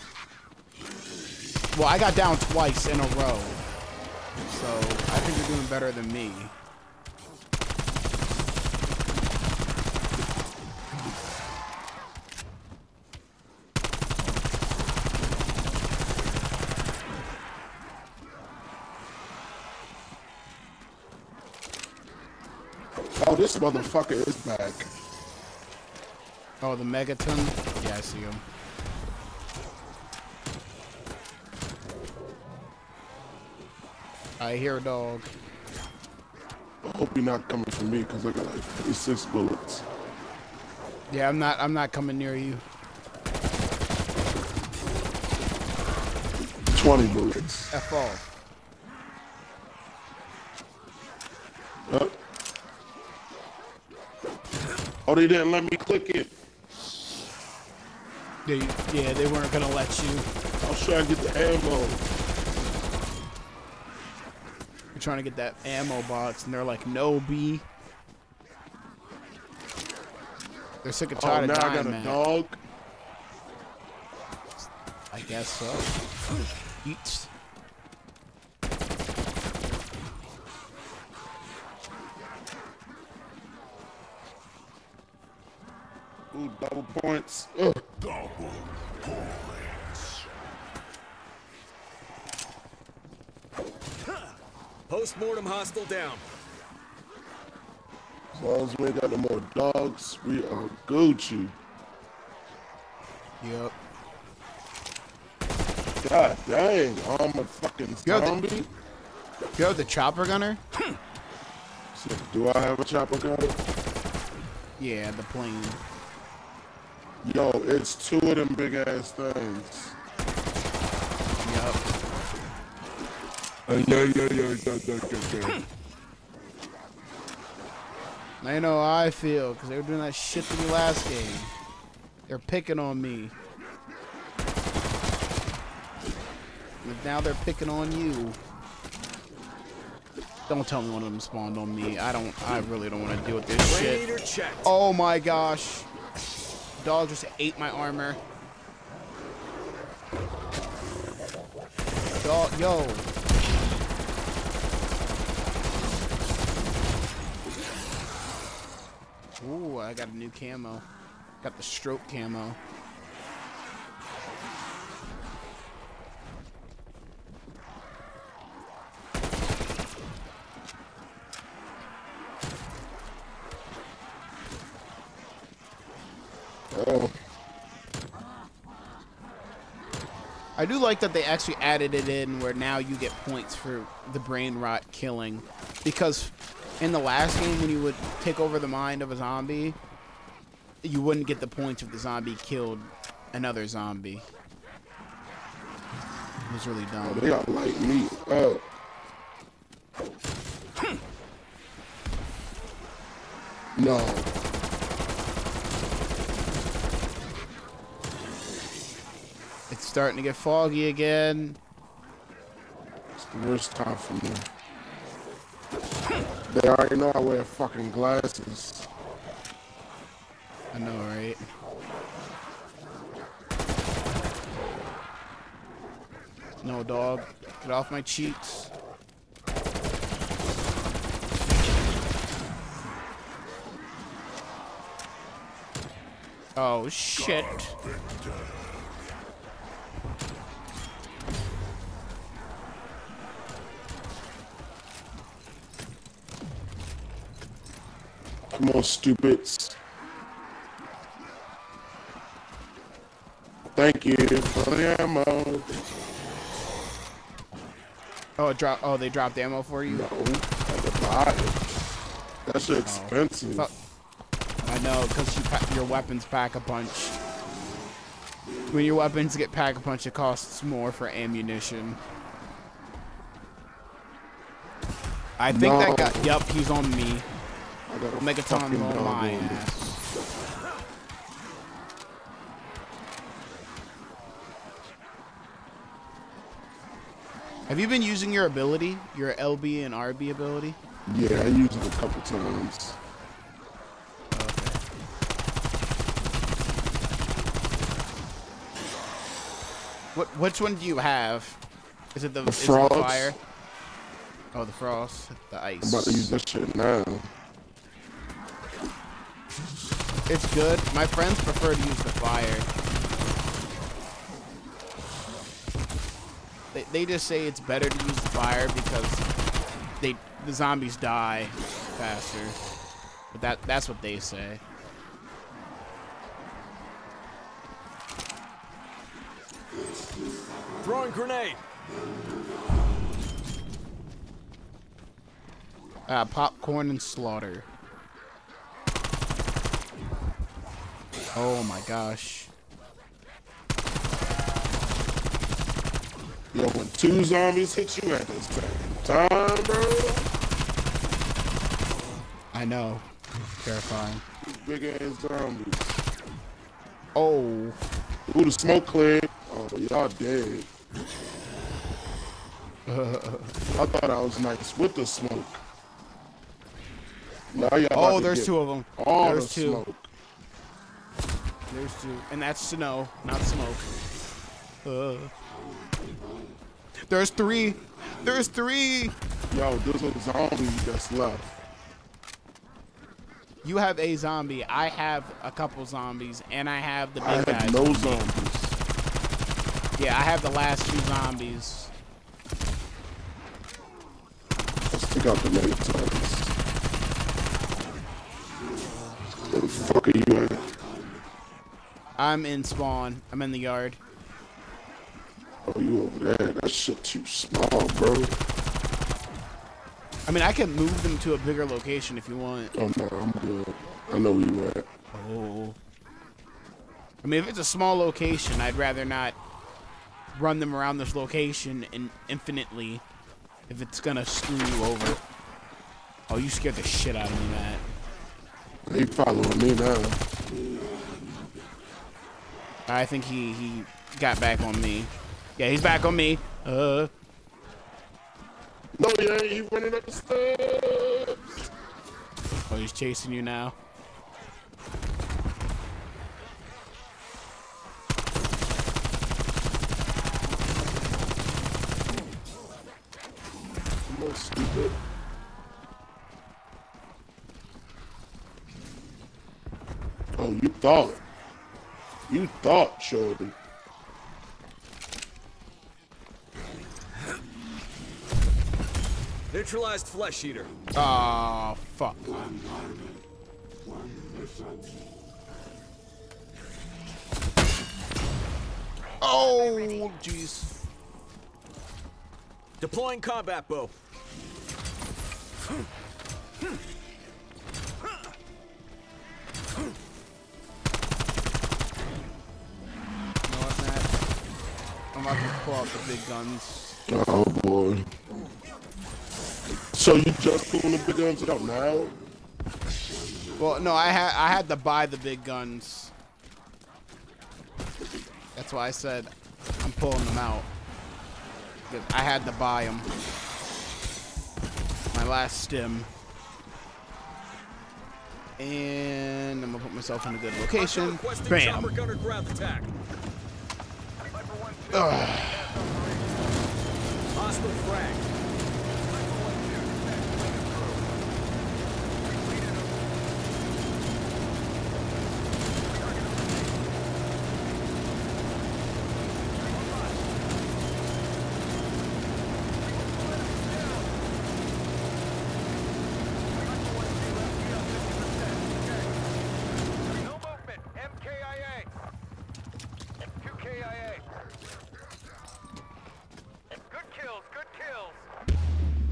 Well, I got down twice in a row. So, I think you're doing better than me. Oh, this motherfucker is back. Oh, the Megaton? Yeah, I see him. I hear a dog. I hope you're not coming for me because I got like fifty-six bullets. Yeah, I'm not I'm not coming near you. twenty bullets. F off. Huh? Oh, they didn't let me click it. Yeah, you, yeah, they weren't gonna let you. I was trying to get the ammo. You're trying to get that ammo box, and they're like, "No, B." They're sick and Oh, tired now of I dying, got a man. dog. I guess so. Eats. Ooh, double points. Ugh. Double points. Post-mortem hostile down. As long as we ain't got no more dogs, we are Gucci. Yep. God dang, I'm a fucking Yo, the- zombie. You have the chopper gunner? So, do I have a chopper gun? Yeah, the plane. Yo, it's two of them big ass things. Yep. Uh, yeah, yeah, yeah, yeah, yeah, yeah, yeah. Now you know how I feel, because they were doing that shit to me last game. They're picking on me. And now they're picking on you. Don't tell me one of them spawned on me. I don't, I really don't want to deal with this shit. Radiator checked. Oh my gosh. Dog just ate my armor. Dog, yo. Ooh, I got a new camo. Got the stroke camo. Oh, I do like that they actually added it in where now you get points for the brain rot killing. Because in the last game, when you would take over the mind of a zombie, you wouldn't get the points if the zombie killed another zombie. It was really dumb. they got light meat up. No. It's starting to get foggy again. It's the worst time for me. They already know I wear fucking glasses. I know, right? No, dog. Get off my cheeks. Oh, shit. Come on, stupids. Thank you for the ammo. Oh, it drop. Oh, they dropped ammo for you. No, I had to buy it. That shit expensive. Oh. I know, because you pa your weapons pack a punch. When your weapons get pack a punch, it costs more for ammunition. I think No. that guy. Yup, he's on me. I got a Megaton's fucking on dog my on me. ass. Have you been using your ability, your L B and R B ability? Yeah, I used it a couple times. What which one do you have? Is it the, The is it the frost. fire? Oh, the frost, the ice. I'm about to use that shit now. It's good. My friends prefer to use the fire. They they just say it's better to use the fire because they the zombies die faster. But that that's what they say. Throwing grenade. Uh, popcorn and slaughter. Oh my gosh. Yo, when two zombies hit you at the same time, bro. I know. Terrifying. Big ass zombies. Oh. Ooh, the smoke cleared. Oh, y'all dead. I thought I was nice with the smoke. Now y'all about Oh, to there's get two of them. all There's the two. smoke. There's two. And that's snow, not smoke. Uh. There's three. There's three. Yo, there's a zombie that's left. You have a zombie. I have a couple zombies, and I have the big I guys. had no zombies. Yeah, I have the last two zombies. Let's take out the Megatons. Where the fuck are you at? I'm in spawn. I'm in the yard. Oh, you over there? That shit too small, bro. I mean, I can move them to a bigger location if you want. Oh no, I'm good. I know where you at. Oh. I mean, if it's a small location, I'd rather not run them around this location in infinitely if it's gonna screw you over. Oh, you scared the shit out of me, Matt. He following me now. I think he he got back on me. Yeah, he's back on me. Uh. No, yeah, he running up the stairs. Oh, he's chasing you now. I'm not stupid. Oh, you thought. You thought, shorty. Neutralized flesh eater. Oh, fuck. Oh, jeez. Deploying combat bow. You know what, Matt? I'm about to pull out the big guns. Oh boy. So you just pulling the big guns out now? Well, no, I had I had to buy the big guns. That's why I said I'm pulling them out. Because I had to buy them. My last stim. And I'm gonna put myself in a good location. Bam. Chopper gunner ground attack. Ugh. Hostile frag.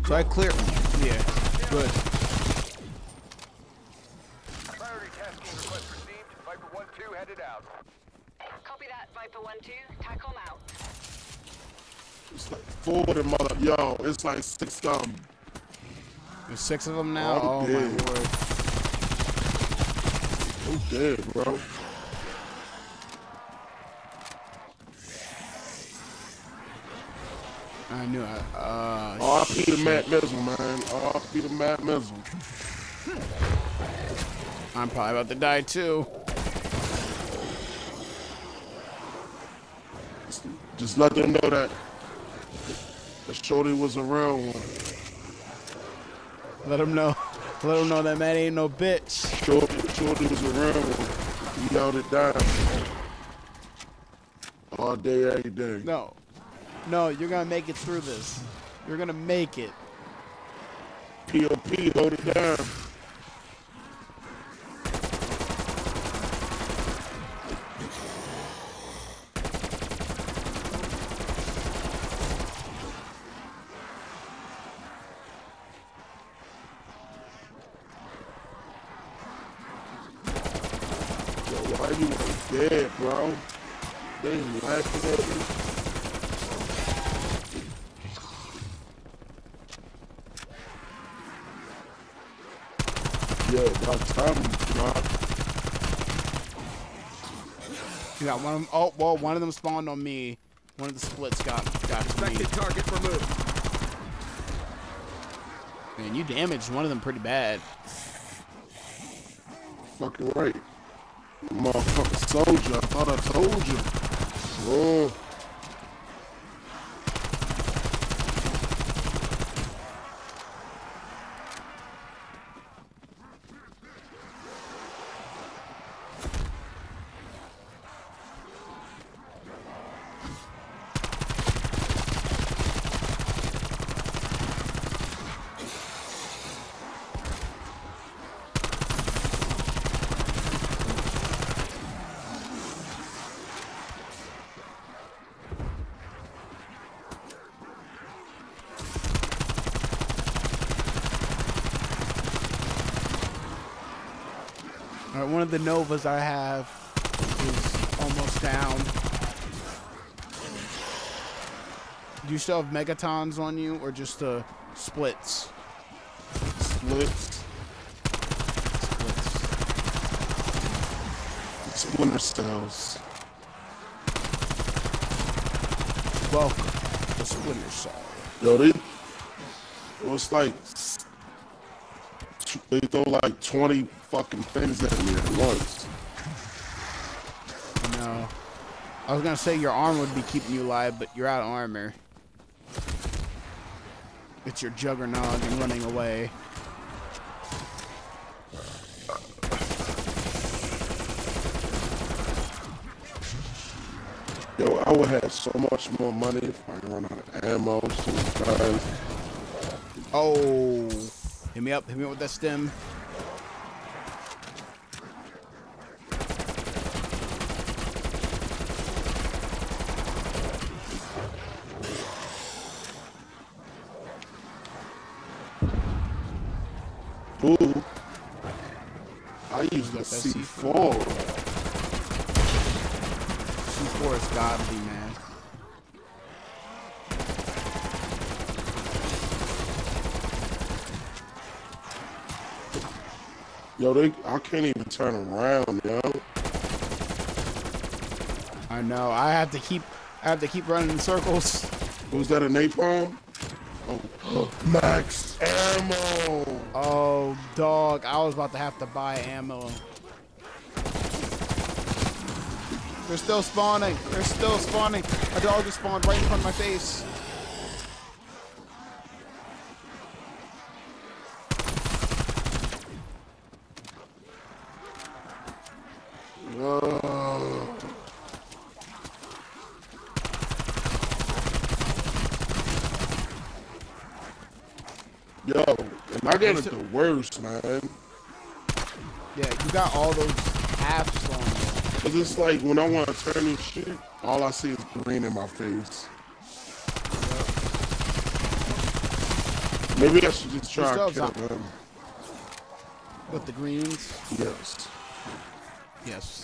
So I clear. Yeah. Good. Priority tasking request received. Viper one two headed out. Copy that, Viper one two. TACOM out. It's like four of them mother. Yo, it's like six of them. There's six of them now. Oh, Oh my dead. word. I'm dead, bro. I knew I. Uh, R P to Matt Mizzle, man. R P to Matt Mizzle. I'm probably about to die too. Just let them know that the shorty was a real one. Let him know. Let him know that man ain't no bitch. Shorty, shorty was a real one. He held it down. All day, every day. No. No, you're gonna make it through this. You're gonna make it. P O P, hold it down. Yo, why you ain't dead, bro? They laughing at me. Yeah, about time you drop. You got one of them. Oh, well, one of them spawned on me. One of the splits got got to me. Suspected target removed. Man, you damaged one of them pretty bad. Fucking right. Motherfucking soldier, I thought I told you. Oh. All right, one of the Novas I have is almost down. Do you still have Megatons on you, or just the splits? Splits. Splits. Splinter cells. Welcome to Splinter Cell. Yo, they, it was like, they throw like twenty fucking things at me at once. No. I was gonna say your armor would be keeping you alive, but you're out of armor. It's your Juggernog and running away. Yo, I would have so much more money if I run out of ammo sometimes. Oh. Hit me up. Hit me up with that stem. Ooh. I use the Got that C C four. C four is godly, man. Yo, they, I can't even turn around, yo. I know. I have to keep. I have to keep running in circles. Was that a napalm? Oh, max ammo. Oh, dog. I was about to have to buy ammo. They're still spawning. They're still spawning. A dog just spawned right in front of my face. Uh, yo, and I get it the worst, man. Yeah, you got all those apps on there. Cause it's like when I want to turn this shit, all I see is green in my face. Maybe I should just try Still to kill zom- him. With the greens. Yes. Yes.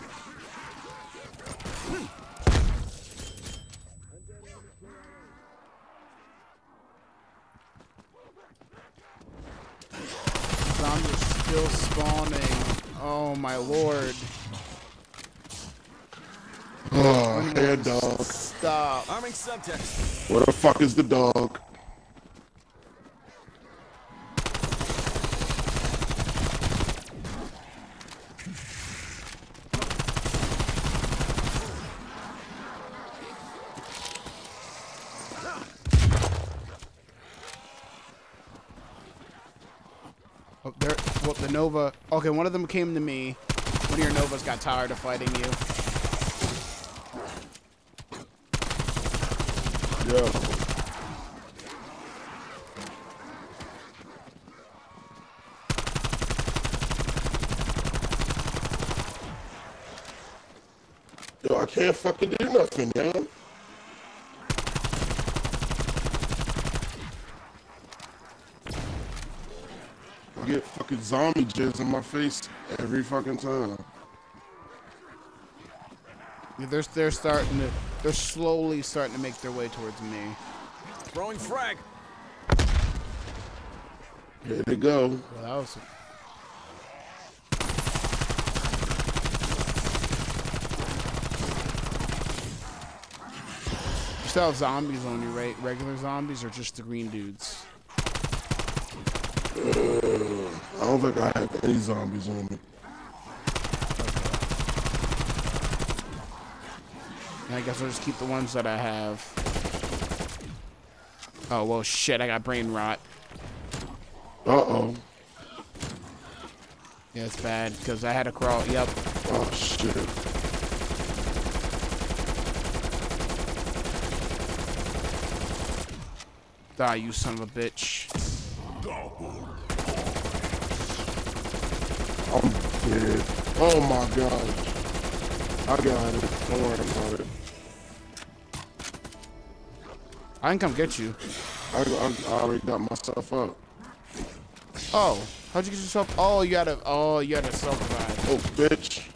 Zombies still spawning. Oh my lord. Oh, hair dog. Stop. Arming subtext. Where the fuck is the dog? Oh, there. Well, the Nova. Okay, one of them came to me. One of your Novas got tired of fighting you. Yeah. Yo, I can't fucking do nothing, yo. I get fucking zombie jizz in my face every fucking time. Yeah, They're they're starting to. They're slowly starting to make their way towards me. Throwing frag. Here they go. Well, that was. You still have zombies on you, right? Regular zombies or just the green dudes? Uh, I don't think I have any zombies on me. I guess I'll just keep the ones that I have. Oh, well, shit, I got brain rot. Uh-oh. Yeah, it's bad, because I had to crawl. Yep. Oh, shit. Die, you son of a bitch. I'm dead. Oh, my God. I got it. Don't worry about it. I can come get you. I, I, I already got myself up. Oh, how'd you get yourself? Oh, you gotta. Oh, you gotta self-revive. Oh, bitch.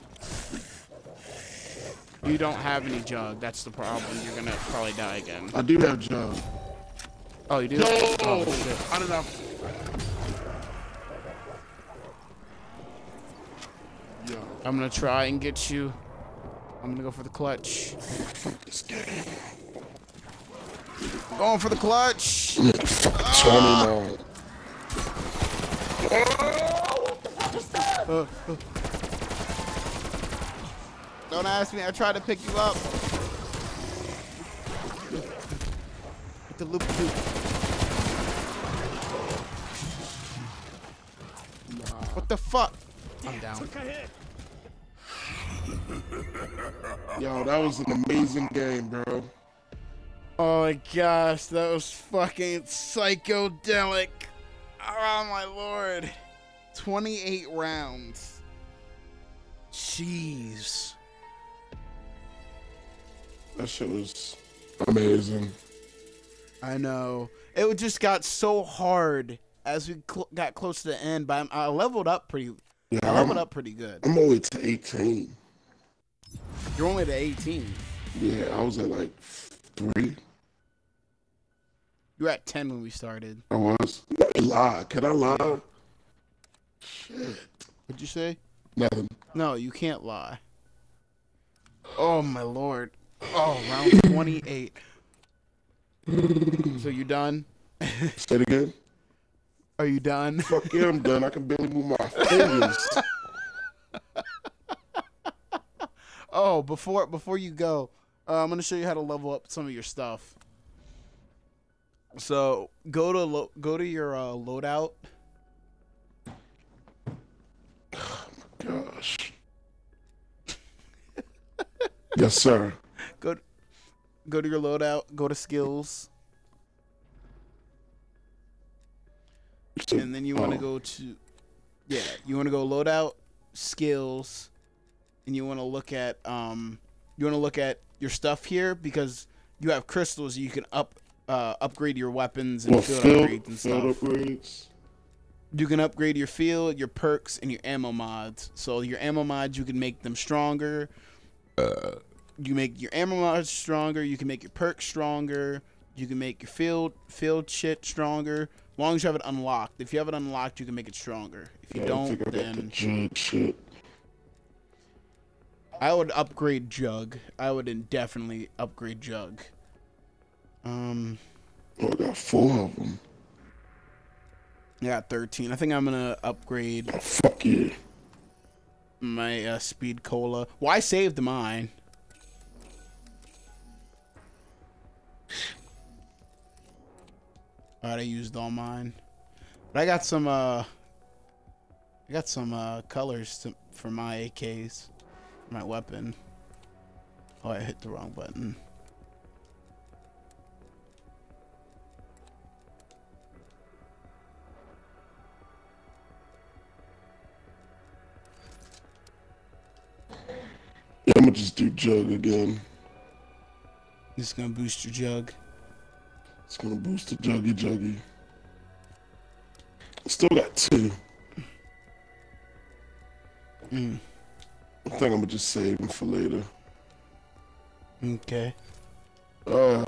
You don't have any jug. That's the problem. You're gonna probably die again. I do have jug. Oh, you do? No! Oh, shit. I don't know. Yo. I'm gonna try and get you. I'm gonna go for the clutch. Fuck this game. Going for the clutch. Fuck twenty-nine. Uh, uh. Don't ask me. I tried to pick you up. With the loop loop. What the fuck? I'm down. Yo, that was an amazing game, bro. Oh my gosh, that was fucking psychedelic. Oh my lord. twenty-eight rounds. Jeez. That shit was amazing. I know. It just got so hard as we cl got close to the end, but I'm, I leveled up pretty Yeah, I leveled I'm, up pretty good. I'm only to eighteen. You're only to eighteen. Yeah, I was at like three. You were at ten when we started. I was. Let me lie. Can I lie? Shit. What'd you say? Nothing. No, you can't lie. Oh my lord. Oh, round twenty-eight. So you done? Say it again. Are you done? Fuck yeah, I'm done. I can barely move my fingers. Oh, before before you go, uh, I'm gonna show you how to level up some of your stuff. So go to lo go to your uh, loadout. Gosh. Yes, sir. Go go to your loadout. Go to skills, and then you want to Oh. go to yeah. You want to go loadout, skills, and you want to look at um. You want to look at your stuff here because you have crystals. You can up uh, upgrade your weapons and Well, field, field, upgrades and field stuff. upgrades. You can upgrade your field, your perks, and your ammo mods. So your ammo mods, you can make them stronger. Uh, you make your ammo mods stronger. You can make your perks stronger. You can make your field field shit stronger. As long as you have it unlocked. If you have it unlocked, you can make it stronger. If you Yeah, I don't, think I got the then jug shit. I would upgrade Jug. I would definitely upgrade Jug. Um, Oh, I got four of them. I got thirteen. I think I'm gonna upgrade Oh, fuck yeah. my uh, Speed Cola. Well, I saved mine. Alright, I used all mine. But I got some, uh... I got some, uh, colors to, for my A Ks. For my weapon. Oh, I hit the wrong button. Yeah, I'm gonna just do jug again. This is gonna boost your Jug. It's gonna boost the juggy juggy. Still got two. Mm. I think I'm gonna just save them for later. Okay. Uh,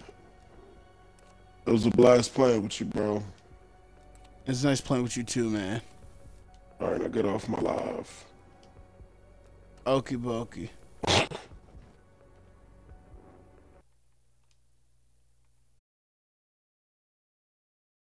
it was a blast playing with you, bro. It's nice playing with you too, man. All right, I get off my live. Okie dokie.